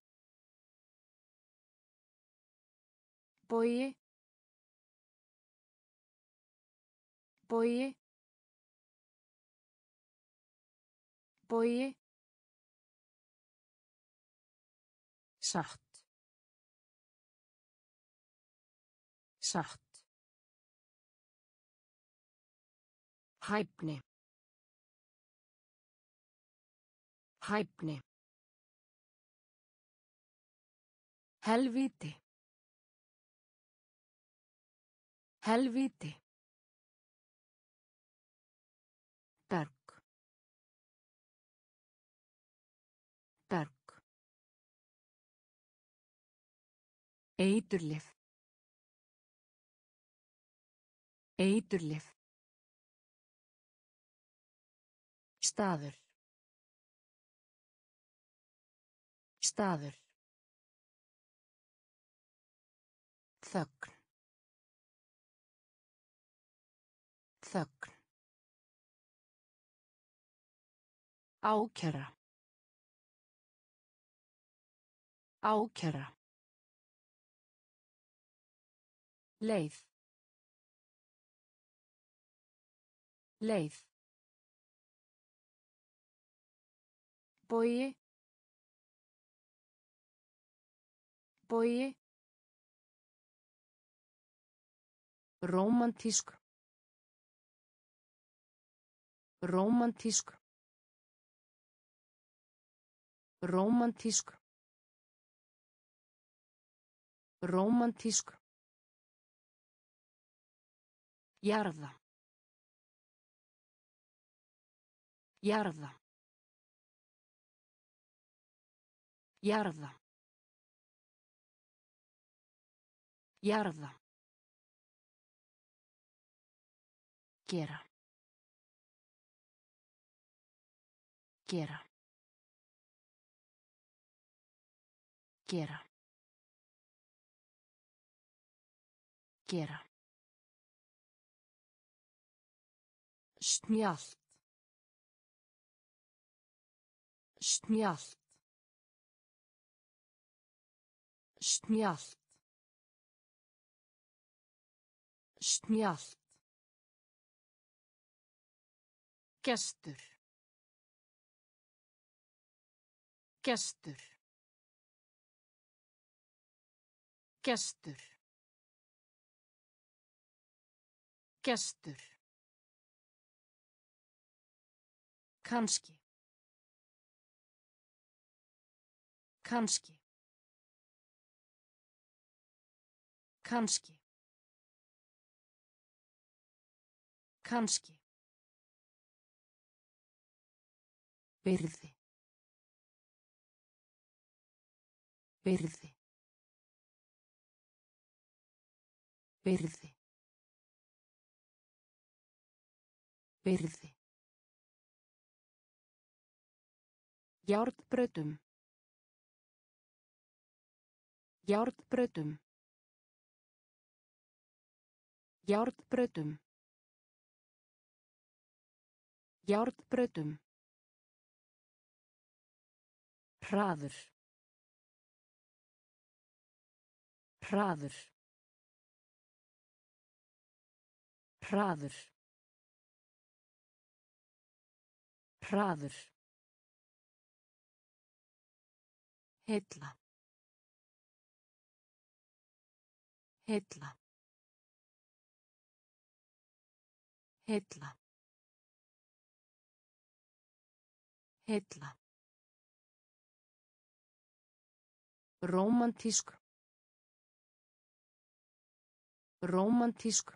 Bogi. Bogi. Bogi. Satt. Satt. Hæfni. Hæfni. Helvíti. Helvíti. Berg. Berg. Eiturlyf. Eiturlyf. Staður. Staður. Þögn. Þögn. Ákæra. Ákæra. Leið. Leið. Bogi. Bogi. Rómantísk. Rómantísk. Rómantísk. Rómantísk. Jarða. Jarða. Jarða. Jarða. Gera. Gera. Gera. Gera. Snjallt. Snjallt. Snjallt. Snjallt. Gestur. Gestur. Gestur. Gestur. Kannski. Kannski. Kannski. Kannski. Byrði. Byrði. Byrði. Byrði. Járnbrautum. Járnbrautum. Járnbrautum. Járnbrautum. Hraður. Hraður. Hraður. Hraður. Heilla. Heilla. Heilla. Heilla. Rómantísk. Rómantísk.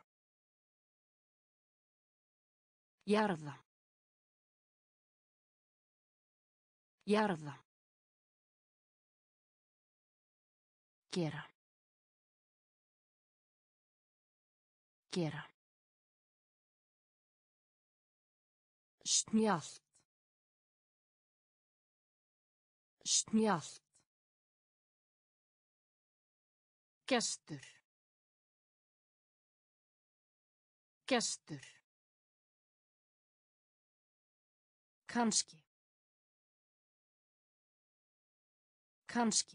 Jarða. Jarða. Gera. Gera. Snjallt. Snjallt. Gestur. Gestur. Kannski. Kannski.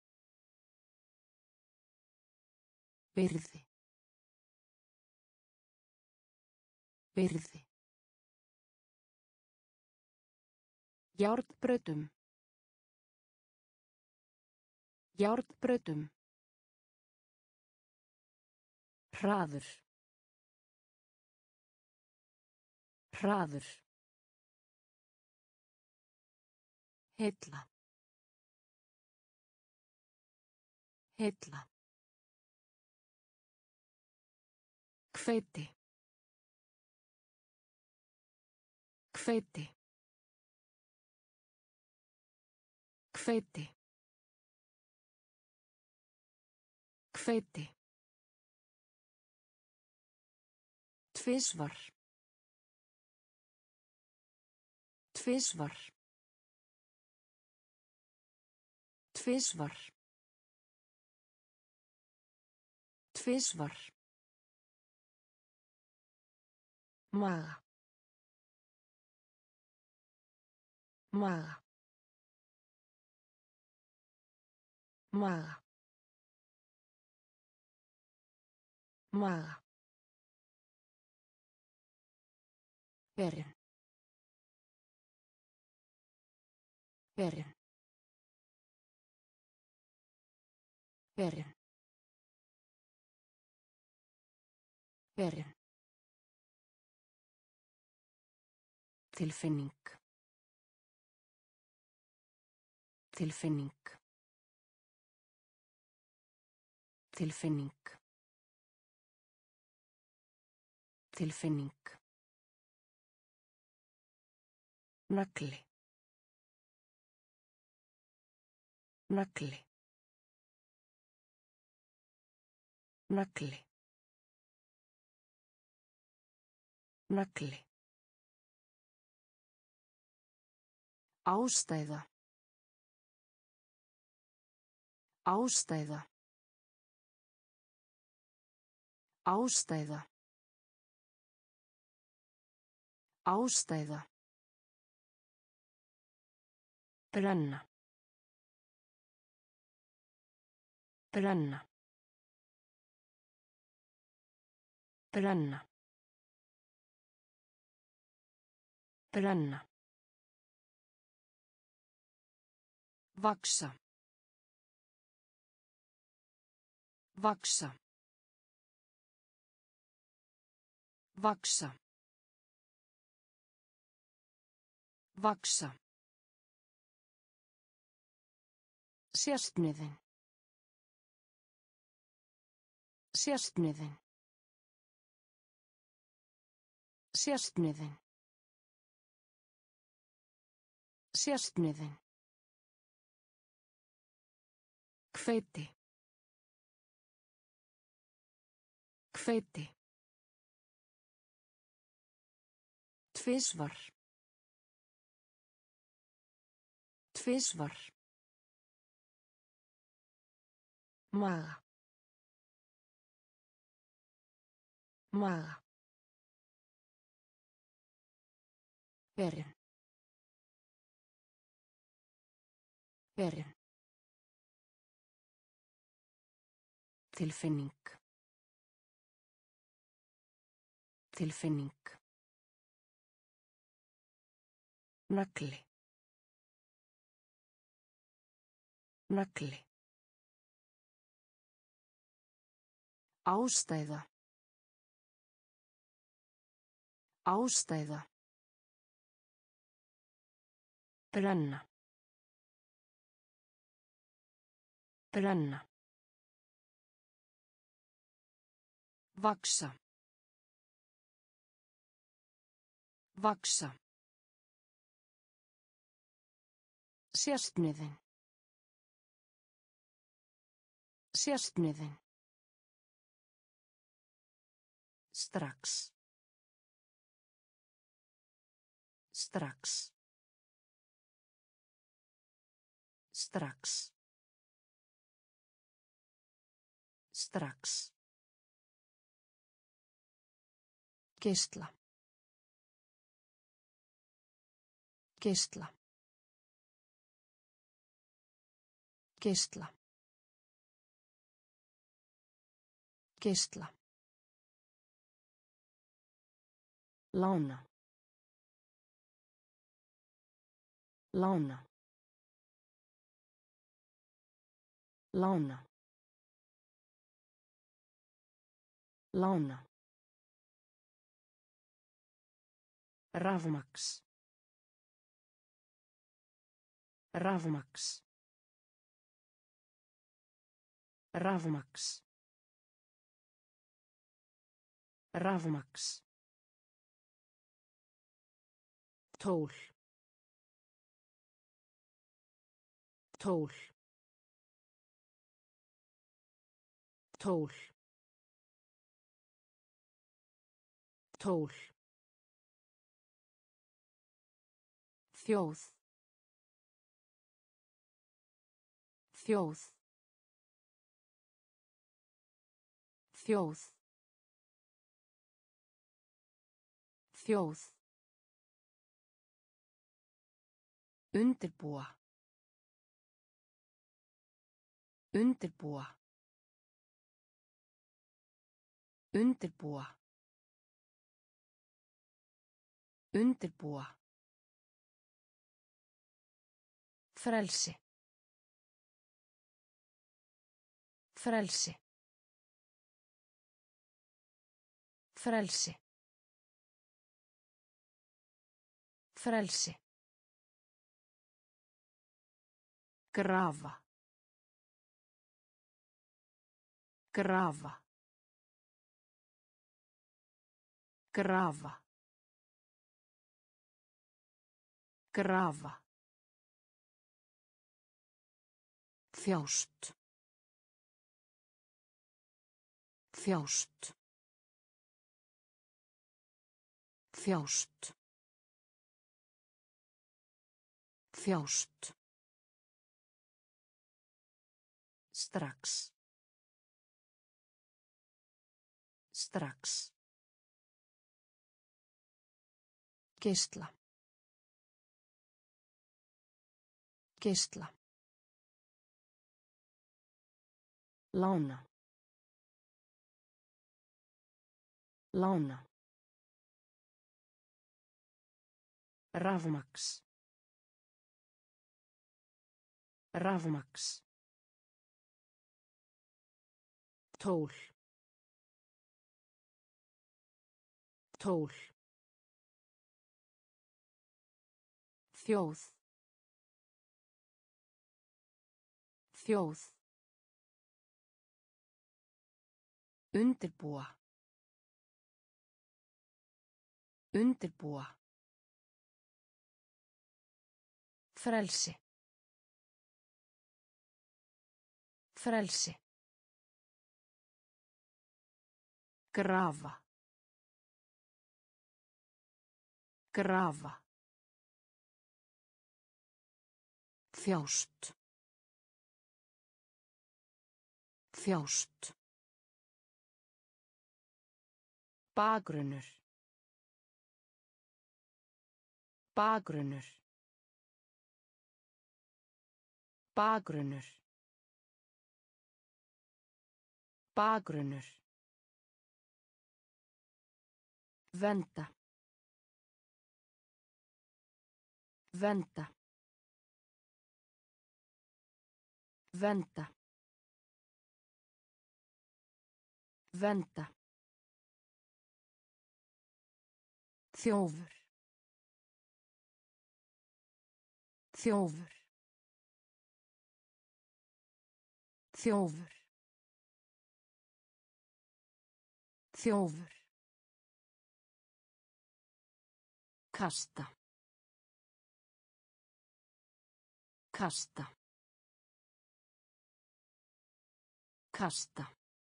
Byrði. Byrði. Járnbrautum. Járnbrautum. Hraður. Hraður. Heilla. Heilla. Hveiti. Hveiti. Hveiti. Hveiti. Tvisvar. Tvisvar. Tvisvar. Tvisvar. Maga. Maga. Maga. Maga. Berin. Berin. Berin. Berin. Tilfinning. Tilfinning. Tilfinning. Tilfinning. Nagli. Nagli. Nagli. Nagli. Ástæða. Ástæða. Ástæða. Ástæða. Brenna. Brenna. Brenna. Brenna. Vaxa. Vaxa. Vaxa. Vaxa. Sérstniðin. Sérstniðin. Sérstniðin. Sérstniðin. Hveiti. Hveiti. Tvisvar. Tvisvar. Maga. Maga. Berin. Berin. Tilfinning. Tilfinning. Nagli. Nagli. Ástæða. Ástæða. Brenna. Brenna. Vaxa. Vaxa. Sérstniðin. Sérstniðin. Strax. Strax. Strax. Strax. Geisla. Geisla. Geisla. Geisla. Lána. Lána. Lána. Lána. Rafmaks. Rafmaks. Rafmaks. Rafmaks. Tól. Tól. Tól. Tól. Þjóð. Þjóð. Þjóð. Þjóð. Undirbúa. Undirbúa. Undirbúa. Undirbúa. Frelsi. Frelsi. Frelsi. Frelsi. Grafa. Grafa. Grafa. Grafa. Þjást. Þjást. Þjást. Þjást. Strax. Strax. Geisla. Geisla. Lána. Lána. Rafmaks. Rafmaks. Tól. Tól. Þjóð. Þjóð. Undirbúa. Undirbúa. Frelsi. Frelsi. Grafa. Grafa. Þjást. Þjást. Bakgrunnur. Bakgrunnur. Bakgrunnur. Bakgrunnur. Venda. Venda. Venda. Venda. Þjófur. Þjófur. Þjófur. Þjófur. Kasta. Kasta. Kasta.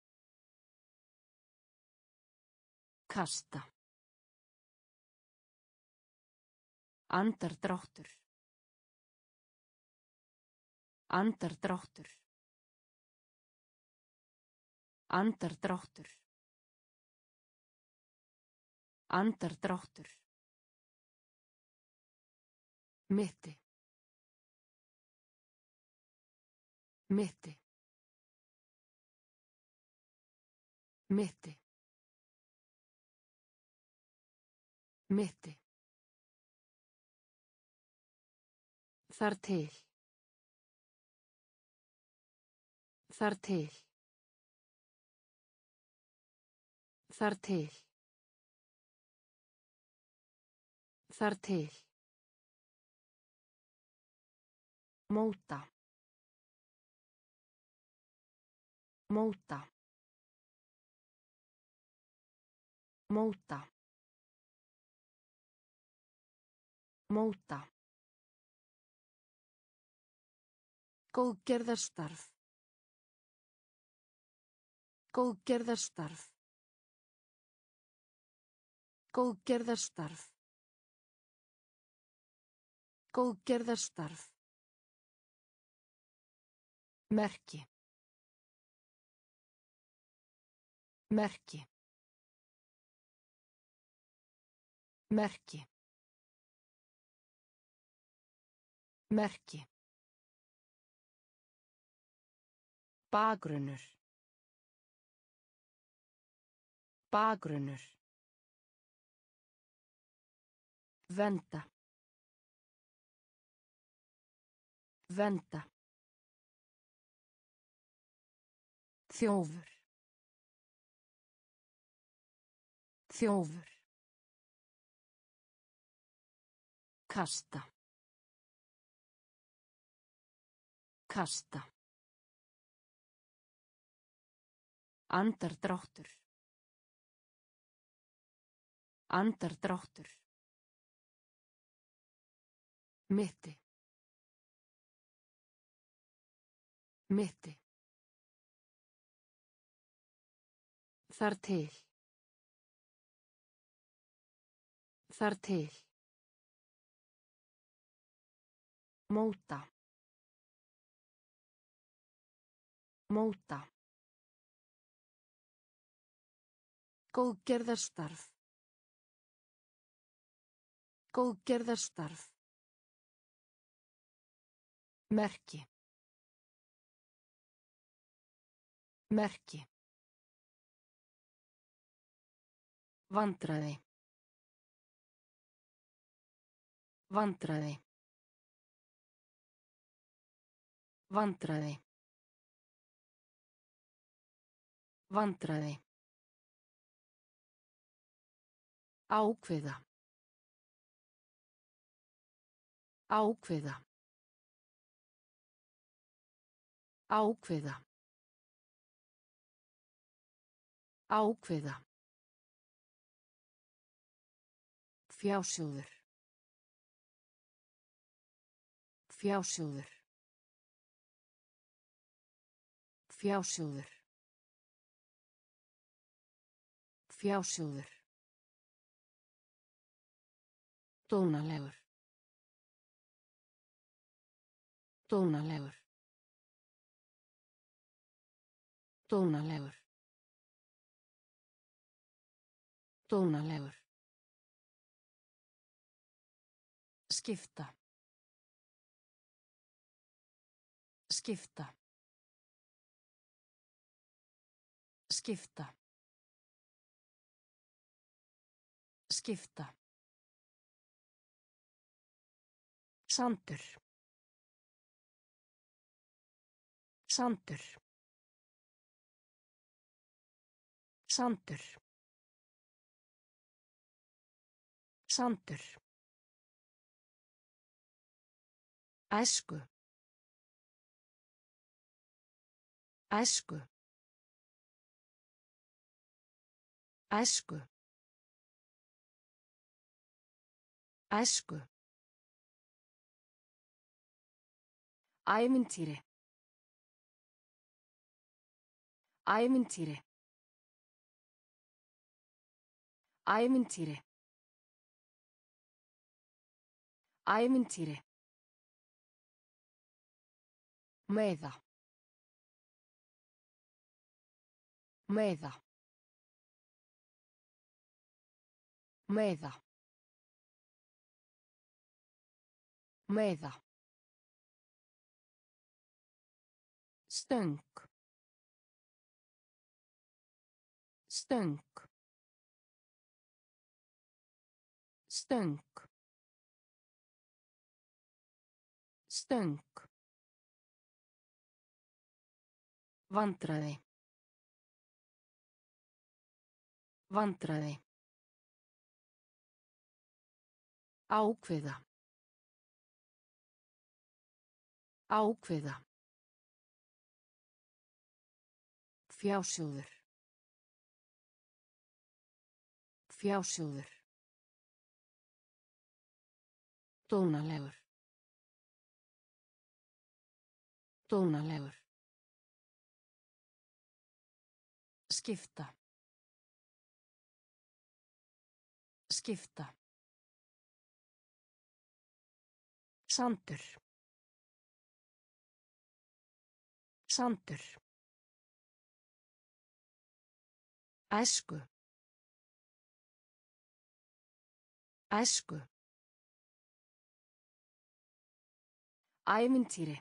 Kasta. Andardráttur. Andardráttur. Andardráttur. Andardráttur. Mitti. Mitti. Mitti. Mitti. Þar til. Þar til. Þar til. Þar til. Móta. Móta. Móta. Móta. Góðgerðarstarf. Góðgerðarstarf. Góðgerðarstarf. Góðgerðarstarf. Merki. Merki. Merki. Merki. Bakgrunnur. Bakgrunnur. Venda. Venda. Þjófur. Þjófur. Kasta. Kasta. Andardráttur. Andardráttur. Mitti. Mitti. Þar til. Þar til. Móta. Móta. Góðgerðarstarf. Góðgerðarstarf. Merki. Merki. Vandræði. Vandræði. Vandræði. Vandræði. Ákveða. Ákveða. Ákveða. Ákveða. Fjásjóður. Fjásjóður. Fjásjóður. Fjásjóður. Dónalegur. Dónalegur. Dónalegur. Dónalegur. Skipta. Skipta. Skipta. Skipta. Sandur. Sandur. Sandur. Sandur. Æsku. Æsku. Æsku. Æsku. Ævintýri. Ævintýri. Ævintýri. Ævintýri. Meiða. Meiða. Meiða. Meiða. Stöng. Stöng. Stöng. Stöng. Vandræði. Vandræði. Ákveða. Ákveða. Fjásjóður. Fjásjóður. Dónalegur. Dónalegur. Skipta. Skipta. Sandur. Sandur. Æsku. Æsku. Ævintýri.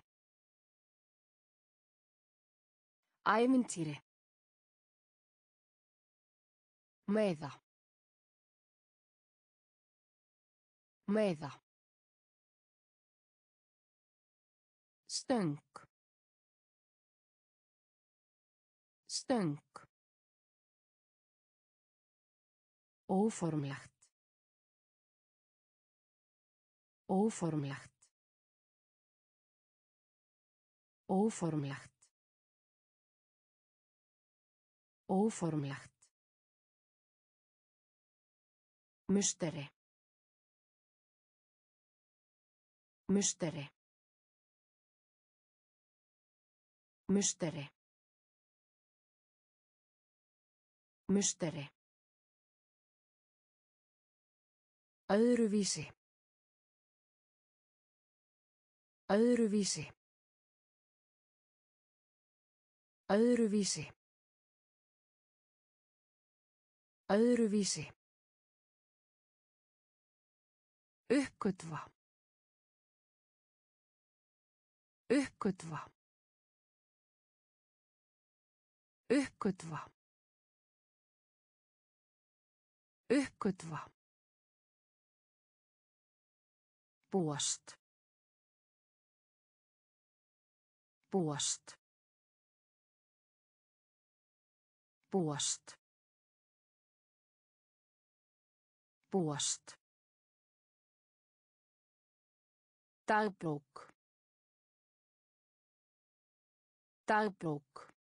Ævintýri. Meiða. Meiða. Stöng. Stöng. Óformlegt. Óformlegt. Óformlegt. Óformlegt. Musteri. Musteri. Musteri. Musteri. Öðruvísi. Öðruvísi. Öðruvísi. Öðruvísi. Uppgötva. Uppgötva. Uppgötva. Uppgötva. Búast. Búast. Búast. Búast. Dagbók. Dagbók.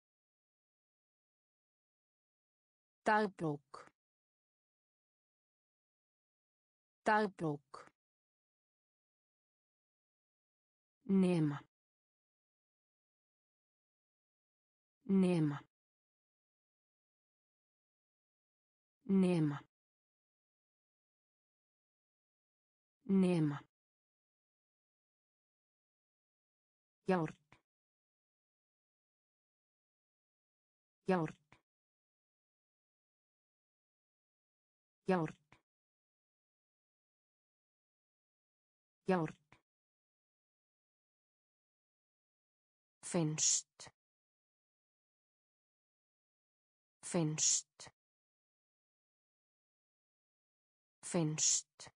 Dagbók. Dagbók. Nema. Nema. Nema. Nema. Járn. Járn. Járn. Járn. Finnst. Finnst. Finnst.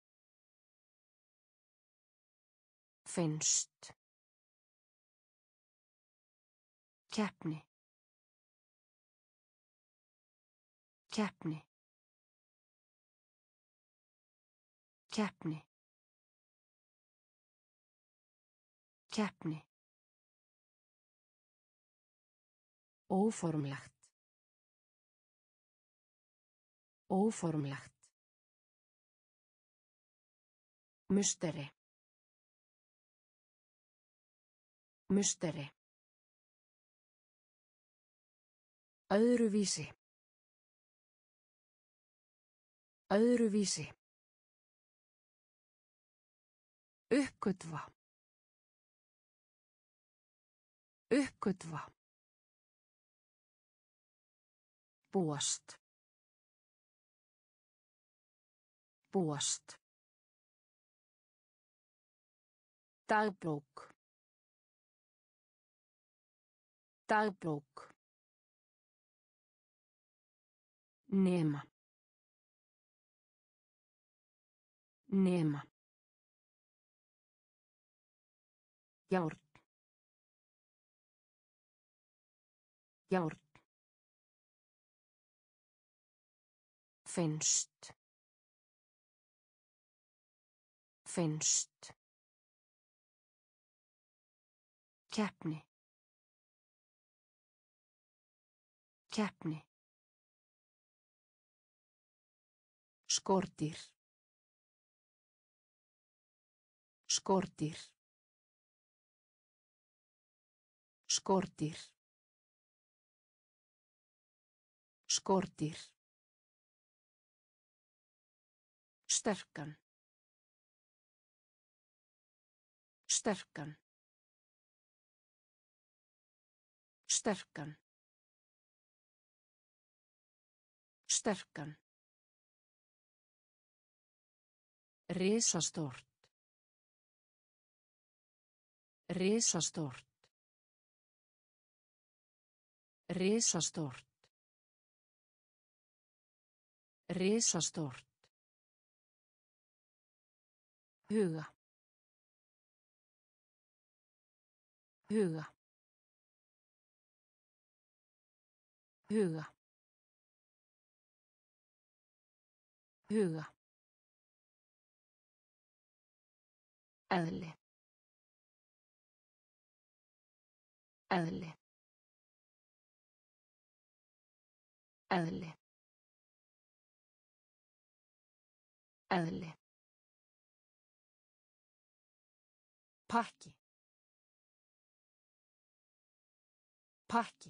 Finnst. Keppni. Keppni. Keppni. Keppni. Óformlegt. Óformlegt. Musteri. Musteri. Öðruvísi. Öðruvísi. Uppgötva. Uppgötva. Búast. Búast. Dagbók. Dagbók. Nema. Nema. Járn. Járn. Finnst. Finnst. Keppni. Keppni. Skordýr. Skordýr. Skordýr. Skordýr. Sterkan. Sterkan. Sterkan. Sterkan. Risastórt. Risastórt. Risastórt. Risastórt. Huga. Huga. Huga. Huga. Eðli. Eðli. Eðli. Eðli. Pakki. Pakki.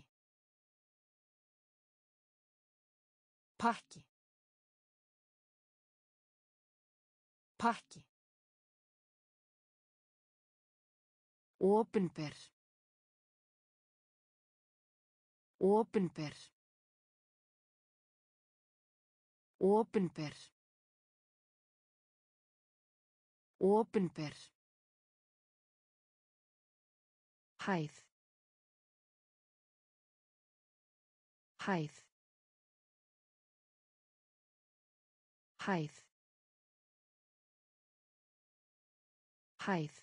Pakki. Pakki. Opinber. Opinber. Opinber. Opinber. Hæð. Hæð. Hæð. Hæð.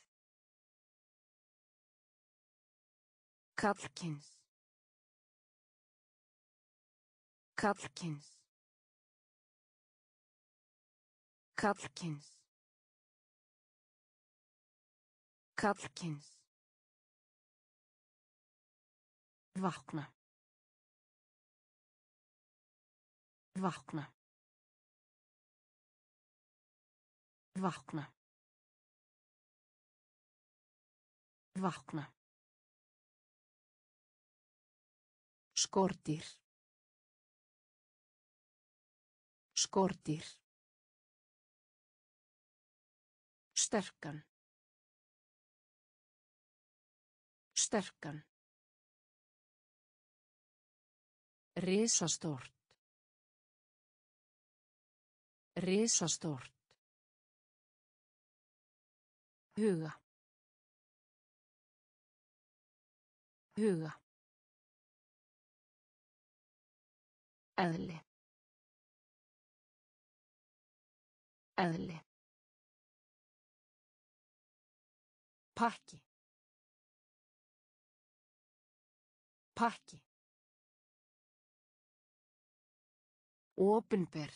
Karlkyns. Karlkyns. Karlkyns. Karlkyns. Vakna. Vakna. Vakna. Vakna. Skordýr. Skordýr. Sterkan. Sterkan. Risastórt. Risastórt. Huga. Huga. Eðli. Eðli. Pakki. Pakki. Opinber.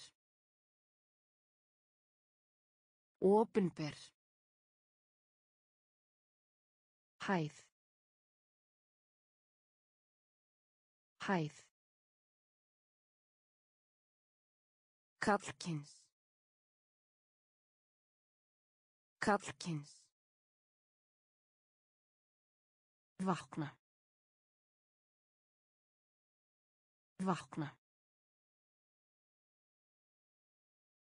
Opinber. Hæð. Hæð. Karlkyns. Karlkyns. Vakna. Vakna.